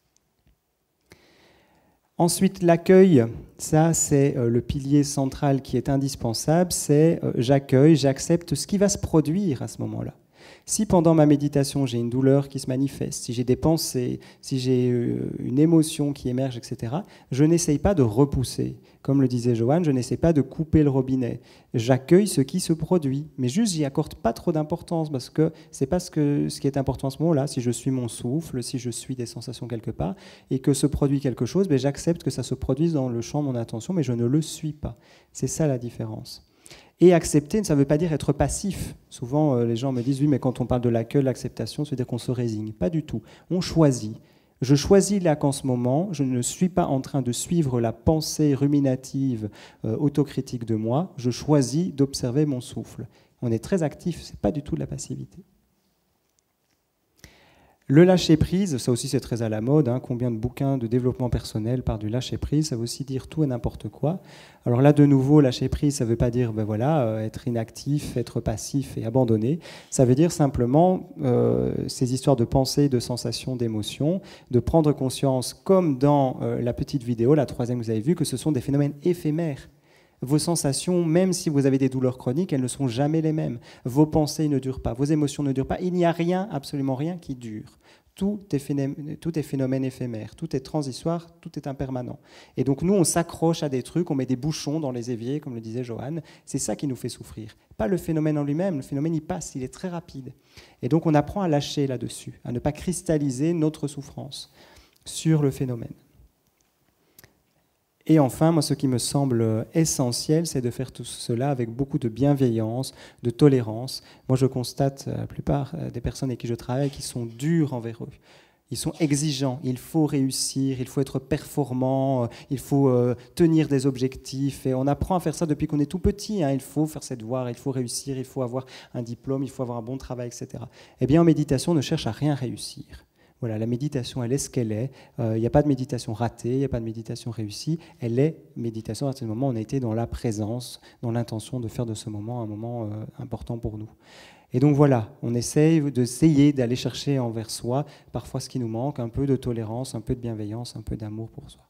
Ensuite, l'accueil, ça c'est le pilier central qui est indispensable, c'est j'accueille, j'accepte ce qui va se produire à ce moment-là. Si pendant ma méditation, j'ai une douleur qui se manifeste, si j'ai des pensées, si j'ai une émotion qui émerge, etc., je n'essaye pas de repousser. Comme le disait Joanne, je n'essaie pas de couper le robinet. J'accueille ce qui se produit, mais juste, j'y accorde pas trop d'importance parce que c'est pas ce qui est important à ce moment-là. Si je suis mon souffle, si je suis des sensations quelque part, et que se produit quelque chose, ben, j'accepte que ça se produise dans le champ de mon attention, mais je ne le suis pas. C'est ça la différence. Et accepter, ça ne veut pas dire être passif. Souvent, les gens me disent, oui, mais quand on parle de l'accueil, l'acceptation, ça veut dire qu'on se résigne. Pas du tout. On choisit. Je choisis là qu'en ce moment, je ne suis pas en train de suivre la pensée ruminative, autocritique de moi. Je choisis d'observer mon souffle. On est très actif, ce n'est pas du tout de la passivité. Le lâcher-prise, ça aussi c'est très à la mode, hein. Combien de bouquins de développement personnel parlent du lâcher-prise, ça veut aussi dire tout et n'importe quoi. Alors là, de nouveau, lâcher-prise, ça ne veut pas dire ben voilà, être inactif, être passif et abandonné. Ça veut dire simplement ces histoires de pensée, de sensations, d'émotions, de prendre conscience, comme dans la petite vidéo, la troisième que vous avez vue, que ce sont des phénomènes éphémères. Vos sensations, même si vous avez des douleurs chroniques, elles ne sont jamais les mêmes. Vos pensées ne durent pas, vos émotions ne durent pas. Il n'y a rien, absolument rien qui dure. tout est phénomène éphémère, tout est transitoire, tout est impermanent. Et donc nous, on s'accroche à des trucs, on met des bouchons dans les éviers, comme le disait Johan. C'est ça qui nous fait souffrir. Pas le phénomène en lui-même, le phénomène il passe, il est très rapide. Et donc on apprend à lâcher là-dessus, à ne pas cristalliser notre souffrance sur le phénomène. Et enfin, moi, ce qui me semble essentiel, c'est de faire tout cela avec beaucoup de bienveillance, de tolérance. Moi, je constate la plupart des personnes avec qui je travaille qui sont dures envers eux. Ils sont exigeants, il faut réussir, il faut être performant, il faut tenir des objectifs. Et on apprend à faire ça depuis qu'on est tout petit. Il faut faire ses devoirs, il faut réussir, il faut avoir un diplôme, il faut avoir un bon travail, etc. Eh bien, en méditation, on ne cherche à rien réussir. Voilà, la méditation, elle est ce qu'elle est. Il n'y a pas de méditation ratée, il n'y a pas de méditation réussie. Elle est méditation à ce moment où on a été dans la présence, dans l'intention de faire de ce moment un moment important pour nous. Et donc voilà, on essaye d'aller chercher envers soi parfois ce qui nous manque, un peu de tolérance, un peu de bienveillance, un peu d'amour pour soi.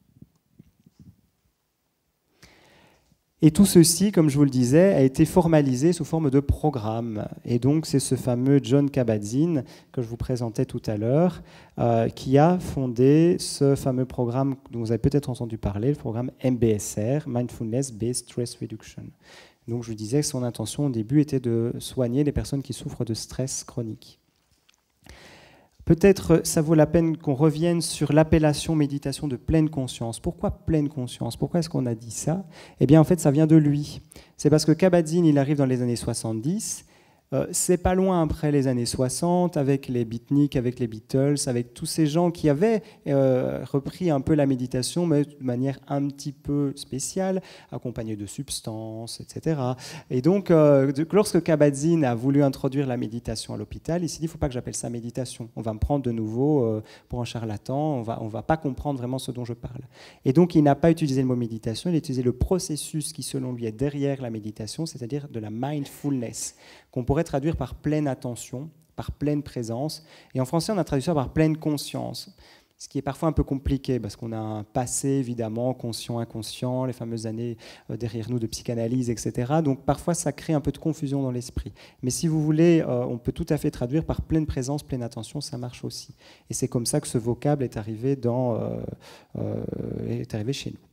Et tout ceci, comme je vous le disais, a été formalisé sous forme de programme. Et donc, c'est ce fameux Jon Kabat-Zinn que je vous présentais tout à l'heure, qui a fondé ce fameux programme dont vous avez peut-être entendu parler, le programme MBSR, Mindfulness Based Stress Reduction. Donc, je vous disais que son intention au début était de soigner les personnes qui souffrent de stress chronique. Peut-être ça vaut la peine qu'on revienne sur l'appellation méditation de pleine conscience. Pourquoi pleine conscience? Pourquoi est-ce qu'on a dit ça? Eh bien, en fait, ça vient de lui. C'est parce que Kabat-Zinn, il arrive dans les années 70. C'est pas loin après les années 60, avec les beatniks, avec les Beatles, avec tous ces gens qui avaient repris un peu la méditation, mais de manière un petit peu spéciale, accompagnée de substances, etc. Et donc, lorsque Kabat-Zinn a voulu introduire la méditation à l'hôpital, il s'est dit, il ne faut pas que j'appelle ça méditation. On va me prendre de nouveau pour un charlatan, on va pas comprendre vraiment ce dont je parle. Et donc, il n'a pas utilisé le mot méditation, il a utilisé le processus qui, selon lui, est derrière la méditation, c'est-à-dire de la mindfulness, qu'on pourrait traduire par pleine attention, par pleine présence. Et en français, on a traduit ça par pleine conscience, ce qui est parfois un peu compliqué, parce qu'on a un passé, évidemment, conscient, inconscient, les fameuses années derrière nous de psychanalyse, etc. Donc parfois, ça crée un peu de confusion dans l'esprit. Mais si vous voulez, on peut tout à fait traduire par pleine présence, pleine attention, ça marche aussi. Et c'est comme ça que ce vocable est arrivé chez nous.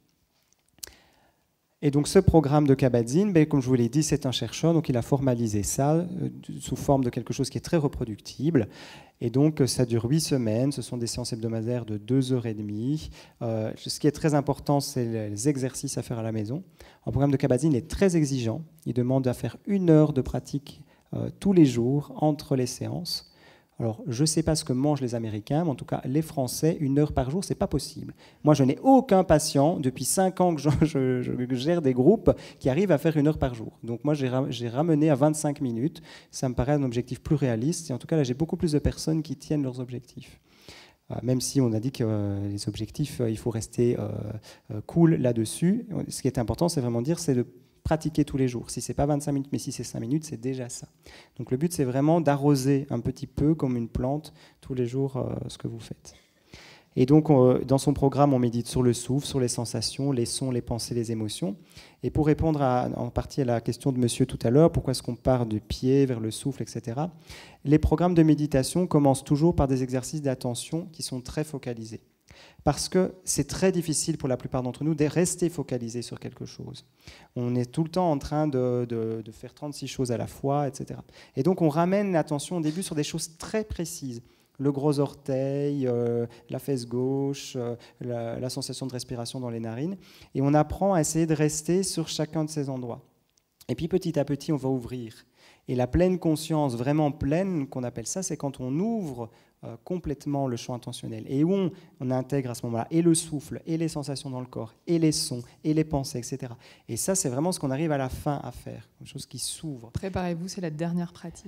Et donc ce programme de Kabat-Zinn, comme je vous l'ai dit, c'est un chercheur, donc il a formalisé ça sous forme de quelque chose qui est très reproductible. Et donc ça dure 8 semaines, ce sont des séances hebdomadaires de 2h30. Ce qui est très important, c'est les exercices à faire à la maison. Le programme de Kabat-Zinn est très exigeant, il demande à faire 1 heure de pratique tous les jours entre les séances. Alors, je ne sais pas ce que mangent les Américains, mais en tout cas, les Français, 1 heure par jour, ce n'est pas possible. Moi, je n'ai aucun patient, depuis 5 ans que je gère des groupes, qui arrivent à faire 1 heure par jour. Donc moi, j'ai ramené à 25 minutes. Ça me paraît un objectif plus réaliste. Et en tout cas, là, j'ai beaucoup plus de personnes qui tiennent leurs objectifs. Même si on a dit que les objectifs, il faut rester cool là-dessus. Ce qui est important, c'est vraiment dire, c'est de pratiquer tous les jours. Si ce n'est pas 25 minutes, mais si c'est 5 minutes, c'est déjà ça. Donc le but, c'est vraiment d'arroser un petit peu, comme une plante, tous les jours, ce que vous faites. Et donc, dans son programme, on médite sur le souffle, sur les sensations, les sons, les pensées, les émotions. Et pour répondre en partie à la question de monsieur tout à l'heure, pourquoi est-ce qu'on part du pied vers le souffle, etc., les programmes de méditation commencent toujours par des exercices d'attention qui sont très focalisés. Parce que c'est très difficile pour la plupart d'entre nous de rester focalisé sur quelque chose. On est tout le temps en train de faire 36 choses à la fois, etc. Et donc on ramène l'attention au début sur des choses très précises. Le gros orteil, la fesse gauche, la sensation de respiration dans les narines. Et on apprend à essayer de rester sur chacun de ces endroits. Et puis petit à petit, on va ouvrir. Et la pleine conscience, vraiment pleine, qu'on appelle ça, c'est quand on ouvre complètement le champ intentionnel et où on intègre à ce moment-là et le souffle, et les sensations dans le corps, et les sons, et les pensées, etc. Et ça, c'est vraiment ce qu'on arrive à la fin à faire, une chose qui s'ouvre. Préparez-vous, c'est la dernière pratique.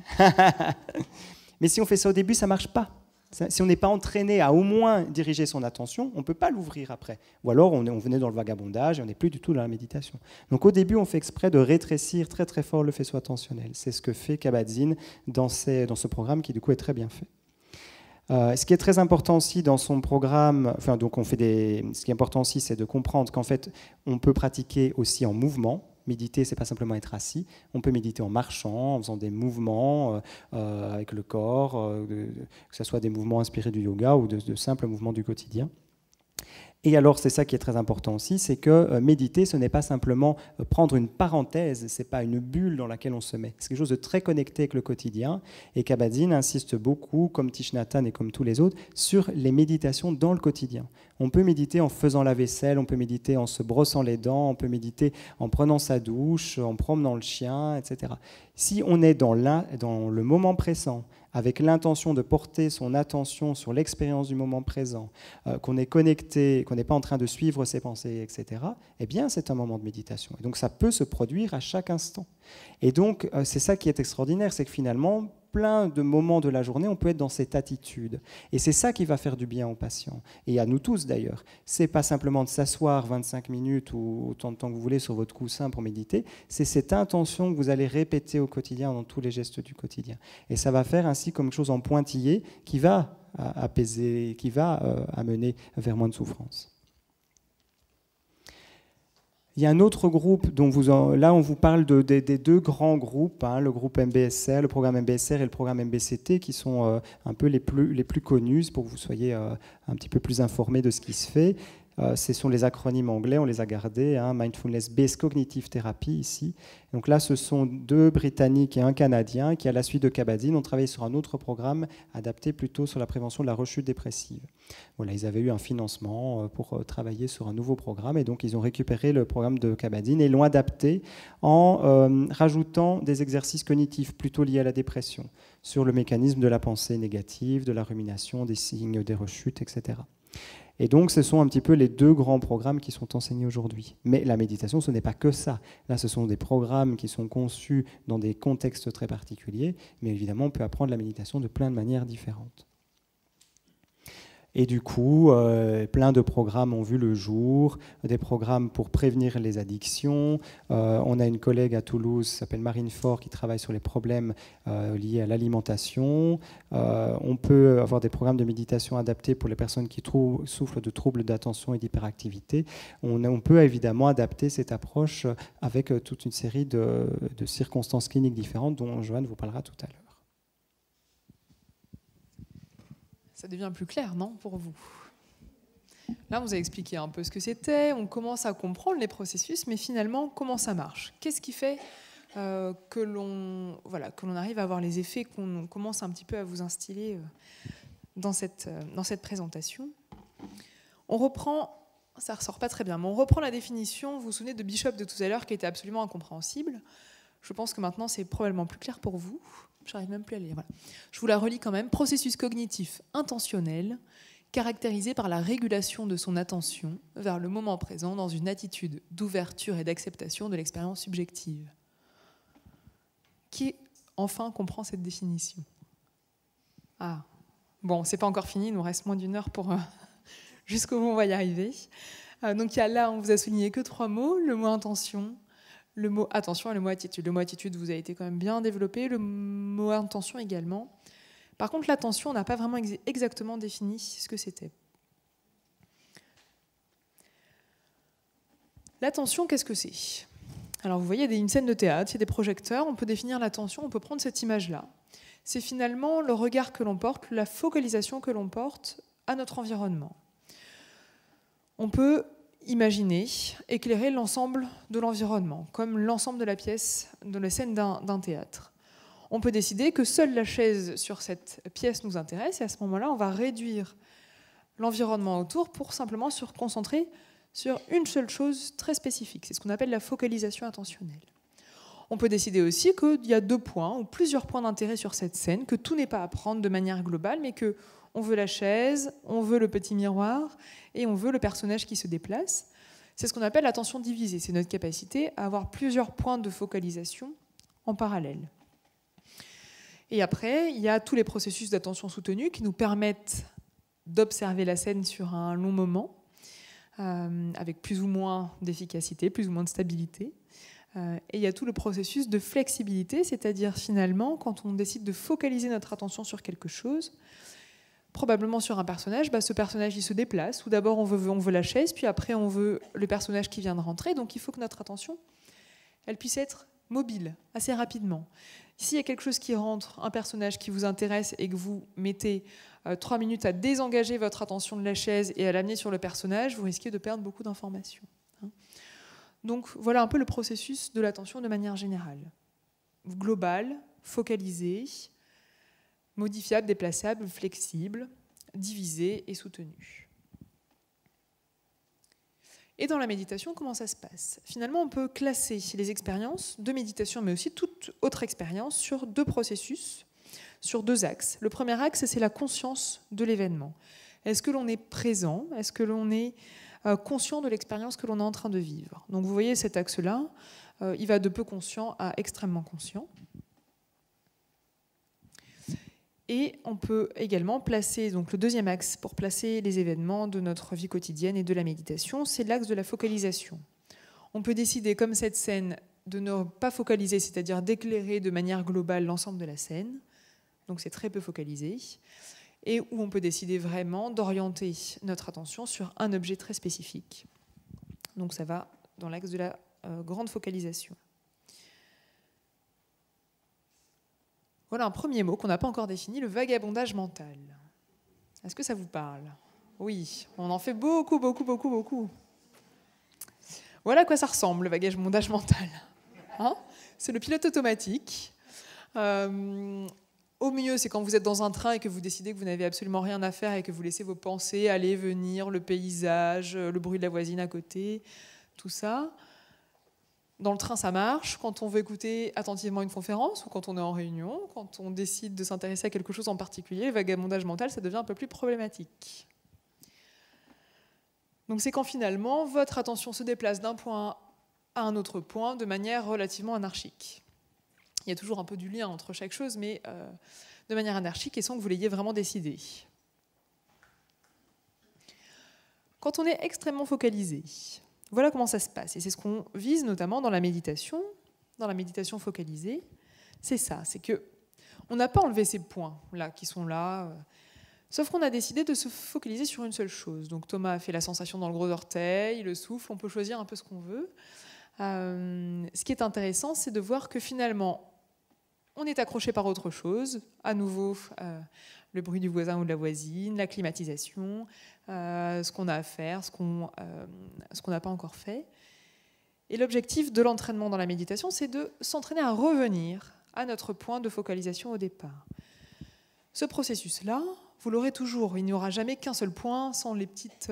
Mais si on fait ça au début, ça ne marche pas. Si on n'est pas entraîné à au moins diriger son attention, on ne peut pas l'ouvrir après. Ou alors on venait dans le vagabondage et on n'est plus du tout dans la méditation. Donc au début, on fait exprès de rétrécir très très fort le faisceau attentionnel. C'est ce que fait Kabat-Zinn dans ce programme qui du coup est très bien fait. Ce qui est très important aussi dans son programme, ce qui est important aussi, c'est de comprendre qu'en fait, on peut pratiquer aussi en mouvement. Méditer, c'est pas simplement être assis. On peut méditer en marchant, en faisant des mouvements avec le corps, que ce soit des mouvements inspirés du yoga ou de simples mouvements du quotidien. Et alors, c'est ça qui est très important aussi, c'est que méditer, ce n'est pas simplement prendre une parenthèse, ce n'est pas une bulle dans laquelle on se met. C'est quelque chose de très connecté avec le quotidien. Et Kabat-Zinn insiste beaucoup, comme Thich Nhat Hanh et comme tous les autres, sur les méditations dans le quotidien. On peut méditer en faisant la vaisselle, on peut méditer en se brossant les dents, on peut méditer en prenant sa douche, en promenant le chien, etc. Si on est dans le moment présent, avec l'intention de porter son attention sur l'expérience du moment présent, qu'on est connecté, qu'on n'est pas en train de suivre ses pensées, etc., eh bien, c'est un moment de méditation. Et donc, ça peut se produire à chaque instant. Et donc, c'est ça qui est extraordinaire, c'est que finalement, plein de moments de la journée, on peut être dans cette attitude. Et c'est ça qui va faire du bien aux patients, et à nous tous d'ailleurs. C'est pas simplement de s'asseoir 25 minutes ou autant de temps que vous voulez sur votre coussin pour méditer, c'est cette intention que vous allez répéter au quotidien dans tous les gestes du quotidien. Et ça va faire ainsi comme quelque chose en pointillé qui va apaiser, qui va amener vers moins de souffrance. Il y a un autre groupe dont là on vous parle des deux grands groupes, le groupe MBSR, le programme MBSR et le programme MBCT, qui sont un peu les plus connus pour que vous soyez un petit peu plus informés de ce qui se fait. Ce sont les acronymes anglais, on les a gardés, Mindfulness Based Cognitive Therapy ici. Donc là, ce sont 2 Britanniques et un Canadien qui, à la suite de Kabat-Zinn, ont travaillé sur un autre programme adapté plutôt sur la prévention de la rechute dépressive. Voilà, ils avaient eu un financement pour travailler sur un nouveau programme et donc ils ont récupéré le programme de Kabat-Zinn et l'ont adapté en rajoutant des exercices cognitifs plutôt liés à la dépression, sur le mécanisme de la pensée négative, de la rumination, des signes des rechutes, etc. Et donc, ce sont un petit peu les 2 grands programmes qui sont enseignés aujourd'hui. Mais la méditation, ce n'est pas que ça. Là, ce sont des programmes qui sont conçus dans des contextes très particuliers, mais évidemment, on peut apprendre la méditation de plein de manières différentes. Et du coup, plein de programmes ont vu le jour, des programmes pour prévenir les addictions. On a une collègue à Toulouse, qui s'appelle Marine Faure, qui travaille sur les problèmes liés à l'alimentation. On peut avoir des programmes de méditation adaptés pour les personnes qui souffrent de troubles d'attention et d'hyperactivité. On peut évidemment adapter cette approche avec toute une série de circonstances cliniques différentes dont Joanne vous parlera tout à l'heure. Ça devient plus clair, non, pour vous? Là, on vous a expliqué un peu ce que c'était, on commence à comprendre les processus, mais finalement, comment ça marche? Qu'est-ce qui fait que l'on arrive à avoir les effets qu'on commence un petit peu à vous instiller dans cette présentation? On reprend, ça ne ressort pas très bien, mais on reprend la définition, vous vous souvenez de Bishop de tout à l'heure, qui était absolument incompréhensible. Je pense que maintenant, c'est probablement plus clair pour vous. J'arrive même plus à lire. Voilà. Je vous la relis quand même. Processus cognitif intentionnel, caractérisé par la régulation de son attention vers le moment présent dans une attitude d'ouverture et d'acceptation de l'expérience subjective. Qui, enfin, comprend cette définition? Ah, bon, c'est pas encore fini, il nous reste moins d'1 heure pour... jusqu'au bout, on va y arriver. Donc là, on vous a souligné que 3 mots, le mot intention, le mot attention et le mot attitude. Le mot attitude vous a été quand même bien développé, le mot intention également. Par contre, l'attention, on n'a pas vraiment exactement défini ce que c'était. L'attention, qu'est-ce que c'est? Alors vous voyez, il y a une scène de théâtre, il y a des projecteurs, on peut définir l'attention, on peut prendre cette image-là. C'est finalement le regard que l'on porte, la focalisation que l'on porte à notre environnement. On peut imaginer, éclairer l'ensemble de l'environnement, comme l'ensemble de la pièce, de la scène d'un théâtre. On peut décider que seule la chaise sur cette pièce nous intéresse, et à ce moment-là, on va réduire l'environnement autour pour simplement se concentrer sur une seule chose très spécifique. C'est ce qu'on appelle la focalisation intentionnelle. On peut décider aussi qu'il y a 2 points ou plusieurs points d'intérêt sur cette scène, que tout n'est pas à prendre de manière globale, mais que on veut la chaise, on veut le petit miroir et on veut le personnage qui se déplace. C'est ce qu'on appelle l'attention divisée. C'est notre capacité à avoir plusieurs points de focalisation en parallèle. Et après, il y a tous les processus d'attention soutenue qui nous permettent d'observer la scène sur un long moment, avec plus ou moins d'efficacité, plus ou moins de stabilité. Et il y a tout le processus de flexibilité, c'est-à-dire finalement, quand on décide de focaliser notre attention sur quelque chose, probablement sur un personnage, ce personnage il se déplace, ou d'abord on veut la chaise, puis après on veut le personnage qui vient de rentrer, donc il faut que notre attention elle puisse être mobile assez rapidement. S'il y a quelque chose qui rentre, un personnage qui vous intéresse et que vous mettez 3 minutes à désengager votre attention de la chaise et à l'amener sur le personnage, vous risquez de perdre beaucoup d'informations. Donc voilà un peu le processus de l'attention de manière générale. Global, focalisé, modifiable, déplaçable, flexible, divisé et soutenu. Et dans la méditation, comment ça se passe? Finalement, on peut classer les expériences de méditation, mais aussi toute autre expérience, sur 2 processus, sur 2 axes. Le premier axe, c'est la conscience de l'événement. Est-ce que l'on est présent? Est-ce que l'on est conscient de l'expérience que l'on est en train de vivre? Donc vous voyez cet axe-là, il va de peu conscient à extrêmement conscient. Et on peut également placer, donc le deuxième axe pour placer les événements de notre vie quotidienne et de la méditation, c'est l'axe de la focalisation. On peut décider, comme cette scène, de ne pas focaliser, c'est-à-dire d'éclairer de manière globale l'ensemble de la scène, donc c'est très peu focalisé, et où on peut décider vraiment d'orienter notre attention sur un objet très spécifique. Donc ça va dans l'axe de la grande focalisation. Voilà un premier mot qu'on n'a pas encore défini, le vagabondage mental. Est-ce que ça vous parle? Oui, on en fait beaucoup, beaucoup, beaucoup, beaucoup. Voilà à quoi ça ressemble, le vagabondage mental. Hein? C'est le pilote automatique. Au mieux, c'est quand vous êtes dans un train et que vous décidez que vous n'avez absolument rien à faire et que vous laissez vos pensées aller, venir, le paysage, le bruit de la voisine à côté, tout ça. Dans le train, ça marche. Quand on veut écouter attentivement une conférence ou quand on est en réunion, quand on décide de s'intéresser à quelque chose en particulier, le vagabondage mental, ça devient un peu plus problématique. Donc c'est quand finalement votre attention se déplace d'un point à un autre point de manière relativement anarchique. Il y a toujours un peu du lien entre chaque chose, mais de manière anarchique et sans que vous l'ayez vraiment décidé. Quand on est extrêmement focalisé, voilà comment ça se passe. Et c'est ce qu'on vise notamment dans la méditation focalisée. C'est ça, c'est qu'on n'a pas enlevé ces points-là qui sont là, sauf qu'on a décidé de se focaliser sur une seule chose. Donc Thomas a fait la sensation dans le gros orteil, le souffle, on peut choisir un peu ce qu'on veut. Ce qui est intéressant, c'est de voir que finalement, on est accroché par autre chose, à nouveau le bruit du voisin ou de la voisine, la climatisation, ce qu'on a à faire, ce qu'on n'a pas encore fait. Et l'objectif de l'entraînement dans la méditation, c'est de s'entraîner à revenir à notre point de focalisation au départ. Ce processus-là, vous l'aurez toujours. Il n'y aura jamais qu'un seul point sans les petites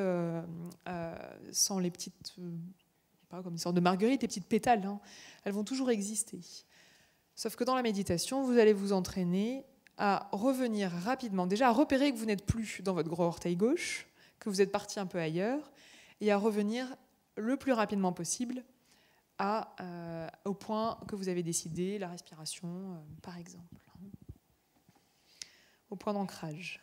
pas comme une sorte de marguerite, les petites pétales. Hein. Elles vont toujours exister. Sauf que dans la méditation, vous allez vous entraîner à revenir rapidement, déjà à repérer que vous n'êtes plus dans votre gros orteil gauche, que vous êtes parti un peu ailleurs, et à revenir le plus rapidement possible au point que vous avez décidé, la respiration, par exemple, au point d'ancrage.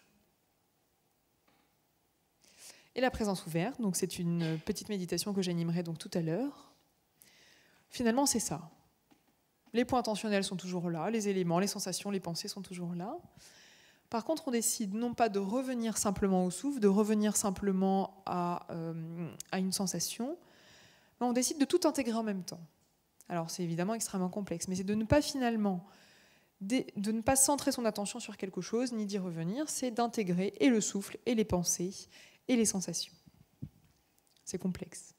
Et la présence ouverte, donc c'est une petite méditation que j'animerai donc tout à l'heure. Finalement, c'est ça. Les points intentionnels sont toujours là, les éléments, les sensations, les pensées sont toujours là. Par contre, on décide non pas de revenir simplement au souffle, de revenir simplement à une sensation, mais on décide de tout intégrer en même temps. Alors c'est évidemment extrêmement complexe, mais c'est de ne pas finalement, de ne pas centrer son attention sur quelque chose, ni d'y revenir, c'est d'intégrer et le souffle, et les pensées, et les sensations. C'est complexe.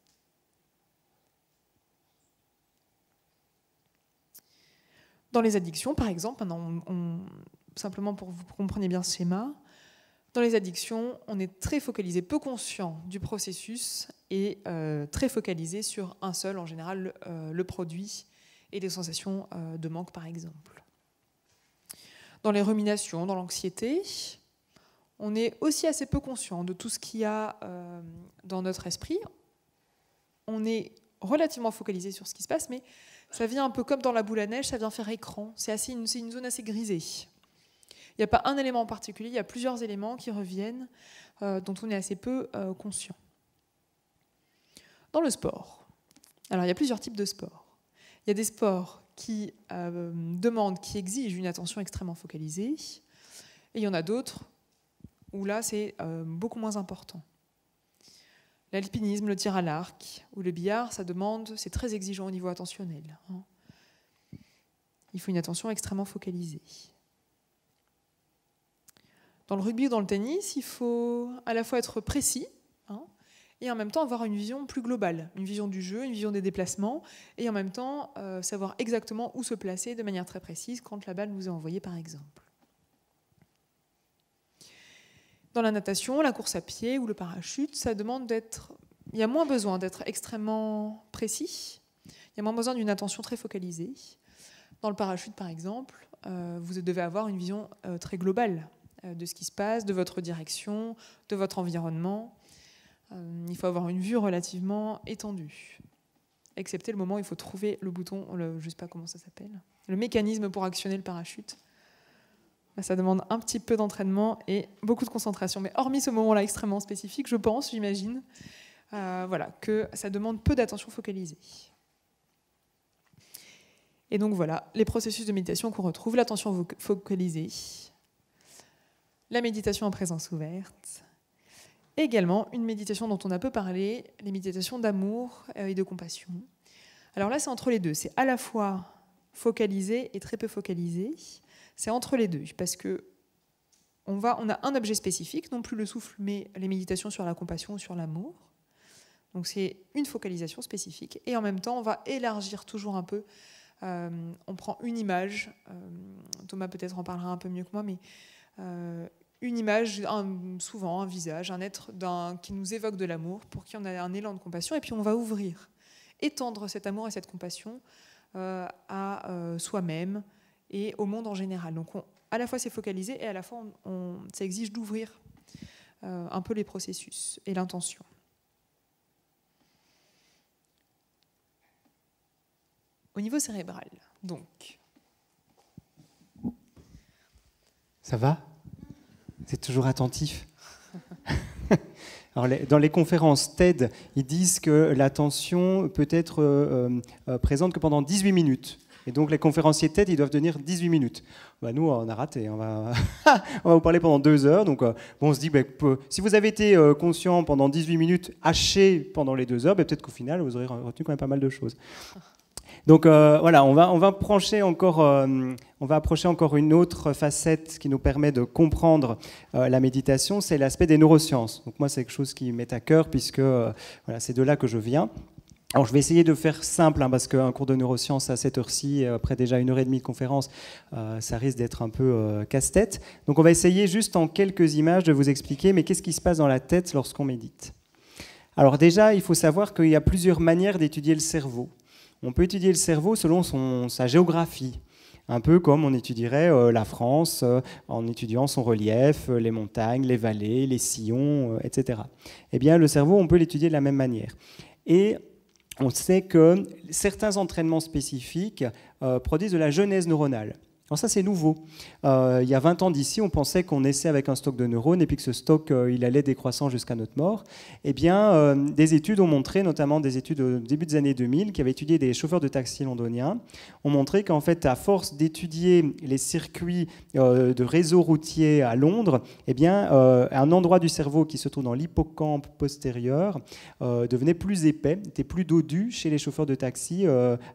Dans les addictions, par exemple, simplement pour que vous compreniez bien ce schéma, dans les addictions, on est très focalisé, peu conscient du processus et très focalisé sur un seul, en général, le produit et les sensations de manque, par exemple. Dans les ruminations, dans l'anxiété, on est aussi assez peu conscient de tout ce qu'il y a dans notre esprit. On est relativement focalisé sur ce qui se passe, mais ça vient un peu comme dans la boule à neige, ça vient faire écran. C'est une zone assez grisée. Il n'y a pas un élément en particulier, il y a plusieurs éléments qui reviennent, dont on est assez peu conscient. Dans le sport, alors il y a plusieurs types de sports. Il y a des sports qui qui exigent une attention extrêmement focalisée, et il y en a d'autres où là c'est beaucoup moins important. L'alpinisme, le tir à l'arc ou le billard, c'est très exigeant au niveau attentionnel. Il faut une attention extrêmement focalisée. Dans le rugby ou dans le tennis, il faut à la fois être précis et en même temps avoir une vision plus globale, une vision du jeu, une vision des déplacements, et en même temps savoir exactement où se placer de manière très précise quand la balle vous est envoyée, par exemple. Dans la natation, la course à pied ou le parachute, il y a moins besoin d'être extrêmement précis, il y a moins besoin d'une attention très focalisée. Dans le parachute, par exemple, vous devez avoir une vision très globale de ce qui se passe, de votre direction, de votre environnement. Il faut avoir une vue relativement étendue, excepté le moment où il faut trouver le bouton, je ne sais pas comment ça s'appelle, le mécanisme pour actionner le parachute. Ça demande un petit peu d'entraînement et beaucoup de concentration. Mais hormis ce moment-là extrêmement spécifique, je pense, j'imagine, que ça demande peu d'attention focalisée. Et donc voilà, les processus de méditation qu'on retrouve, l'attention focalisée, la méditation en présence ouverte, et également une méditation dont on a peu parlé, les méditations d'amour et de compassion. Alors là, c'est entre les deux. C'est à la fois focalisé et très peu focalisé. C'est entre les deux, parce que on a un objet spécifique, non plus le souffle, mais les méditations sur la compassion ou sur l'amour. Donc c'est une focalisation spécifique. Et en même temps, on va élargir toujours un peu. On prend une image, Thomas peut-être en parlera un peu mieux que moi, mais une image, souvent un visage, un être qui nous évoque de l'amour, pour qui on a un élan de compassion, et puis on va ouvrir, étendre cet amour et cette compassion à soi-même et au monde en général. Donc à la fois c'est focalisé et à la fois ça exige d'ouvrir un peu les processus et l'intention. Au niveau cérébral, donc. Ça va ? C'est toujours attentif. Alors, dans les conférences TED, ils disent que l'attention peut être présente que pendant 18 minutes. Et donc, les conférenciers TED, ils doivent tenir 18 minutes. Bah, nous, on a raté. On va vous parler pendant 2 heures. Donc, on se dit, si vous avez été conscient pendant 18 minutes, haché pendant les 2 heures, peut-être qu'au final, vous aurez retenu quand même pas mal de choses. Donc voilà, on va approcher encore une autre facette qui nous permet de comprendre la méditation, c'est l'aspect des neurosciences. Donc moi, c'est quelque chose qui m'est à cœur puisque voilà, c'est de là que je viens. Alors je vais essayer de faire simple parce qu'un cours de neurosciences à cette heure-ci, après déjà 1h30 de conférence, ça risque d'être un peu casse-tête. Donc on va essayer juste en quelques images de vous expliquer, mais qu'est-ce qui se passe dans la tête lorsqu'on médite ? Alors déjà, il faut savoir qu'il y a plusieurs manières d'étudier le cerveau. On peut étudier le cerveau selon sa géographie, un peu comme on étudierait la France en étudiant son relief, les montagnes, les vallées, les sillons, etc. Eh bien, le cerveau, on peut l'étudier de la même manière. Et on sait que certains entraînements spécifiques produisent de la genèse neuronale. Alors ça, c'est nouveau. Il y a 20 ans d'ici, on pensait qu'on naissait avec un stock de neurones et puis que ce stock, il allait décroissant jusqu'à notre mort. Eh bien, des études ont montré, notamment des études au début des années 2000, qui avaient étudié des chauffeurs de taxi londoniens, ont montré qu'en fait, à force d'étudier les circuits de réseaux routiers à Londres, eh bien, un endroit du cerveau qui se trouve dans l'hippocampe postérieur devenait plus épais, était plus dodu chez les chauffeurs de taxi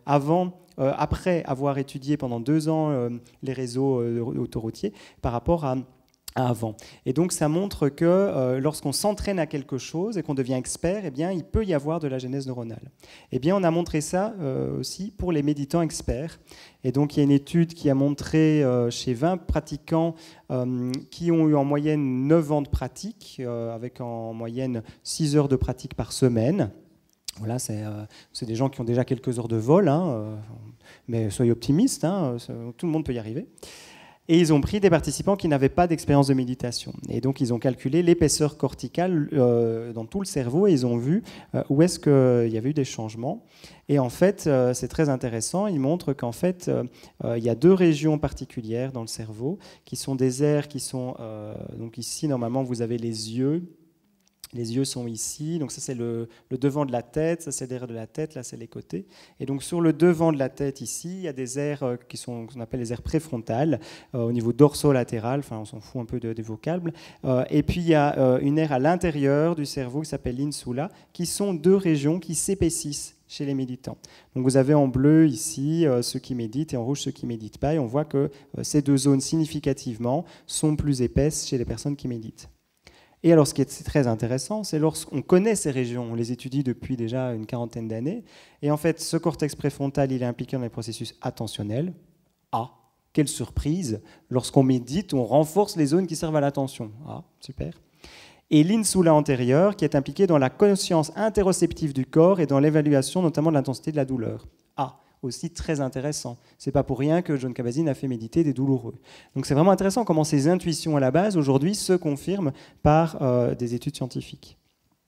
après avoir étudié pendant 2 ans les réseaux autoroutiers par rapport à avant. Et donc ça montre que lorsqu'on s'entraîne à quelque chose et qu'on devient expert, eh bien, il peut y avoir de la genèse neuronale. Eh bien, on a montré ça aussi pour les méditants experts. Et donc il y a une étude qui a montré chez 20 pratiquants qui ont eu en moyenne 9 ans de pratique, avec en moyenne 6 heures de pratique par semaine. Voilà, c'est des gens qui ont déjà quelques heures de vol, mais soyez optimistes, tout le monde peut y arriver. Et ils ont pris des participants qui n'avaient pas d'expérience de méditation. Et donc, ils ont calculé l'épaisseur corticale dans tout le cerveau et ils ont vu où est-ce qu'il y avait eu des changements. Et en fait, c'est très intéressant. Ils montrent qu'en fait, il y a 2 régions particulières dans le cerveau qui sont des aires qui sont... donc ici, normalement, vous avez les yeux. Les yeux sont ici, donc ça c'est le devant de la tête, ça c'est derrière de la tête, là c'est les côtés. Et donc sur le devant de la tête ici, il y a des aires qui sont, qu'on appelle les aires préfrontales, au niveau dorsolatéral, enfin on s'en fout un peu des vocables. Et puis il y a une aire à l'intérieur du cerveau qui s'appelle l'insula, qui sont deux régions qui s'épaississent chez les méditants. Donc vous avez en bleu ici ceux qui méditent et en rouge ceux qui ne méditent pas, et on voit que ces deux zones significativement sont plus épaisses chez les personnes qui méditent. Et alors, ce qui est très intéressant, c'est lorsqu'on connaît ces régions, on les étudie depuis déjà une quarantaine d'années, et en fait, ce cortex préfrontal, il est impliqué dans les processus attentionnels. Ah, quelle surprise! Lorsqu'on médite, on renforce les zones qui servent à l'attention. Ah, super. Et l'insula antérieure, qui est impliquée dans la conscience interoceptive du corps et dans l'évaluation notamment de l'intensité de la douleur. Ah, aussi très intéressant. C'est pas pour rien que John Kabat-Zinn a fait méditer des douloureux. Donc c'est vraiment intéressant comment ces intuitions à la base aujourd'hui se confirment par des études scientifiques.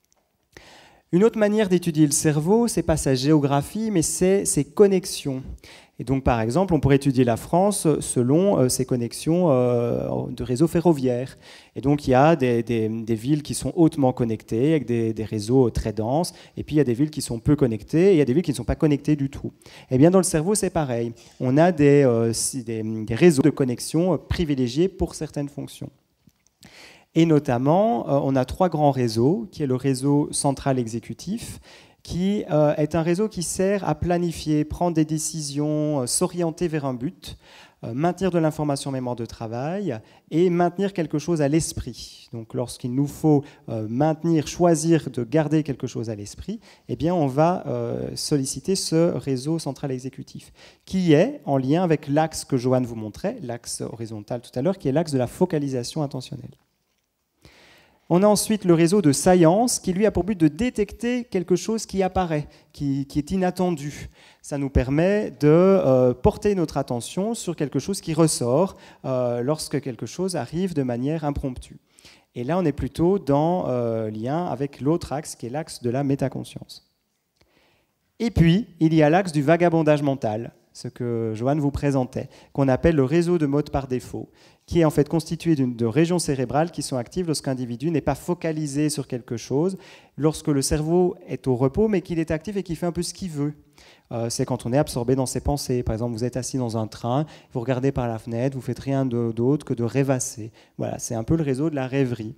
Une autre manière d'étudier le cerveau, c'est pas sa géographie, mais c'est ses connexions. Et donc, par exemple, on pourrait étudier la France selon ses connexions de réseaux ferroviaires. Et donc, il y a des villes qui sont hautement connectées, avec des réseaux très denses, et puis il y a des villes qui sont peu connectées, et il y a des villes qui ne sont pas connectées du tout. Eh bien, dans le cerveau, c'est pareil. On a des réseaux de connexion privilégiés pour certaines fonctions. Et notamment, on a trois grands réseaux, qui est le réseau central exécutif, qui est un réseau qui sert à planifier, prendre des décisions, s'orienter vers un but, maintenir de l'information en mémoire de travail et maintenir quelque chose à l'esprit. Donc lorsqu'il nous faut choisir de garder quelque chose à l'esprit, eh bien on va solliciter ce réseau central exécutif, qui est en lien avec l'axe que Johan vous montrait, l'axe horizontal tout à l'heure, qui est l'axe de la focalisation intentionnelle. On a ensuite le réseau de science qui, lui, a pour but de détecter quelque chose qui apparaît, qui est inattendu. Ça nous permet de porter notre attention sur quelque chose qui ressort lorsque quelque chose arrive de manière impromptue. Et là, on est plutôt dans lien avec l'autre axe, qui est l'axe de la métaconscience. Et puis, il y a l'axe du vagabondage mental, ce que Johan vous présentait, qu'on appelle le réseau de mode par défaut, qui est en fait constitué de régions cérébrales qui sont actives lorsqu'un individu n'est pas focalisé sur quelque chose, lorsque le cerveau est au repos, mais qu'il est actif et qu'il fait un peu ce qu'il veut. C'est quand on est absorbé dans ses pensées. Par exemple, vous êtes assis dans un train, vous regardez par la fenêtre, vous ne faites rien d'autre que de rêvasser. Voilà, c'est un peu le réseau de la rêverie.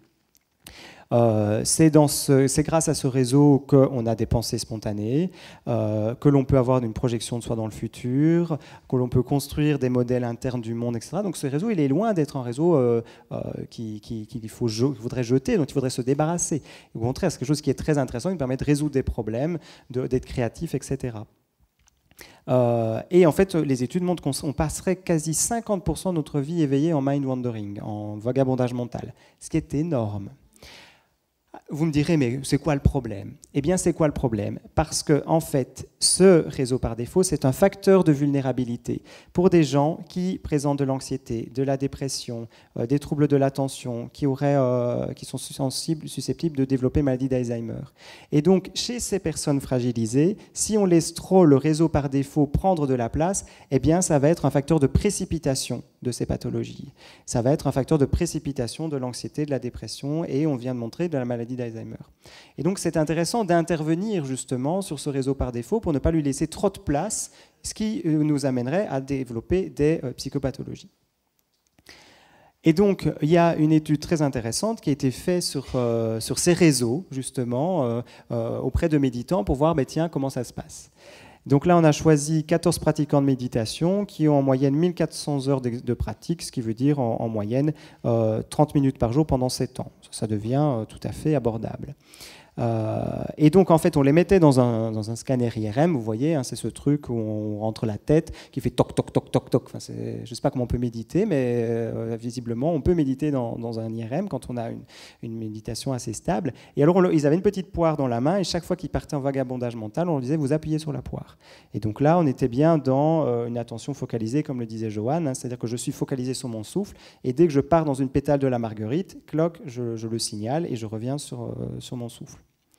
C'est grâce à ce réseau qu'on a des pensées spontanées, que l'on peut avoir une projection de soi dans le futur, que l'on peut construire des modèles internes du monde, etc. Donc ce réseau, il est loin d'être un réseau qu'il faudrait jeter, dont il faudrait se débarrasser. Au contraire, c'est quelque chose qui est très intéressant, qui permet de résoudre des problèmes, d'être créatif, etc. Et en fait, les études montrent qu'on passerait quasi 50% de notre vie éveillée en mind wandering, en vagabondage mental, ce qui est énorme. Vous me direz, mais c'est quoi le problème? Eh bien, c'est quoi le problème? Parce que, en fait, ce réseau par défaut, c'est un facteur de vulnérabilité pour des gens qui présentent de l'anxiété, de la dépression, des troubles de l'attention, qui sont susceptibles de développer maladie d'Alzheimer. Et donc, chez ces personnes fragilisées, si on laisse trop le réseau par défaut prendre de la place, eh bien, ça va être un facteur de précipitation de ces pathologies. Ça va être un facteur de précipitation de l'anxiété, de la dépression, et on vient de montrer de la maladie d'Alzheimer. Et donc c'est intéressant d'intervenir justement sur ce réseau par défaut pour ne pas lui laisser trop de place, ce qui nous amènerait à développer des psychopathologies. Et donc il y a une étude très intéressante qui a été faite sur ces réseaux justement auprès de méditants pour voir tiens, comment ça se passe. Donc là, on a choisi 14 pratiquants de méditation qui ont en moyenne 1400 heures de pratique, ce qui veut dire en moyenne 30 minutes par jour pendant 7 ans. Ça devient tout à fait abordable. Et donc, en fait, on les mettait dans un scanner IRM, vous voyez, c'est ce truc où on rentre la tête, qui fait toc, toc, toc, toc, toc. Enfin, je ne sais pas comment on peut méditer, mais visiblement, on peut méditer dans un IRM quand on a une méditation assez stable. Et alors, ils avaient une petite poire dans la main, et chaque fois qu'ils partaient en vagabondage mental, on leur disait, vous appuyez sur la poire. Et donc là, on était bien dans une attention focalisée, comme le disait Johan, c'est-à-dire que je suis focalisé sur mon souffle, et dès que je pars dans une pétale de la marguerite, cloc, je le signale, et je reviens sur mon souffle.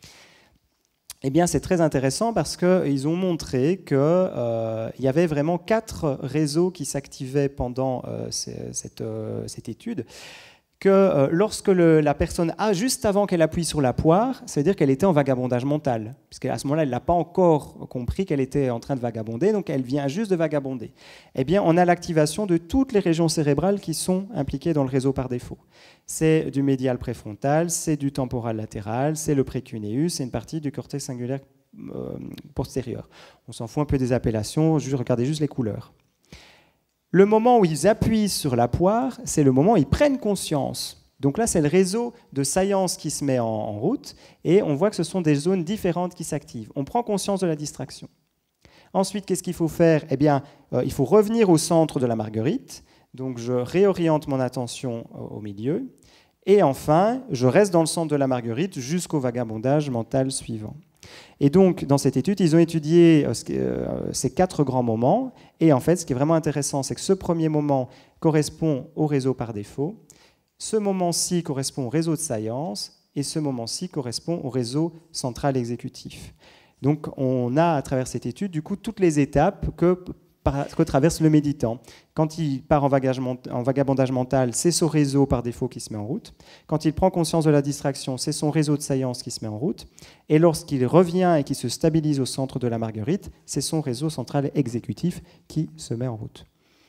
Eh bien, c'est très intéressant parce qu'ils ont montré qu'il y avait vraiment 4 réseaux qui s'activaient pendant cette étude. que lorsque la personne a, juste avant qu'elle appuie sur la poire, ça veut dire qu'elle était en vagabondage mental, puisqu'à ce moment-là, elle n'a pas encore compris qu'elle était en train de vagabonder, donc elle vient juste de vagabonder. Eh bien, on a l'activation de toutes les régions cérébrales qui sont impliquées dans le réseau par défaut. C'est du médial préfrontal, c'est du temporal latéral, c'est le précuneus, c'est une partie du cortex singulaire postérieur. On s'en fout un peu des appellations, regardez juste les couleurs. Le moment où ils appuient sur la poire, c'est le moment où ils prennent conscience. Donc là, c'est le réseau de science qui se met en route et on voit que ce sont des zones différentes qui s'activent. On prend conscience de la distraction. Ensuite, qu'est-ce qu'il faut faire? Eh bien, il faut revenir au centre de la marguerite. Donc, je réoriente mon attention au milieu. Et enfin, je reste dans le centre de la marguerite jusqu'au vagabondage mental suivant. Et donc, dans cette étude, ils ont étudié ces 4 grands moments. Et en fait, ce qui est vraiment intéressant, c'est que ce premier moment correspond au réseau par défaut. Ce moment-ci correspond au réseau de science. Et ce moment-ci correspond au réseau central exécutif. Donc, on a, à travers cette étude, du coup, toutes les étapes que traverse le méditant. Quand il part en vagabondage mental, c'est son réseau par défaut qui se met en route. Quand il prend conscience de la distraction, c'est son réseau de science qui se met en route. Et lorsqu'il revient et qu'il se stabilise au centre de la marguerite, c'est son réseau central exécutif qui se met en route.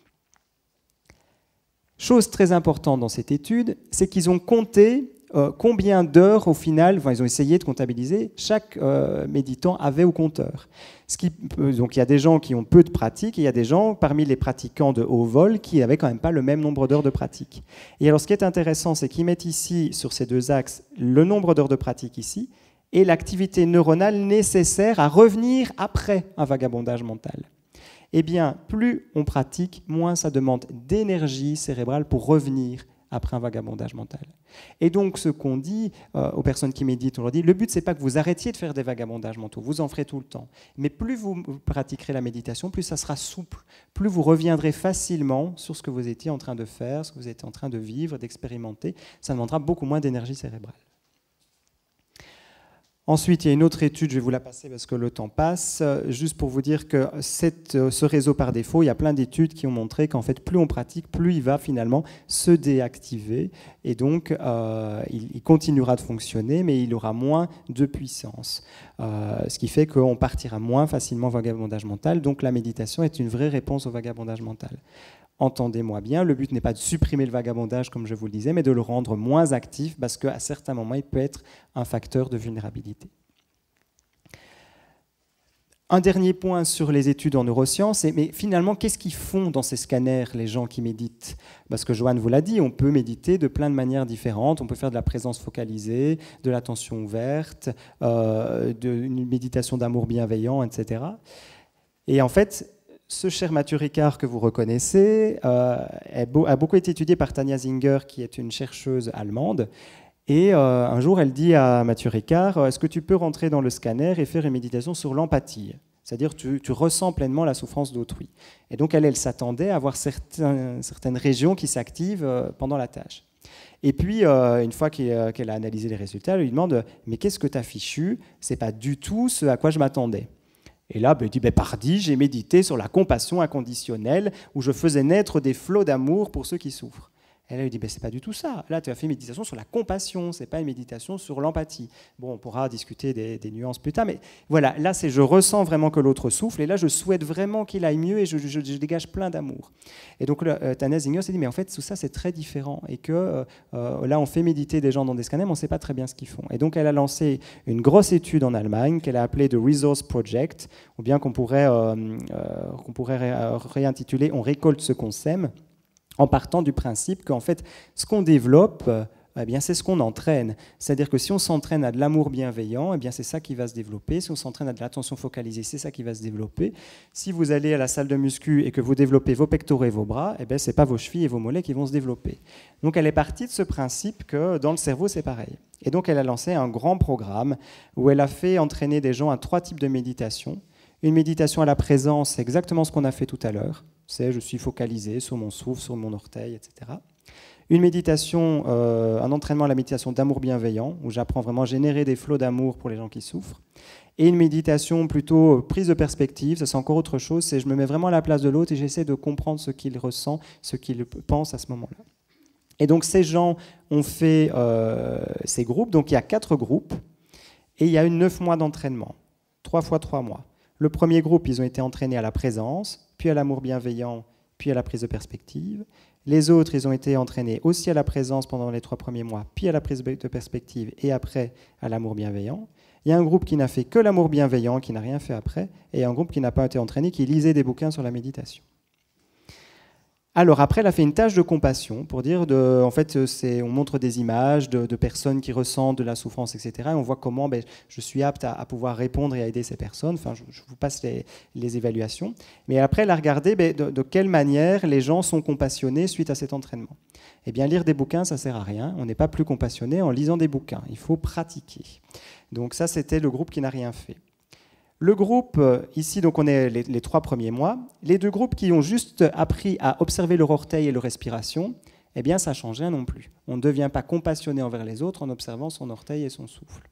Chose très importante dans cette étude, c'est qu'ils ont compté combien d'heures au final, ils ont essayé de comptabiliser, chaque méditant avait au compteur. Donc il y a des gens qui ont peu de pratique et il y a des gens parmi les pratiquants de haut vol qui n'avaient quand même pas le même nombre d'heures de pratique. Et alors ce qui est intéressant, c'est qu'ils mettent ici, sur ces 2 axes, le nombre d'heures de pratique ici et l'activité neuronale nécessaire à revenir après un vagabondage mental. Eh bien, plus on pratique, moins ça demande d'énergie cérébrale pour revenir après un vagabondage mental. Et donc, ce qu'on dit aux personnes qui méditent, on leur dit, le but, ce n'est pas que vous arrêtiez de faire des vagabondages mentaux, vous en ferez tout le temps. Mais plus vous pratiquerez la méditation, plus ça sera souple, plus vous reviendrez facilement sur ce que vous étiez en train de faire, ce que vous étiez en train de vivre, d'expérimenter. Ça demandera beaucoup moins d'énergie cérébrale. Ensuite, il y a une autre étude, je vais vous la passer parce que le temps passe, juste pour vous dire que ce réseau par défaut, il y a plein d'études qui ont montré qu'en fait, plus on pratique, plus il va finalement se déactiver. Et donc, il continuera de fonctionner, mais il aura moins de puissance. Ce qui fait qu'on partira moins facilement au vagabondage mental. Donc, la méditation est une vraie réponse au vagabondage mental. Entendez-moi bien, le but n'est pas de supprimer le vagabondage, comme je vous le disais, mais de le rendre moins actif, parce qu'à certains moments, il peut être un facteur de vulnérabilité. Un dernier point sur les études en neurosciences, mais finalement, qu'est-ce qu'ils font dans ces scanners, les gens qui méditent? Parce que Joanne vous l'a dit, on peut méditer de plein de manières différentes, on peut faire de la présence focalisée, de l'attention ouverte, une méditation d'amour bienveillant, etc. Et en fait, ce cher Mathieu Ricard que vous reconnaissez a beaucoup été étudié par Tania Zinger, qui est une chercheuse allemande. Et un jour, elle dit à Mathieu Ricard, est-ce que tu peux rentrer dans le scanner et faire une méditation sur l'empathie? C'est-à-dire tu ressens pleinement la souffrance d'autrui. Et donc, elle s'attendait à avoir certaines régions qui s'activent pendant la tâche. Et puis, une fois qu'elle a analysé les résultats, elle lui demande, mais qu'est-ce que tu as fichu? Ce n'est pas du tout ce à quoi je m'attendais. Et là, il dit, pardi, j'ai médité sur la compassion inconditionnelle, où je faisais naître des flots d'amour pour ceux qui souffrent. Et là, il dit, c'est pas du tout ça. Là, tu as fait une méditation sur la compassion, c'est pas une méditation sur l'empathie. Bon, on pourra discuter des nuances plus tard, mais voilà, là, je ressens vraiment que l'autre souffle, et là, je souhaite vraiment qu'il aille mieux, et je dégage plein d'amour. Et donc, Tania Zinger s'est dit, mais en fait, tout ça, c'est très différent, et que là, on fait méditer des gens dans des scanners, mais on ne sait pas très bien ce qu'ils font. Et donc, elle a lancé une grosse étude en Allemagne, qu'elle a appelée The Resource Project, ou bien qu'on pourrait réintituler « On récolte ce qu'on sème », en partant du principe qu'en fait, ce qu'on développe, eh bien, c'est ce qu'on entraîne. C'est-à-dire que si on s'entraîne à de l'amour bienveillant, eh bien, c'est ça qui va se développer. Si on s'entraîne à de l'attention focalisée, c'est ça qui va se développer. Si vous allez à la salle de muscu et que vous développez vos pectoraux et vos bras, eh bien, ce n'est pas vos chevilles et vos mollets qui vont se développer. Donc, elle est partie de ce principe que dans le cerveau, c'est pareil. Et donc, elle a lancé un grand programme où elle a fait entraîner des gens à 3 types de méditation. Une méditation à la présence, c'est exactement ce qu'on a fait tout à l'heure. C'est je suis focalisé sur mon souffle, sur mon orteil, etc. Une méditation, un entraînement à la méditation d'amour bienveillant, où j'apprends vraiment à générer des flots d'amour pour les gens qui souffrent. Et une méditation plutôt prise de perspective, ça c'est encore autre chose, c'est je me mets vraiment à la place de l'autre et j'essaie de comprendre ce qu'il ressent, ce qu'il pense à ce moment-là. Et donc ces gens ont fait ces groupes, donc il y a 4 groupes, et il y a eu 9 mois d'entraînement, 3 fois 3 mois. Le premier groupe, ils ont été entraînés à la présence, puis à l'amour bienveillant, puis à la prise de perspective. Les autres, ils ont été entraînés aussi à la présence pendant les 3 premiers mois, puis à la prise de perspective, et après à l'amour bienveillant. Il y a un groupe qui n'a fait que l'amour bienveillant, qui n'a rien fait après, et un groupe qui n'a pas été entraîné, qui lisait des bouquins sur la méditation. Alors après, elle a fait une tâche de compassion pour dire, en fait, on montre des images de personnes qui ressentent de la souffrance, etc. Et on voit comment je suis apte à pouvoir répondre et à aider ces personnes. Enfin, je vous passe les évaluations. Mais après, elle a regardé de quelle manière les gens sont compassionnés suite à cet entraînement. Eh bien, lire des bouquins, ça ne sert à rien. On n'est pas plus compassionné en lisant des bouquins. Il faut pratiquer. Donc ça, c'était le groupe qui n'a rien fait. Le groupe, ici, donc on est les 3 premiers mois. Les 2 groupes qui ont juste appris à observer leur orteil et leur respiration, eh bien, ça ne change rien non plus. On ne devient pas compassionné envers les autres en observant son orteil et son souffle.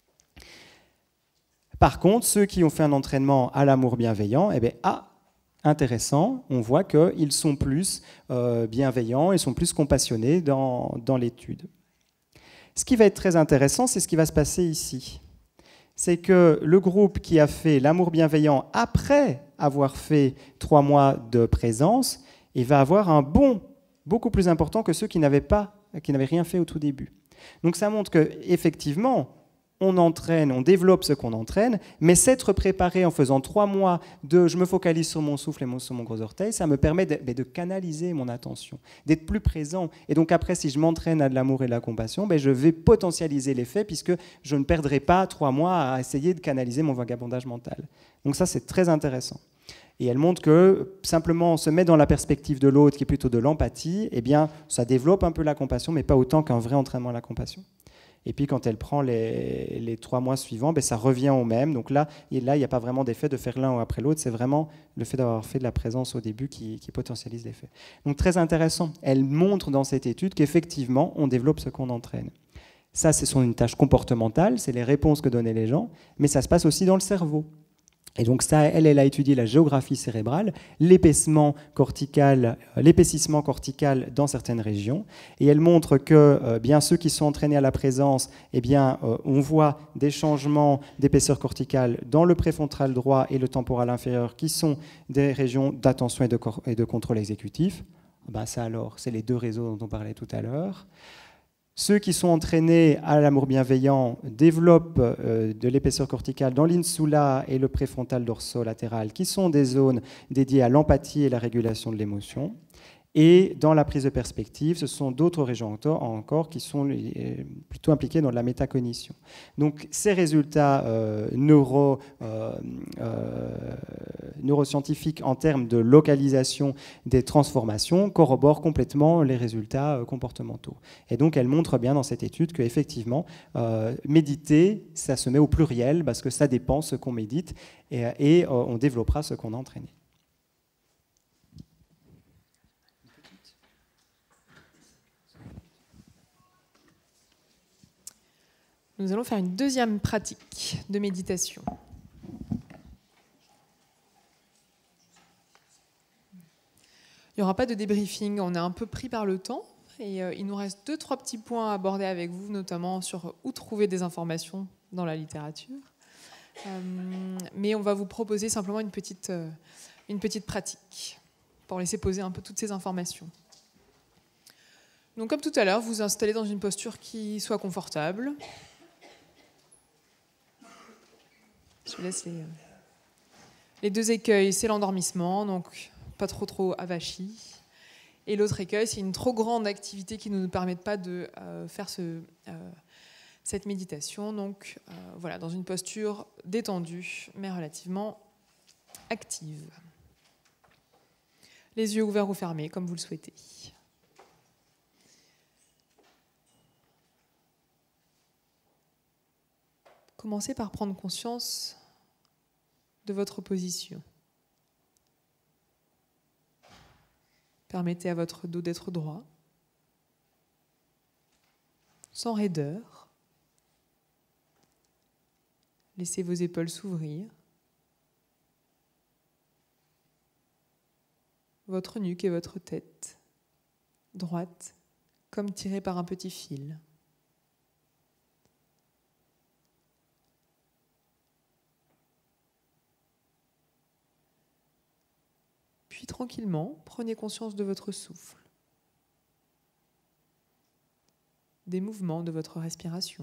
Par contre, ceux qui ont fait un entraînement à l'amour bienveillant, eh bien, intéressant, on voit qu'ils sont plus bienveillants et sont plus compassionnés dans l'étude. Ce qui va être très intéressant, c'est ce qui va se passer ici. C'est que le groupe qui a fait l'amour bienveillant après avoir fait 3 mois de présence, il va avoir un bond beaucoup plus important que ceux qui n'avaient rien fait au tout début. Donc ça montre qu'effectivement, on entraîne, on développe ce qu'on entraîne, mais s'être préparé en faisant 3 mois de je me focalise sur mon souffle et sur mon gros orteil, ça me permet de canaliser mon attention, d'être plus présent. Et donc après, si je m'entraîne à de l'amour et de la compassion, je vais potentialiser l'effet puisque je ne perdrai pas 3 mois à essayer de canaliser mon vagabondage mental. Donc ça, c'est très intéressant. Et elle montre que simplement se mettre dans la perspective de l'autre, qui est plutôt de l'empathie, eh bien, ça développe un peu la compassion, mais pas autant qu'un vrai entraînement à la compassion. Et puis quand elle prend les 3 mois suivants, ça revient au même. Donc là, il n'y a pas vraiment d'effet de faire l'un après l'autre. C'est vraiment le fait d'avoir fait de la présence au début qui potentialise l'effet. Donc très intéressant. Elle montre dans cette étude qu'effectivement, on développe ce qu'on entraîne. Ça, c'est une tâche comportementale, c'est les réponses que donnaient les gens, mais ça se passe aussi dans le cerveau. Et donc ça, elle a étudié la géographie cérébrale, l'épaississement cortical dans certaines régions, et elle montre que bien ceux qui sont entraînés à la présence, on voit des changements d'épaisseur corticale dans le préfrontal droit et le temporal inférieur, qui sont des régions d'attention et de contrôle exécutif. Ça alors, c'est les 2 réseaux dont on parlait tout à l'heure. Ceux qui sont entraînés à l'amour bienveillant développent de l'épaisseur corticale dans l'insula et le préfrontal dorsolatéral, qui sont des zones dédiées à l'empathie et la régulation de l'émotion. Et dans la prise de perspective, ce sont d'autres régions encore qui sont plutôt impliquées dans la métacognition. Donc ces résultats neuroscientifiques en termes de localisation des transformations corroborent complètement les résultats comportementaux. Et donc elle montre bien dans cette étude qu'effectivement, méditer, ça se met au pluriel parce que ça dépend ce qu'on médite et on développera ce qu'on a entraîné. Nous allons faire une deuxième pratique de méditation. Il n'y aura pas de débriefing, on est un peu pris par le temps et il nous reste 2-3 petits points à aborder avec vous, notamment sur où trouver des informations dans la littérature. Mais on va vous proposer simplement une petite pratique pour laisser poser un peu toutes ces informations. Donc comme tout à l'heure, vous vous installez dans une posture qui soit confortable. Je vous laisse les 2 écueils, c'est l'endormissement, donc pas trop avachi. Et l'autre écueil, c'est une trop grande activité qui ne nous permet pas de faire cette méditation. Donc voilà, dans une posture détendue, mais relativement active. Les yeux ouverts ou fermés, comme vous le souhaitez. Commencez par prendre conscience de votre position. Permettez à votre dos d'être droit, sans raideur. Laissez vos épaules s'ouvrir. Votre nuque et votre tête, droite comme tiré par un petit fil. Puis tranquillement, prenez conscience de votre souffle, des mouvements de votre respiration.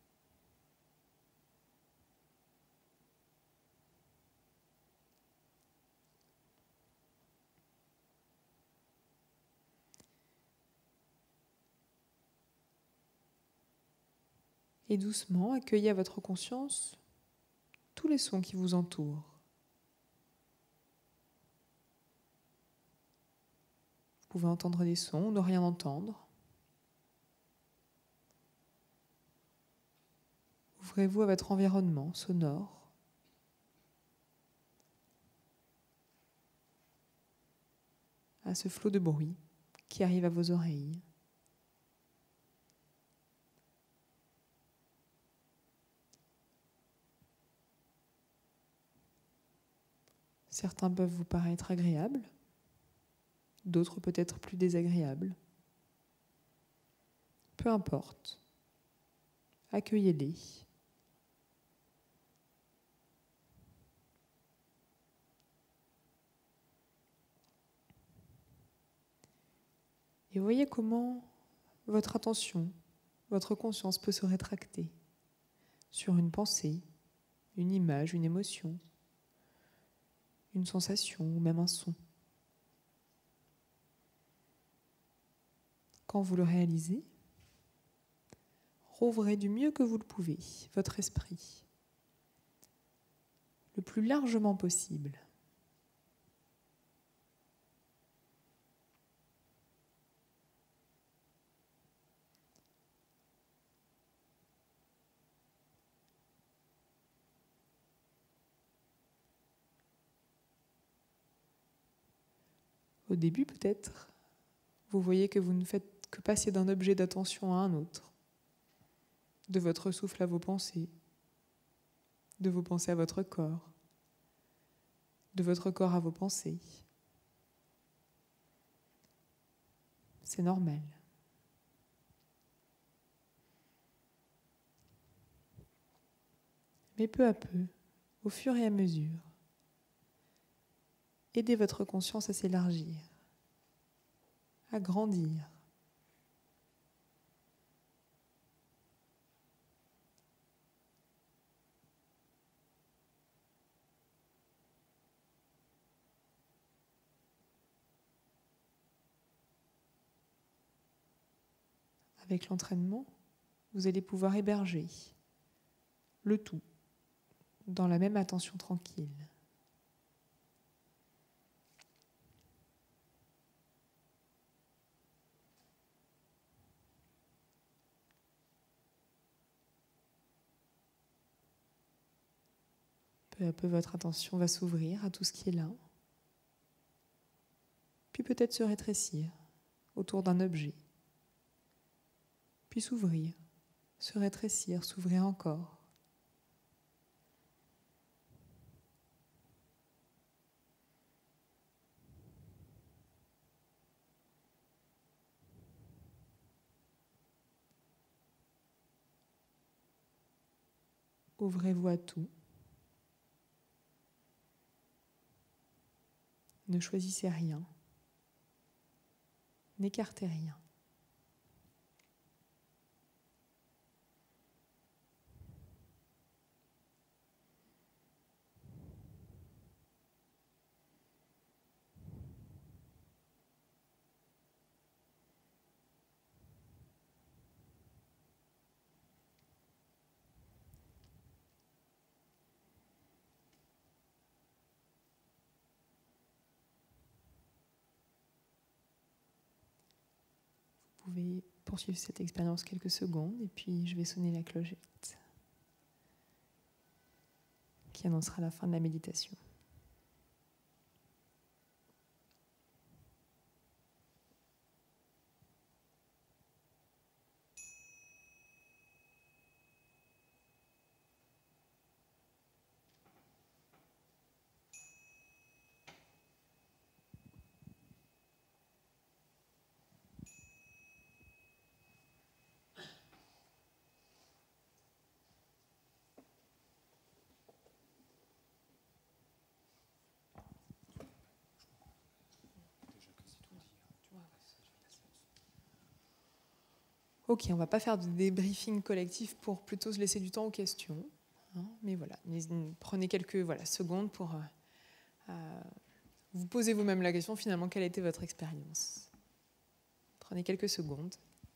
Et doucement, accueillez à votre conscience tous les sons qui vous entourent. Vous pouvez entendre des sons ou ne rien entendre. Ouvrez-vous à votre environnement sonore. À ce flot de bruit qui arrive à vos oreilles. Certains peuvent vous paraître agréables, d'autres peut-être plus désagréables. Peu importe, accueillez-les. Et voyez comment votre attention, votre conscience peut se rétracter sur une pensée, une image, une émotion, une sensation ou même un son. Quand vous le réalisez, rouvrez du mieux que vous le pouvez votre esprit, le plus largement possible. Au début, peut-être, vous voyez que vous ne faites que passer d'un objet d'attention à un autre, de votre souffle à vos pensées, de vos pensées à votre corps, de votre corps à vos pensées. C'est normal. Mais peu à peu, au fur et à mesure, aidez votre conscience à s'élargir, à grandir. Avec l'entraînement, vous allez pouvoir héberger le tout dans la même attention tranquille. Peu à peu, votre attention va s'ouvrir à tout ce qui est là, puis peut-être se rétrécir autour d'un objet, puis s'ouvrir, se rétrécir, s'ouvrir encore. Ouvrez-vous à tout. Ne choisissez rien. N'écartez rien. Vous pouvez poursuivre cette expérience quelques secondes et puis je vais sonner la clochette qui annoncera la fin de la méditation. Ok, on ne va pas faire de débriefing collectif pour plutôt se laisser du temps aux questions. Hein, mais voilà, prenez quelques secondes pour vous poser vous-même la question, finalement, quelle a été votre expérience? Prenez quelques secondes.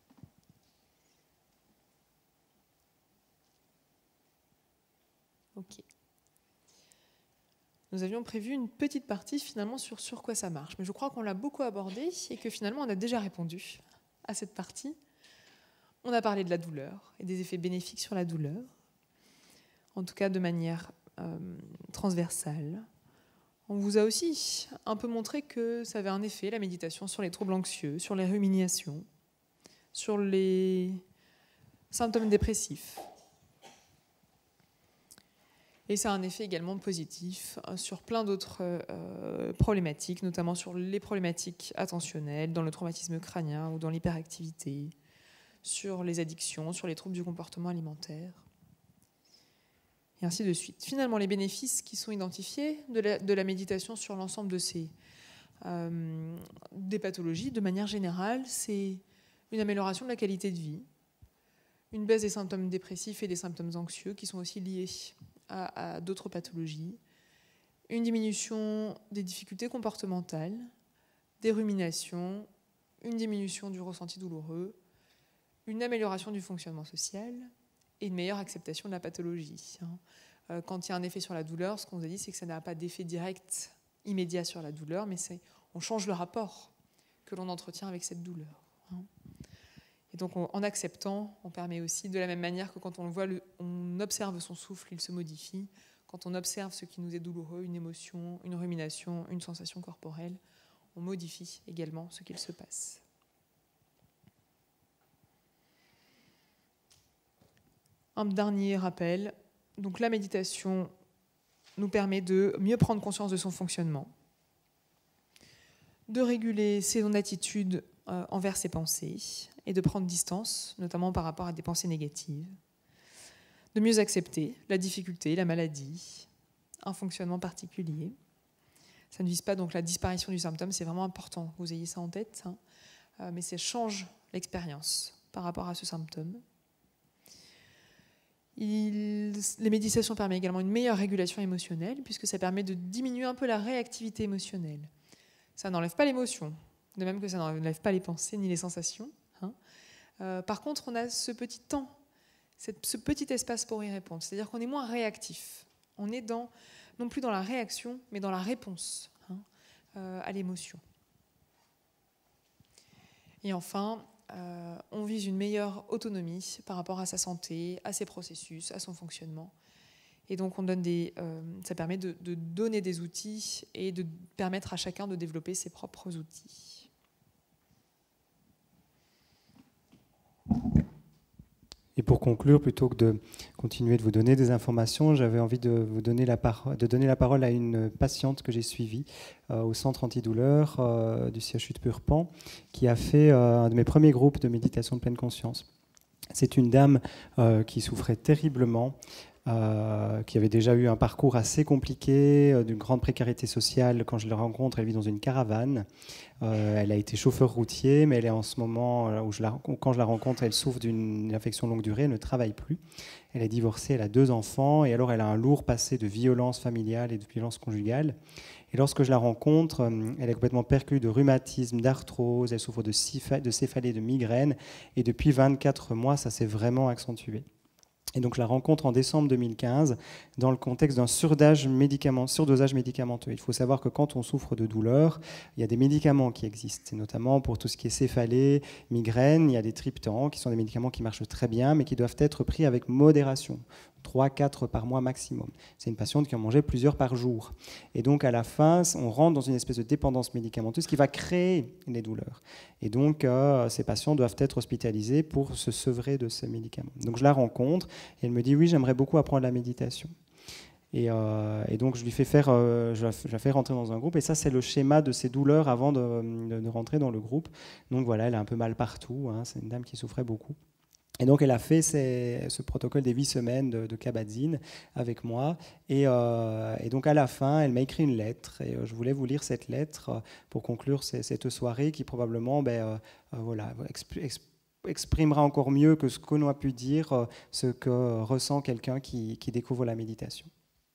Ok. Nous avions prévu une petite partie finalement sur quoi ça marche, mais je crois qu'on l'a beaucoup abordé et que finalement on a déjà répondu à cette partie. On a parlé de la douleur et des effets bénéfiques sur la douleur, en tout cas de manière transversale. On vous a aussi un peu montré que ça avait un effet, la méditation, sur les troubles anxieux, sur les ruminations, sur les symptômes dépressifs. Et ça a un effet également positif sur plein d'autres problématiques, notamment sur les problématiques attentionnelles, dans le traumatisme crânien ou dans l'hyperactivité, sur les addictions, sur les troubles du comportement alimentaire, et ainsi de suite. Finalement, les bénéfices qui sont identifiés de la méditation sur l'ensemble de ces des pathologies, de manière générale, c'est une amélioration de la qualité de vie, une baisse des symptômes dépressifs et des symptômes anxieux qui sont aussi liés à d'autres pathologies, une diminution des difficultés comportementales, des ruminations, une diminution du ressenti douloureux, une amélioration du fonctionnement social et une meilleure acceptation de la pathologie. Quand il y a un effet sur la douleur, ce qu'on vous a dit, c'est que ça n'a pas d'effet direct immédiat sur la douleur, mais on change le rapport que l'on entretient avec cette douleur. Et donc, en acceptant, on permet aussi, de la même manière que quand on le voit, on observe son souffle, il se modifie. Quand on observe ce qui nous est douloureux, une émotion, une rumination, une sensation corporelle, on modifie également ce qu'il se passe. Un dernier rappel. Donc, la méditation nous permet de mieux prendre conscience de son fonctionnement, de réguler son attitude envers ses pensées et de prendre distance, notamment par rapport à des pensées négatives, de mieux accepter la difficulté, la maladie, un fonctionnement particulier. Ça ne vise pas donc la disparition du symptôme, c'est vraiment important que vous ayez ça en tête, mais ça change l'expérience par rapport à ce symptôme. Les méditations permettent également une meilleure régulation émotionnelle, puisque ça permet de diminuer un peu la réactivité émotionnelle. Ça n'enlève pas l'émotion, de même que ça n'enlève pas les pensées ni les sensations. Par contre, on a ce petit temps, ce petit espace pour y répondre. C'est-à-dire qu'on est moins réactif. On est non plus dans la réaction, mais dans la réponse à l'émotion. Et enfin, on vise une meilleure autonomie par rapport à sa santé, à ses processus, à son fonctionnement. Et donc, ça permet de donner des outils et de permettre à chacun de développer ses propres outils. Et pour conclure, plutôt que de continuer de vous donner des informations, j'avais envie de vous donner la parole à une patiente que j'ai suivie au centre antidouleur du CHU de Purpan, qui a fait un de mes premiers groupes de méditation de pleine conscience. C'est une dame qui souffrait terriblement, qui avait déjà eu un parcours assez compliqué, d'une grande précarité sociale. Quand je la rencontre, elle vit dans une caravane. Elle a été chauffeur routier, mais elle est en ce moment, quand je la rencontre, elle souffre d'une infection longue durée, elle ne travaille plus. Elle est divorcée, elle a 2 enfants, et alors elle a un lourd passé de violence familiale et de violence conjugale. Et lorsque je la rencontre, elle est complètement perclue de rhumatisme, d'arthrose, elle souffre de céphalée, de migraine, et depuis 24 mois, ça s'est vraiment accentué. Et donc je la rencontre en décembre 2015 dans le contexte d'un surdosage médicamenteux. Il faut savoir que quand on souffre de douleur, il y a des médicaments qui existent, et notamment pour tout ce qui est céphalée, migraine, il y a des triptans qui sont des médicaments qui marchent très bien, mais qui doivent être pris avec modération. 3-4 par mois maximum. C'est une patiente qui en mangeait plusieurs par jour. Et donc, à la fin, on rentre dans une espèce de dépendance médicamenteuse qui va créer les douleurs. Et donc, ces patients doivent être hospitalisés pour se sevrer de ces médicaments. Donc, je la rencontre et elle me dit « Oui, j'aimerais beaucoup apprendre la méditation ». Et donc, je la fais rentrer dans un groupe. Et ça, c'est le schéma de ses douleurs avant de rentrer dans le groupe. Donc, voilà, elle a un peu mal partout. C'est une dame qui souffrait beaucoup. Et donc, elle a fait ce protocole des 8 semaines de Kabat-Zinn avec moi. Et donc, à la fin, elle m'a écrit une lettre. Et je voulais vous lire cette lettre pour conclure cette soirée qui, probablement, exprimera encore mieux que ce qu'on a pu dire ce que ressent quelqu'un qui découvre la méditation.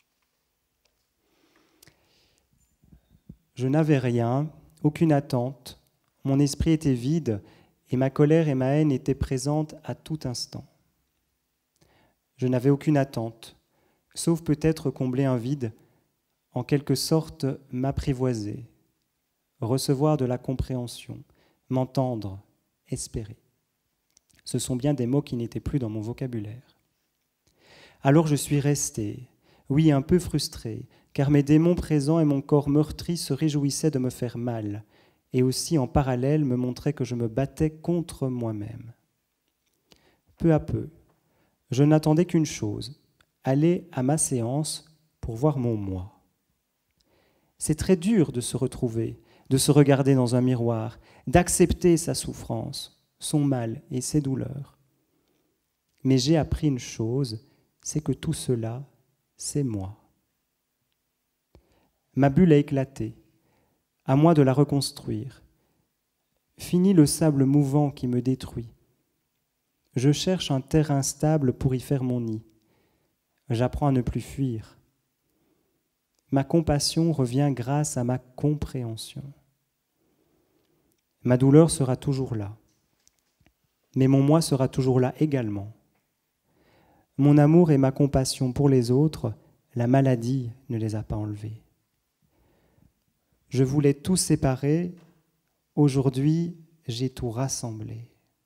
Je n'avais rien, aucune attente, mon esprit était vide et ma colère et ma haine étaient présentes à tout instant. Je n'avais aucune attente, sauf peut-être combler un vide, en quelque sorte m'apprivoiser, recevoir de la compréhension, m'entendre, espérer. Ce sont bien des mots qui n'étaient plus dans mon vocabulaire. Alors je suis resté, oui, un peu frustré, car mes démons présents et mon corps meurtri se réjouissaient de me faire mal, et aussi en parallèle me montraient que je me battais contre moi-même. Peu à peu, je n'attendais qu'une chose, aller à ma séance pour voir mon moi. C'est très dur de se retrouver, de se regarder dans un miroir, d'accepter sa souffrance, son mal et ses douleurs. Mais j'ai appris une chose, c'est que tout cela, c'est moi. Ma bulle a éclaté, à moi de la reconstruire. Fini le sable mouvant qui me détruit. Je cherche un terrain stable pour y faire mon nid. J'apprends à ne plus fuir. Ma compassion revient grâce à ma compréhension. Ma douleur sera toujours là, mais mon moi sera toujours là également. Mon amour et ma compassion pour les autres, la maladie ne les a pas enlevés. Je voulais tout séparer, aujourd'hui j'ai tout rassemblé.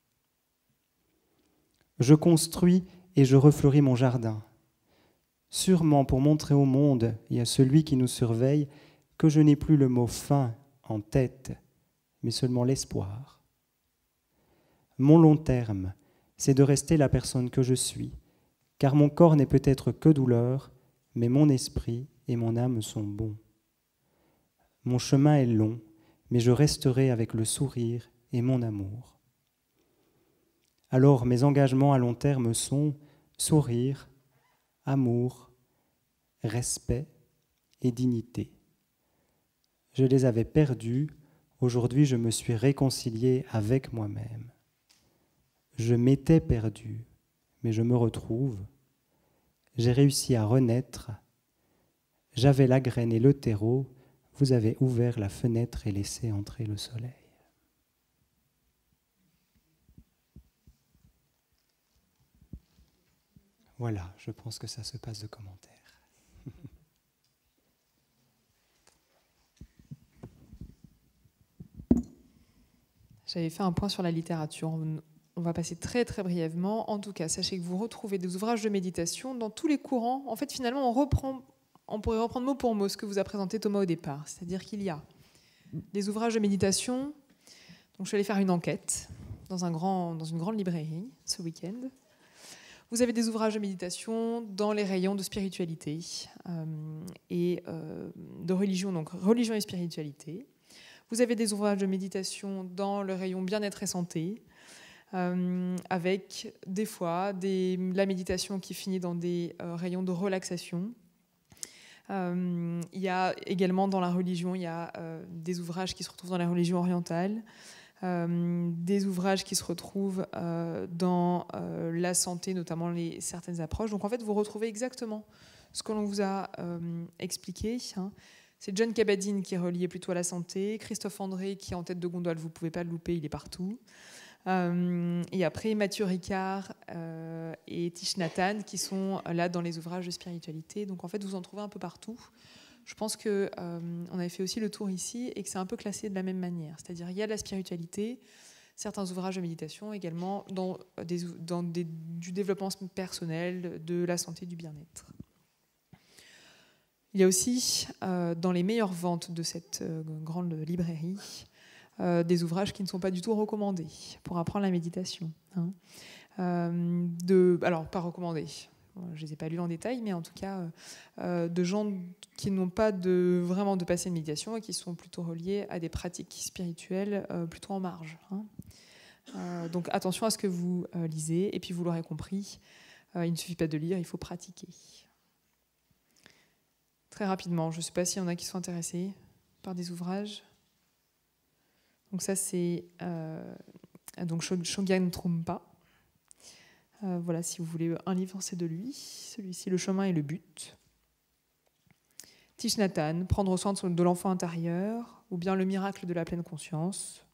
Je construis et je refleuris mon jardin, sûrement pour montrer au monde et à celui qui nous surveille que je n'ai plus le mot fin en tête, mais seulement l'espoir. Mon long terme, c'est de rester la personne que je suis, car mon corps n'est peut-être que douleur, mais mon esprit et mon âme sont bons. Mon chemin est long, mais je resterai avec le sourire et mon amour. Alors mes engagements à long terme sont sourire, amour, respect et dignité. Je les avais perdus, aujourd'hui je me suis réconcilié avec moi-même. Je m'étais perdu, mais je me retrouve. J'ai réussi à renaître. J'avais la graine et le terreau, vous avez ouvert la fenêtre et laissé entrer le soleil. Voilà, je pense que ça se passe de commentaires. J'avais fait un point sur la littérature. On va passer très très brièvement. En tout cas, sachez que vous retrouvez des ouvrages de méditation dans tous les courants. En fait, finalement, on pourrait reprendre mot pour mot ce que vous a présenté Thomas au départ. C'est-à-dire qu'il y a des ouvrages de méditation. Donc, je suis allée faire une enquête dans une grande librairie ce week-end. Vous avez des ouvrages de méditation dans les rayons de spiritualité et de religion, donc religion et spiritualité. Vous avez des ouvrages de méditation dans le rayon bien-être et santé, avec des fois la méditation qui finit dans des rayons de relaxation. Il y a également dans la religion, il y a des ouvrages qui se retrouvent dans la religion orientale, des ouvrages qui se retrouvent dans la santé, notamment certaines approches. Donc en fait, vous retrouvez exactement ce que l'on vous a expliqué. C'est John Kabat-Zinn qui est relié plutôt à la santé, Christophe André qui est en tête de gondole, vous ne pouvez pas le louper, il est partout. Et après Mathieu Ricard et Thich Nhat Hanh qui sont là dans les ouvrages de spiritualité. Donc en fait, vous en trouvez un peu partout. Je pense qu'on avait fait aussi le tour ici et que c'est un peu classé de la même manière. C'est-à-dire il y a de la spiritualité, certains ouvrages de méditation également dans du développement personnel, de la santé, du bien-être. Il y a aussi, dans les meilleures ventes de cette grande librairie, des ouvrages qui ne sont pas du tout recommandés pour apprendre la méditation. Alors, pas recommandés, je ne les ai pas lus en détail, mais en tout cas, de gens qui n'ont pas vraiment de passé de méditation et qui sont plutôt reliés à des pratiques spirituelles plutôt en marge. Donc, attention à ce que vous lisez. Et puis, vous l'aurez compris, il ne suffit pas de lire, il faut pratiquer. Très rapidement, je ne sais pas s'il y en a qui sont intéressés par des ouvrages. Donc ça, c'est donc Shogyan Trungpa. Voilà, si vous voulez un livre, c'est de lui. Celui-ci, Le chemin et le but. Thich Nhat Hanh, Prendre soin de l'enfant intérieur, ou bien Le miracle de la pleine conscience.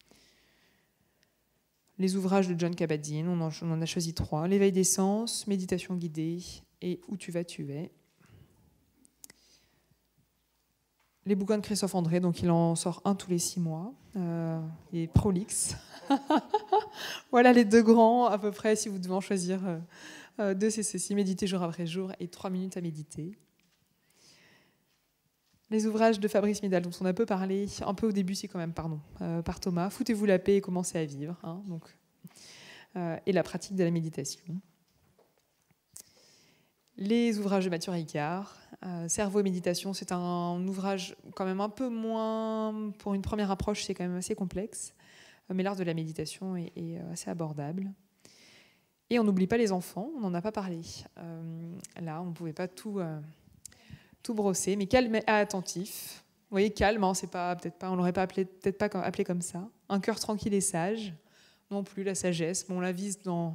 Les ouvrages de Jon Kabat-Zinn, on en a choisi 3. L'éveil des sens, Méditation guidée et Où tu vas, tu es. Les bouquins de Christophe André, donc il en sort un tous les 6 mois. Il est prolixe. Voilà les 2 grands, à peu près, si vous devez en choisir 2, c'est ceci, Méditer jour après jour et 3 minutes à méditer. Les ouvrages de Fabrice Midal, dont on a peu parlé, un peu au début, si quand même, pardon, par Thomas. Foutez-vous la paix et commencez à vivre. Hein, donc, et la pratique de la méditation. Les ouvrages de Mathieu Ricard, Cerveau et méditation, c'est un ouvrage quand même un peu moins, pour une première approche, c'est quand même assez complexe, mais l'art de la méditation est assez abordable. Et on n'oublie pas les enfants, on n'en a pas parlé. Là, on ne pouvait pas tout brosser, mais calme et attentif. Vous voyez, calme, hein, c'est pas, peut-être pas, on l'aurait pas peut-être pas appelé comme ça. Un cœur tranquille et sage, non plus la sagesse. Bon, on la vise dans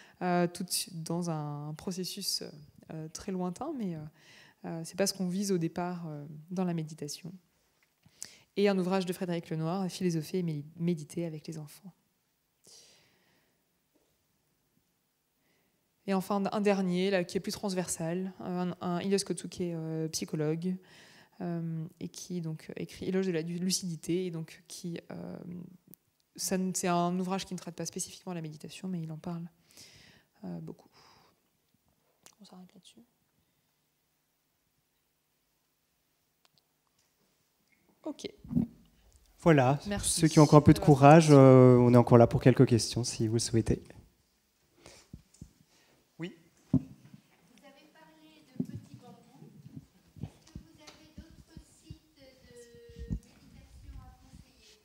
un processus très lointain, mais c'est pas ce qu'on vise au départ dans la méditation. Et un ouvrage de Frédéric Lenoir, Philosopher et méditer avec les enfants. Et enfin, un dernier, là, qui est plus transversal, un Ilios Kotsou qui est psychologue et qui donc écrit Éloge de la lucidité, et donc c'est un ouvrage qui ne traite pas spécifiquement la méditation, mais il en parle beaucoup. On s'arrête là-dessus. Ok. Voilà. Merci. Ceux qui ont encore un peu de courage, on est encore là pour quelques questions si vous le souhaitez. Oui. Vous avez parlé de Petit Bambou. Est-ce que vous avez d'autres sites de méditation à conseiller?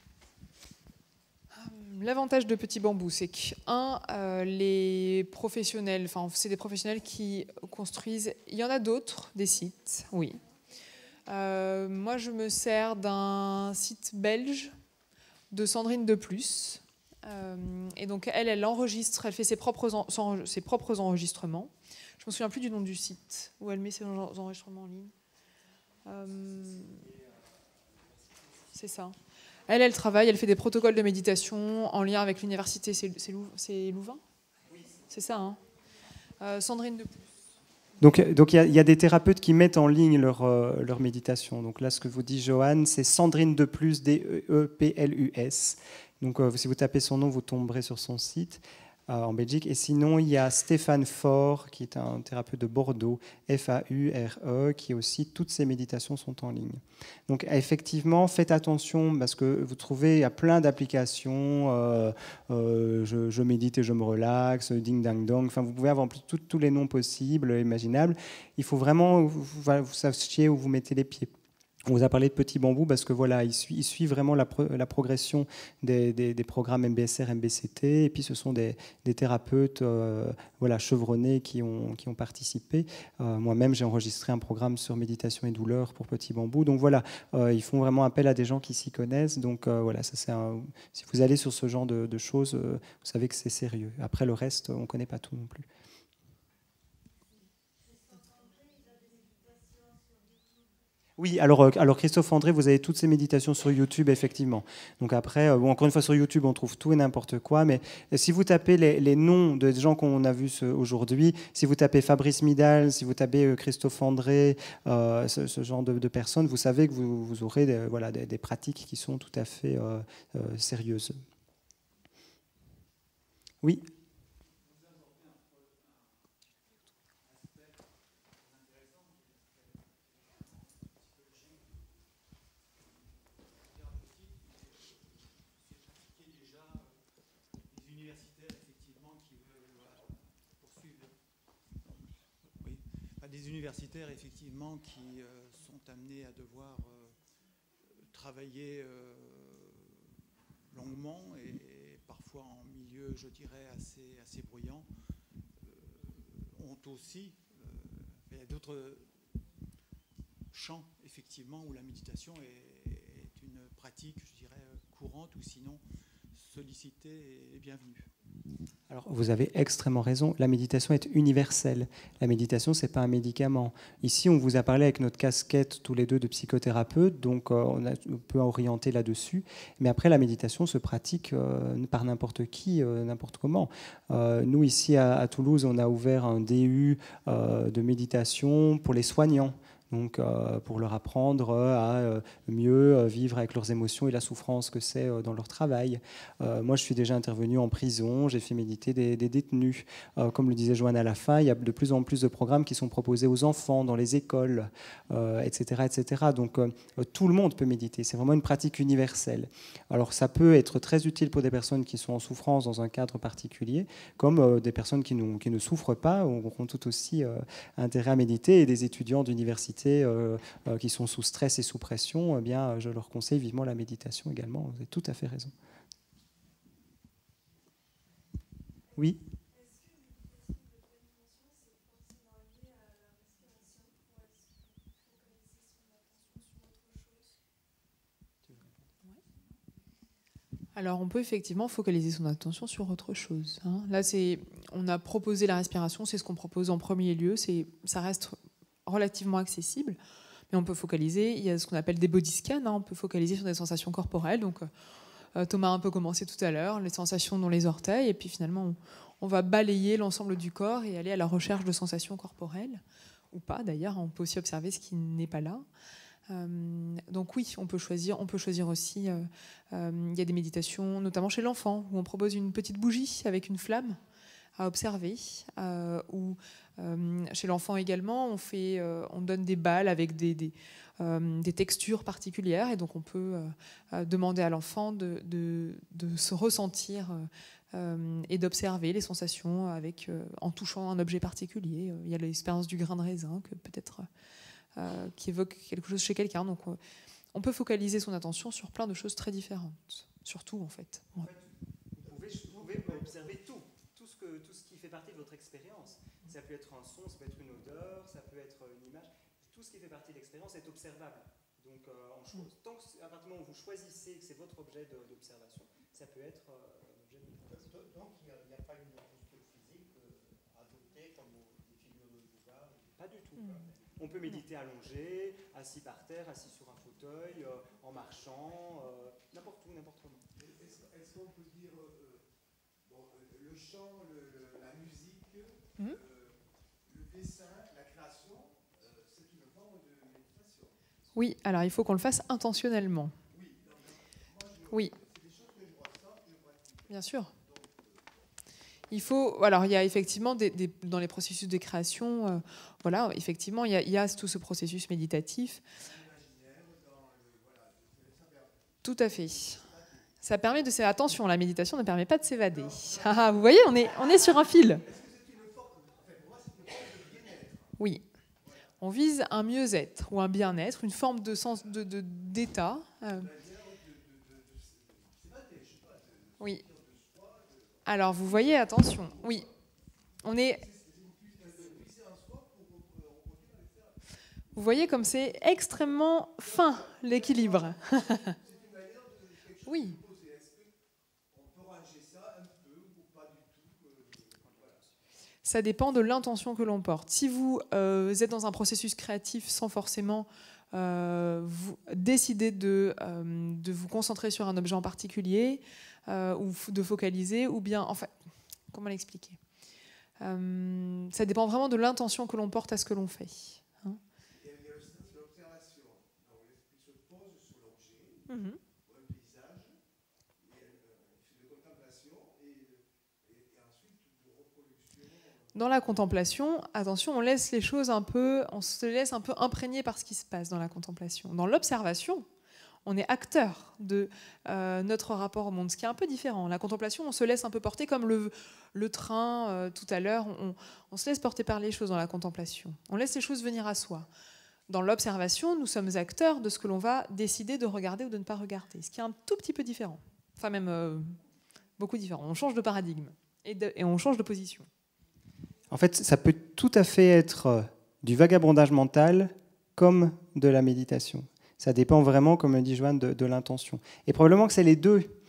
L'avantage de Petit Bambou, c'est que, les professionnels, enfin, c'est des professionnels qui construisent. Il y en a d'autres, des sites, oui. Moi, je me sers d'un site belge de Sandrine De Plus. Et donc, elle enregistre, elle fait ses propres enregistrements. Je ne me souviens plus du nom du site où elle met ses enregistrements en ligne. C'est ça. Elle travaille, elle fait des protocoles de méditation en lien avec l'université. C'est Louvain ? C'est ça, hein. Sandrine De Plus. Donc il y a des thérapeutes qui mettent en ligne leur méditation. Donc là, ce que vous dit Johan, c'est Sandrine De Plus, DEEPLUS. Donc si vous tapez son nom, vous tomberez sur son site en Belgique. Et sinon, il y a Stéphane Faure, qui est un thérapeute de Bordeaux, FAURE, qui aussi, toutes ses méditations sont en ligne. Donc effectivement, faites attention, parce que vous trouvez, il y a plein d'applications, je médite et je me relaxe, ding dang dong, enfin vous pouvez avoir tous les noms possibles, imaginables. Il faut vraiment, vous sachiez où vous mettez les pieds. On vous a parlé de Petit Bambou parce que voilà, il suit vraiment la progression des programmes MBSR, MBCT, et puis ce sont des thérapeutes chevronnés qui ont participé. Moi-même, j'ai enregistré un programme sur méditation et douleur pour Petit Bambou. Donc voilà, ils font vraiment appel à des gens qui s'y connaissent. Donc voilà, si vous allez sur ce genre de choses, vous savez que c'est sérieux. Après, le reste, on ne connaît pas tout non plus. Oui, alors Christophe André, vous avez toutes ces méditations sur YouTube, effectivement. Donc après, encore une fois, sur YouTube, on trouve tout et n'importe quoi, mais si vous tapez les noms des gens qu'on a vus aujourd'hui, si vous tapez Fabrice Midal, si vous tapez Christophe André, ce genre de personnes, vous savez que vous aurez des pratiques qui sont tout à fait sérieuses. Oui. Des universitaires, effectivement, qui sont amenés à devoir travailler longuement et parfois en milieu, je dirais, assez bruyant, ont aussi... il y a d'autres champs, effectivement, où la méditation est une pratique, je dirais, courante, ou sinon sollicité et bienvenu. Alors, vous avez extrêmement raison, la méditation est universelle. La méditation, ce n'est pas un médicament. Ici, on vous a parlé avec notre casquette tous les deux de psychothérapeute, donc on peut orienter là-dessus. Mais après, la méditation se pratique par n'importe qui, n'importe comment. Nous, ici à Toulouse, on a ouvert un DU de méditation pour les soignants. Donc, pour leur apprendre à mieux vivre avec leurs émotions et la souffrance que c'est dans leur travail. Moi, je suis déjà intervenu en prison, j'ai fait méditer des détenus. Comme le disait Joanne à la fin, il y a de plus en plus de programmes qui sont proposés aux enfants dans les écoles, etc., etc. Donc, tout le monde peut méditer. C'est vraiment une pratique universelle. Alors, ça peut être très utile pour des personnes qui sont en souffrance dans un cadre particulier, comme des personnes qui ne souffrent pas, auront tout aussi intérêt à méditer, et des étudiants d'université qui sont sous stress et sous pression, eh bien, je leur conseille vivement la méditation également. Vous avez tout à fait raison. Oui. Alors, on peut effectivement focaliser son attention sur autre chose. Là, on a proposé la respiration, c'est ce qu'on propose en premier lieu. Ça reste relativement accessible, mais on peut focaliser. Il y a ce qu'on appelle des body scans. On peut focaliser sur des sensations corporelles. Donc, Thomas a un peu commencé tout à l'heure, les sensations dans les orteils, et puis finalement, on va balayer l'ensemble du corps et aller à la recherche de sensations corporelles, ou pas d'ailleurs. On peut aussi observer ce qui n'est pas là. Donc oui, on peut choisir aussi. Il y a des méditations, notamment chez l'enfant, où on propose une petite bougie avec une flamme à observer, ou chez l'enfant également, on donne des balles avec des textures particulières, et donc on peut demander à l'enfant de se ressentir et d'observer les sensations en touchant un objet particulier. Il y a l'expérience du grain de raisin que peut-être qui évoque quelque chose chez quelqu'un. Donc on peut focaliser son attention sur plein de choses très différentes, surtout en fait. Ouais. Vous pouvez observer tout ce qui fait partie de votre expérience. Ça peut être un son, ça peut être une odeur, ça peut être une image. Tout ce qui fait partie de l'expérience est observable. Donc, à partir du moment où vous choisissez que c'est votre objet d'observation, ça peut être un objet de méditation. Donc, il n'y a pas une posture physique adoptée comme des figures de Bouddha? Pas du tout. On peut méditer allongé, assis par terre, assis sur un fauteuil, en marchant, n'importe où, n'importe comment. Est-ce qu'on peut dire le chant, la musique, le dessin, la création, c'est une forme de méditation? Oui, alors il faut qu'on le fasse intentionnellement. Oui. Bien sûr. Il y a effectivement dans les processus de création, effectivement, il y a tout ce processus méditatif. Tout à fait. Ça permet de s'évader. Attention, la méditation ne permet pas de s'évader. Vous voyez, on est sur un fil. Oui. On vise un mieux-être ou un bien-être, une forme de sens d'état. Oui. Alors, vous voyez, attention. Oui. Vous voyez comme c'est extrêmement fin, l'équilibre. Oui. Ça dépend de l'intention que l'on porte. Si vous êtes dans un processus créatif sans forcément vous décider de vous concentrer sur un objet en particulier, ou de focaliser, ou bien, enfin, comment l'expliquer? Ça dépend vraiment de l'intention que l'on porte à ce que l'on fait. Il y a aussi l'observation. L'esprit se pose sur l'objet, un paysage, de contemplation, et ensuite de reproduction. Dans la contemplation, attention, on se laisse un peu imprégner par ce qui se passe dans la contemplation. Dans l'observation, on est acteur de notre rapport au monde, ce qui est un peu différent. La contemplation, on se laisse un peu porter comme le train tout à l'heure. On se laisse porter par les choses dans la contemplation. On laisse les choses venir à soi. Dans l'observation, nous sommes acteurs de ce que l'on va décider de regarder ou de ne pas regarder, ce qui est un tout petit peu différent. Enfin, même beaucoup différent. On change de paradigme et on change de position. En fait, ça peut tout à fait être du vagabondage mental comme de la méditation. Ça dépend vraiment, comme dit Joanne, de l'intention. Et probablement que c'est les deux.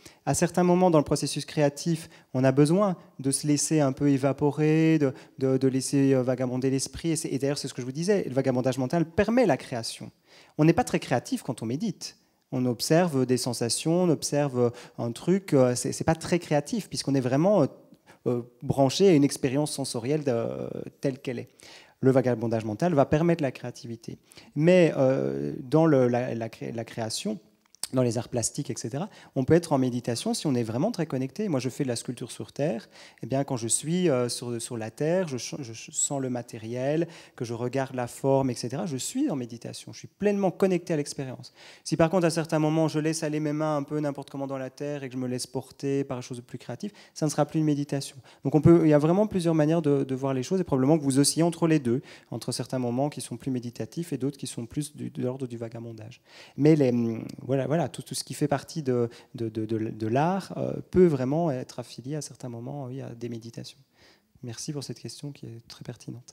À certains moments dans le processus créatif, on a besoin de se laisser un peu évaporer, de laisser vagabonder l'esprit. Et d'ailleurs, c'est ce que je vous disais, le vagabondage mental permet la création. On n'est pas très créatif quand on médite. On observe des sensations, on observe un truc, c'est pas très créatif, puisqu'on est vraiment branché à une expérience sensorielle telle qu'elle est. Le vagabondage mental va permettre la créativité. Mais dans la création, dans les arts plastiques, etc., on peut être en méditation si on est vraiment très connecté. Moi, je fais de la sculpture sur terre. Eh bien, quand je suis sur la terre, je sens le matériel, que je regarde la forme, etc., je suis en méditation. Je suis pleinement connecté à l'expérience. Si par contre, à certains moments, je laisse aller mes mains un peu n'importe comment dans la terre et que je me laisse porter par quelque chose de plus créatif, ça ne sera plus une méditation. Donc, il y a vraiment plusieurs manières de voir les choses et probablement que vous oscillez entre les deux, entre certains moments qui sont plus méditatifs et d'autres qui sont plus de l'ordre du vagabondage. Mais voilà, tout ce qui fait partie de l'art peut vraiment être affilié à certains moments, oui, à des méditations. Merci pour cette question qui est très pertinente.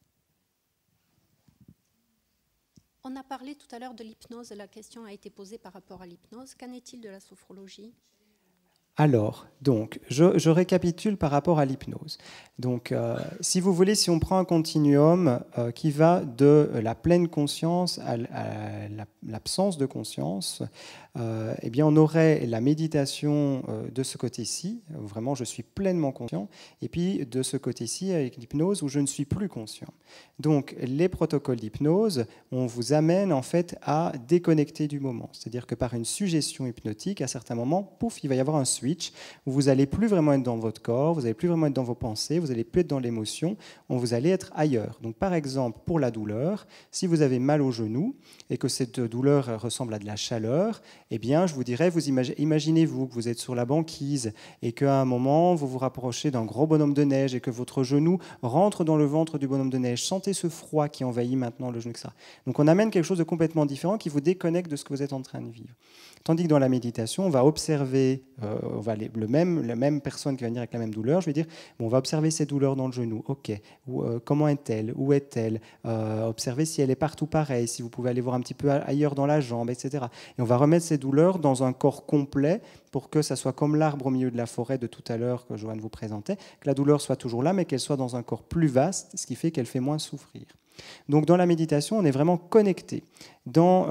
On a parlé tout à l'heure de l'hypnose, la question a été posée par rapport à l'hypnose. Qu'en est-il de la sophrologie ? Alors, donc, je récapitule par rapport à l'hypnose. Donc, si vous voulez, si on prend un continuum qui va de la pleine conscience à l'absence de conscience, eh bien, on aurait la méditation de ce côté-ci, où vraiment je suis pleinement conscient, et puis de ce côté-ci avec l'hypnose où je ne suis plus conscient. Donc, les protocoles d'hypnose, on vous amène en fait à déconnecter du moment. C'est-à-dire que par une suggestion hypnotique, à certains moments, pouf, il va y avoir un switch où vous n'allez plus vraiment être dans votre corps, vous n'allez plus vraiment être dans vos pensées, vous n'allez plus être dans l'émotion, vous allez être ailleurs. Donc, par exemple, pour la douleur, si vous avez mal au genou et que cette douleur ressemble à de la chaleur, eh bien, je vous dirais, imaginez-vous que vous êtes sur la banquise et qu'à un moment, vous vous rapprochez d'un gros bonhomme de neige et que votre genou rentre dans le ventre du bonhomme de neige. Sentez ce froid qui envahit maintenant le genou, etc. Donc, on amène quelque chose de complètement différent qui vous déconnecte de ce que vous êtes en train de vivre. Tandis que dans la méditation, on va observer, la même personne qui va venir avec la même douleur, je vais dire, bon, on va observer cette douleur dans le genou. Ok, comment est-elle? Où est-elle? Observez si elle est partout pareille, si vous pouvez aller voir un petit peu ailleurs dans la jambe, etc. Et on va remettre ces douleurs dans un corps complet pour que ça soit comme l'arbre au milieu de la forêt de tout à l'heure que Joanne vous présentait, que la douleur soit toujours là, mais qu'elle soit dans un corps plus vaste, ce qui fait qu'elle fait moins souffrir. Donc dans la méditation, on est vraiment connecté. Dans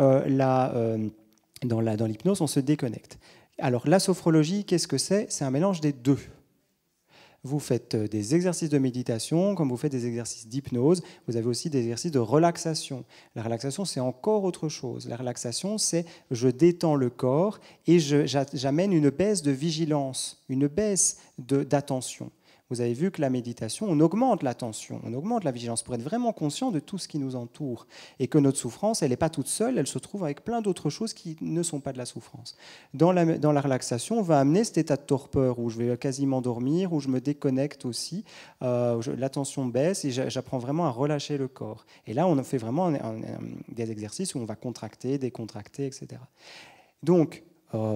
l'hypnose, on se déconnecte. Alors, la sophrologie, qu'est-ce que c'est? C'est un mélange des deux. Vous faites des exercices de méditation, comme vous faites des exercices d'hypnose, vous avez aussi des exercices de relaxation. La relaxation, c'est encore autre chose. La relaxation, c'est je détends le corps et j'amène une baisse de vigilance, une baisse d'attention. Vous avez vu que la méditation, on augmente l'attention, on augmente la vigilance pour être vraiment conscient de tout ce qui nous entoure et que notre souffrance, elle n'est pas toute seule, elle se trouve avec plein d'autres choses qui ne sont pas de la souffrance. Dans la relaxation, on va amener cet état de torpeur où je vais quasiment dormir, où je me déconnecte aussi, l'attention baisse et j'apprends vraiment à relâcher le corps. Et là, on fait vraiment des exercices où on va contracter, décontracter, etc. Donc,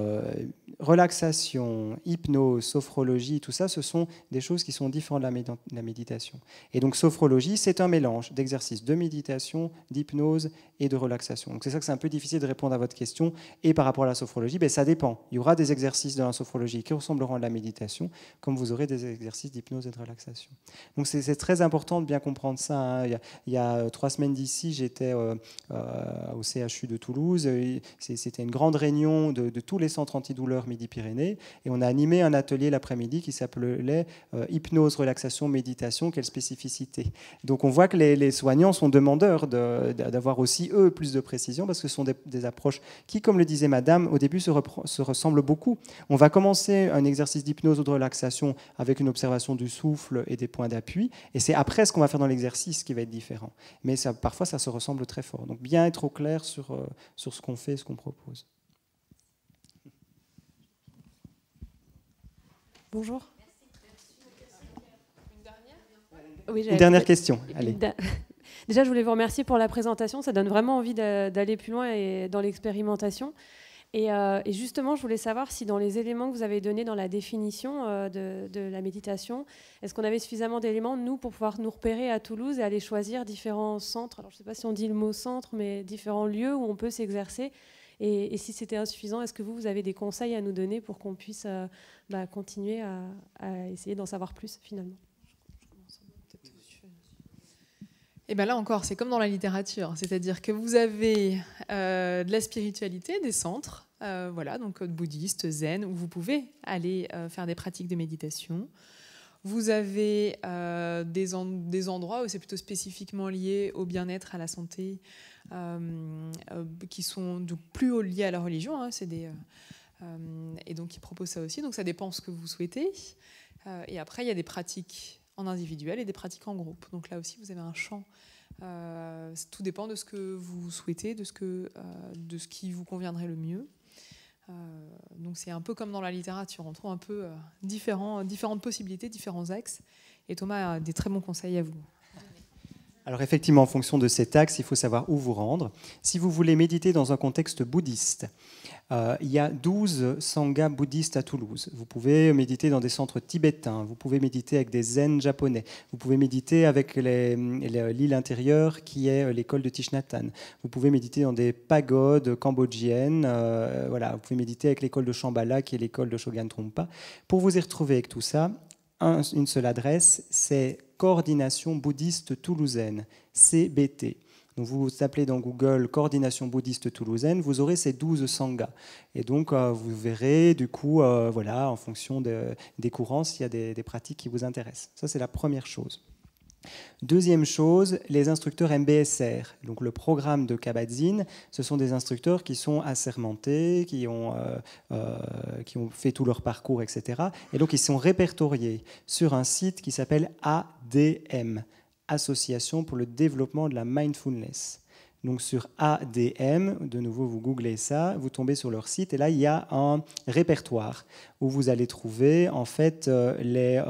relaxation, hypnose, sophrologie, tout ça, ce sont des choses qui sont différentes de la méditation. Et donc, sophrologie, c'est un mélange d'exercices de méditation, d'hypnose et de relaxation. Donc, c'est ça que c'est un peu difficile de répondre à votre question. Et par rapport à la sophrologie, ça dépend. Il y aura des exercices dans la sophrologie qui ressembleront à la méditation, comme vous aurez des exercices d'hypnose et de relaxation. Donc, c'est très important de bien comprendre ça. Hein. Il y a 3 semaines d'ici, j'étais au CHU de Toulouse. C'était une grande réunion de tous les centres antidouleurs Midi-Pyrénées et on a animé un atelier l'après-midi qui s'appelait hypnose, relaxation, méditation, quelle spécificité. Donc on voit que les soignants sont demandeurs d'avoir aussi eux plus de précision parce que ce sont des approches qui, comme le disait madame, au début se ressemblent beaucoup. On va commencer un exercice d'hypnose ou de relaxation avec une observation du souffle et des points d'appui et c'est après ce qu'on va faire dans l'exercice qui va être différent. Mais parfois ça se ressemble très fort. Donc bien être au clair sur ce qu'on fait et ce qu'on propose. Bonjour. Une dernière question. Allez. Déjà, je voulais vous remercier pour la présentation. Ça donne vraiment envie d'aller plus loin et dans l'expérimentation. Et justement, je voulais savoir si dans les éléments que vous avez donnés dans la définition de la méditation, est-ce qu'on avait suffisamment d'éléments, nous, pour pouvoir nous repérer à Toulouse et aller choisir différents centres. Alors, je ne sais pas si on dit le mot centre, mais différents lieux où on peut s'exercer Et si c'était insuffisant, est-ce que vous avez des conseils à nous donner pour qu'on puisse continuer à essayer d'en savoir plus finalement? Et bien là encore, c'est comme dans la littérature, c'est-à-dire que vous avez de la spiritualité, des centres, donc bouddhistes, zen, où vous pouvez aller faire des pratiques de méditation. Vous avez des endroits où c'est plutôt spécifiquement lié au bien-être, à la santé, qui sont donc plus liés à la religion. Et donc ils proposent ça aussi. Donc ça dépend ce que vous souhaitez. Et après, il y a des pratiques en individuel et des pratiques en groupe. Donc là aussi, vous avez un champ. Tout dépend de ce que vous souhaitez, de ce qui vous conviendrait le mieux. Donc c'est un peu comme dans la littérature, on trouve un peu différentes possibilités, différents axes. Et Thomas a des très bons conseils à vous. Alors effectivement, en fonction de cet axe, il faut savoir où vous rendre. Si vous voulez méditer dans un contexte bouddhiste, il y a 12 sanghas bouddhistes à Toulouse. Vous pouvez méditer dans des centres tibétains, vous pouvez méditer avec des zen japonais, vous pouvez méditer avec l'île intérieure qui est l'école de Thich Nhat Hanh, vous pouvez méditer dans des pagodes cambodgiennes, vous pouvez méditer avec l'école de Shambhala qui est l'école de Chogyam Trungpa. Pour vous y retrouver avec tout ça, une seule adresse, c'est Coordination bouddhiste toulousaine, CBT. Donc vous tapez dans Google Coordination bouddhiste toulousaine, vous aurez ces 12 sanghas. Et donc vous verrez du coup, en fonction des courants, s'il y a des pratiques qui vous intéressent. Ça, c'est la première chose. Deuxième chose, les instructeurs MBSR. Donc le programme de Kabat-Zinn, ce sont des instructeurs qui sont assermentés, qui ont fait tout leur parcours, etc. Et donc ils sont répertoriés sur un site qui s'appelle ADM, Association pour le développement de la mindfulness. Donc sur ADM, de nouveau vous googlez ça, vous tombez sur leur site et là il y a un répertoire où vous allez trouver en fait les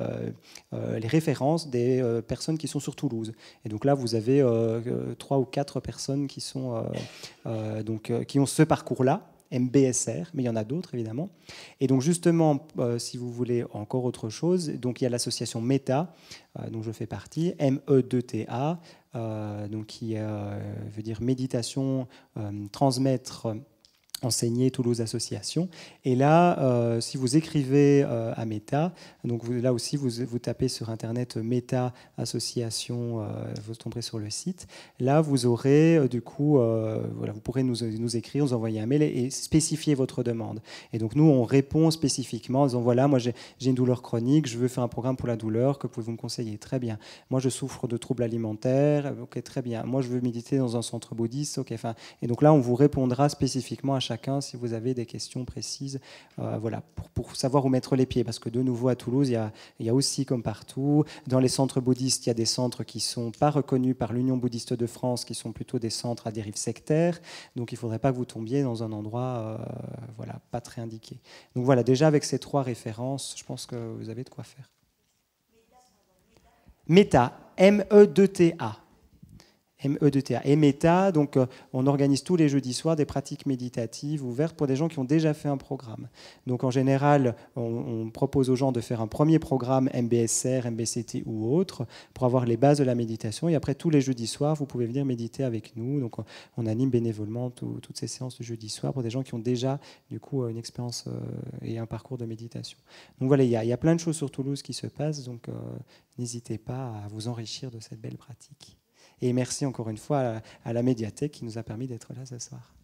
références des personnes qui sont sur Toulouse. Et donc là vous avez 3 ou 4 personnes qui sont qui ont ce parcours-là. MBSR, mais il y en a d'autres évidemment. Et donc justement, si vous voulez encore autre chose, donc il y a l'association META, dont je fais partie, META, donc qui veut dire méditation, transmettre, enseigner Toulouse Association. Et là, si vous écrivez à META, donc là aussi vous tapez sur Internet META Association, vous tomberez sur le site. Là, vous aurez du coup, vous pourrez nous écrire, nous envoyer un mail et spécifier votre demande. Et donc nous, on répond spécifiquement en disant voilà, moi j'ai une douleur chronique, je veux faire un programme pour la douleur, que pouvez-vous me conseiller? Très bien. Moi, je souffre de troubles alimentaires, ok, très bien. Moi, je veux méditer dans un centre bouddhiste, ok. Enfin, et donc là, on vous répondra spécifiquement à chacun si vous avez des questions précises, pour savoir où mettre les pieds. Parce que de nouveau, à Toulouse, il y a aussi, comme partout, dans les centres bouddhistes, il y a des centres qui ne sont pas reconnus par l'Union bouddhiste de France, qui sont plutôt des centres à dérive sectaire. Donc, il ne faudrait pas que vous tombiez dans un endroit pas très indiqué. Donc voilà, déjà avec ces 3 références, je pense que vous avez de quoi faire. META, META. META. Et META, donc on organise tous les jeudis soirs des pratiques méditatives ouvertes pour des gens qui ont déjà fait un programme. Donc en général, on propose aux gens de faire un premier programme MBSR, MBCT ou autre pour avoir les bases de la méditation. Et après, tous les jeudis soirs, vous pouvez venir méditer avec nous. Donc on anime bénévolement toutes ces séances de jeudi soir pour des gens qui ont déjà du coup une expérience et un parcours de méditation. Donc voilà, il y a plein de choses sur Toulouse qui se passent. Donc n'hésitez pas à vous enrichir de cette belle pratique. Et merci encore une fois à la médiathèque qui nous a permis d'être là ce soir.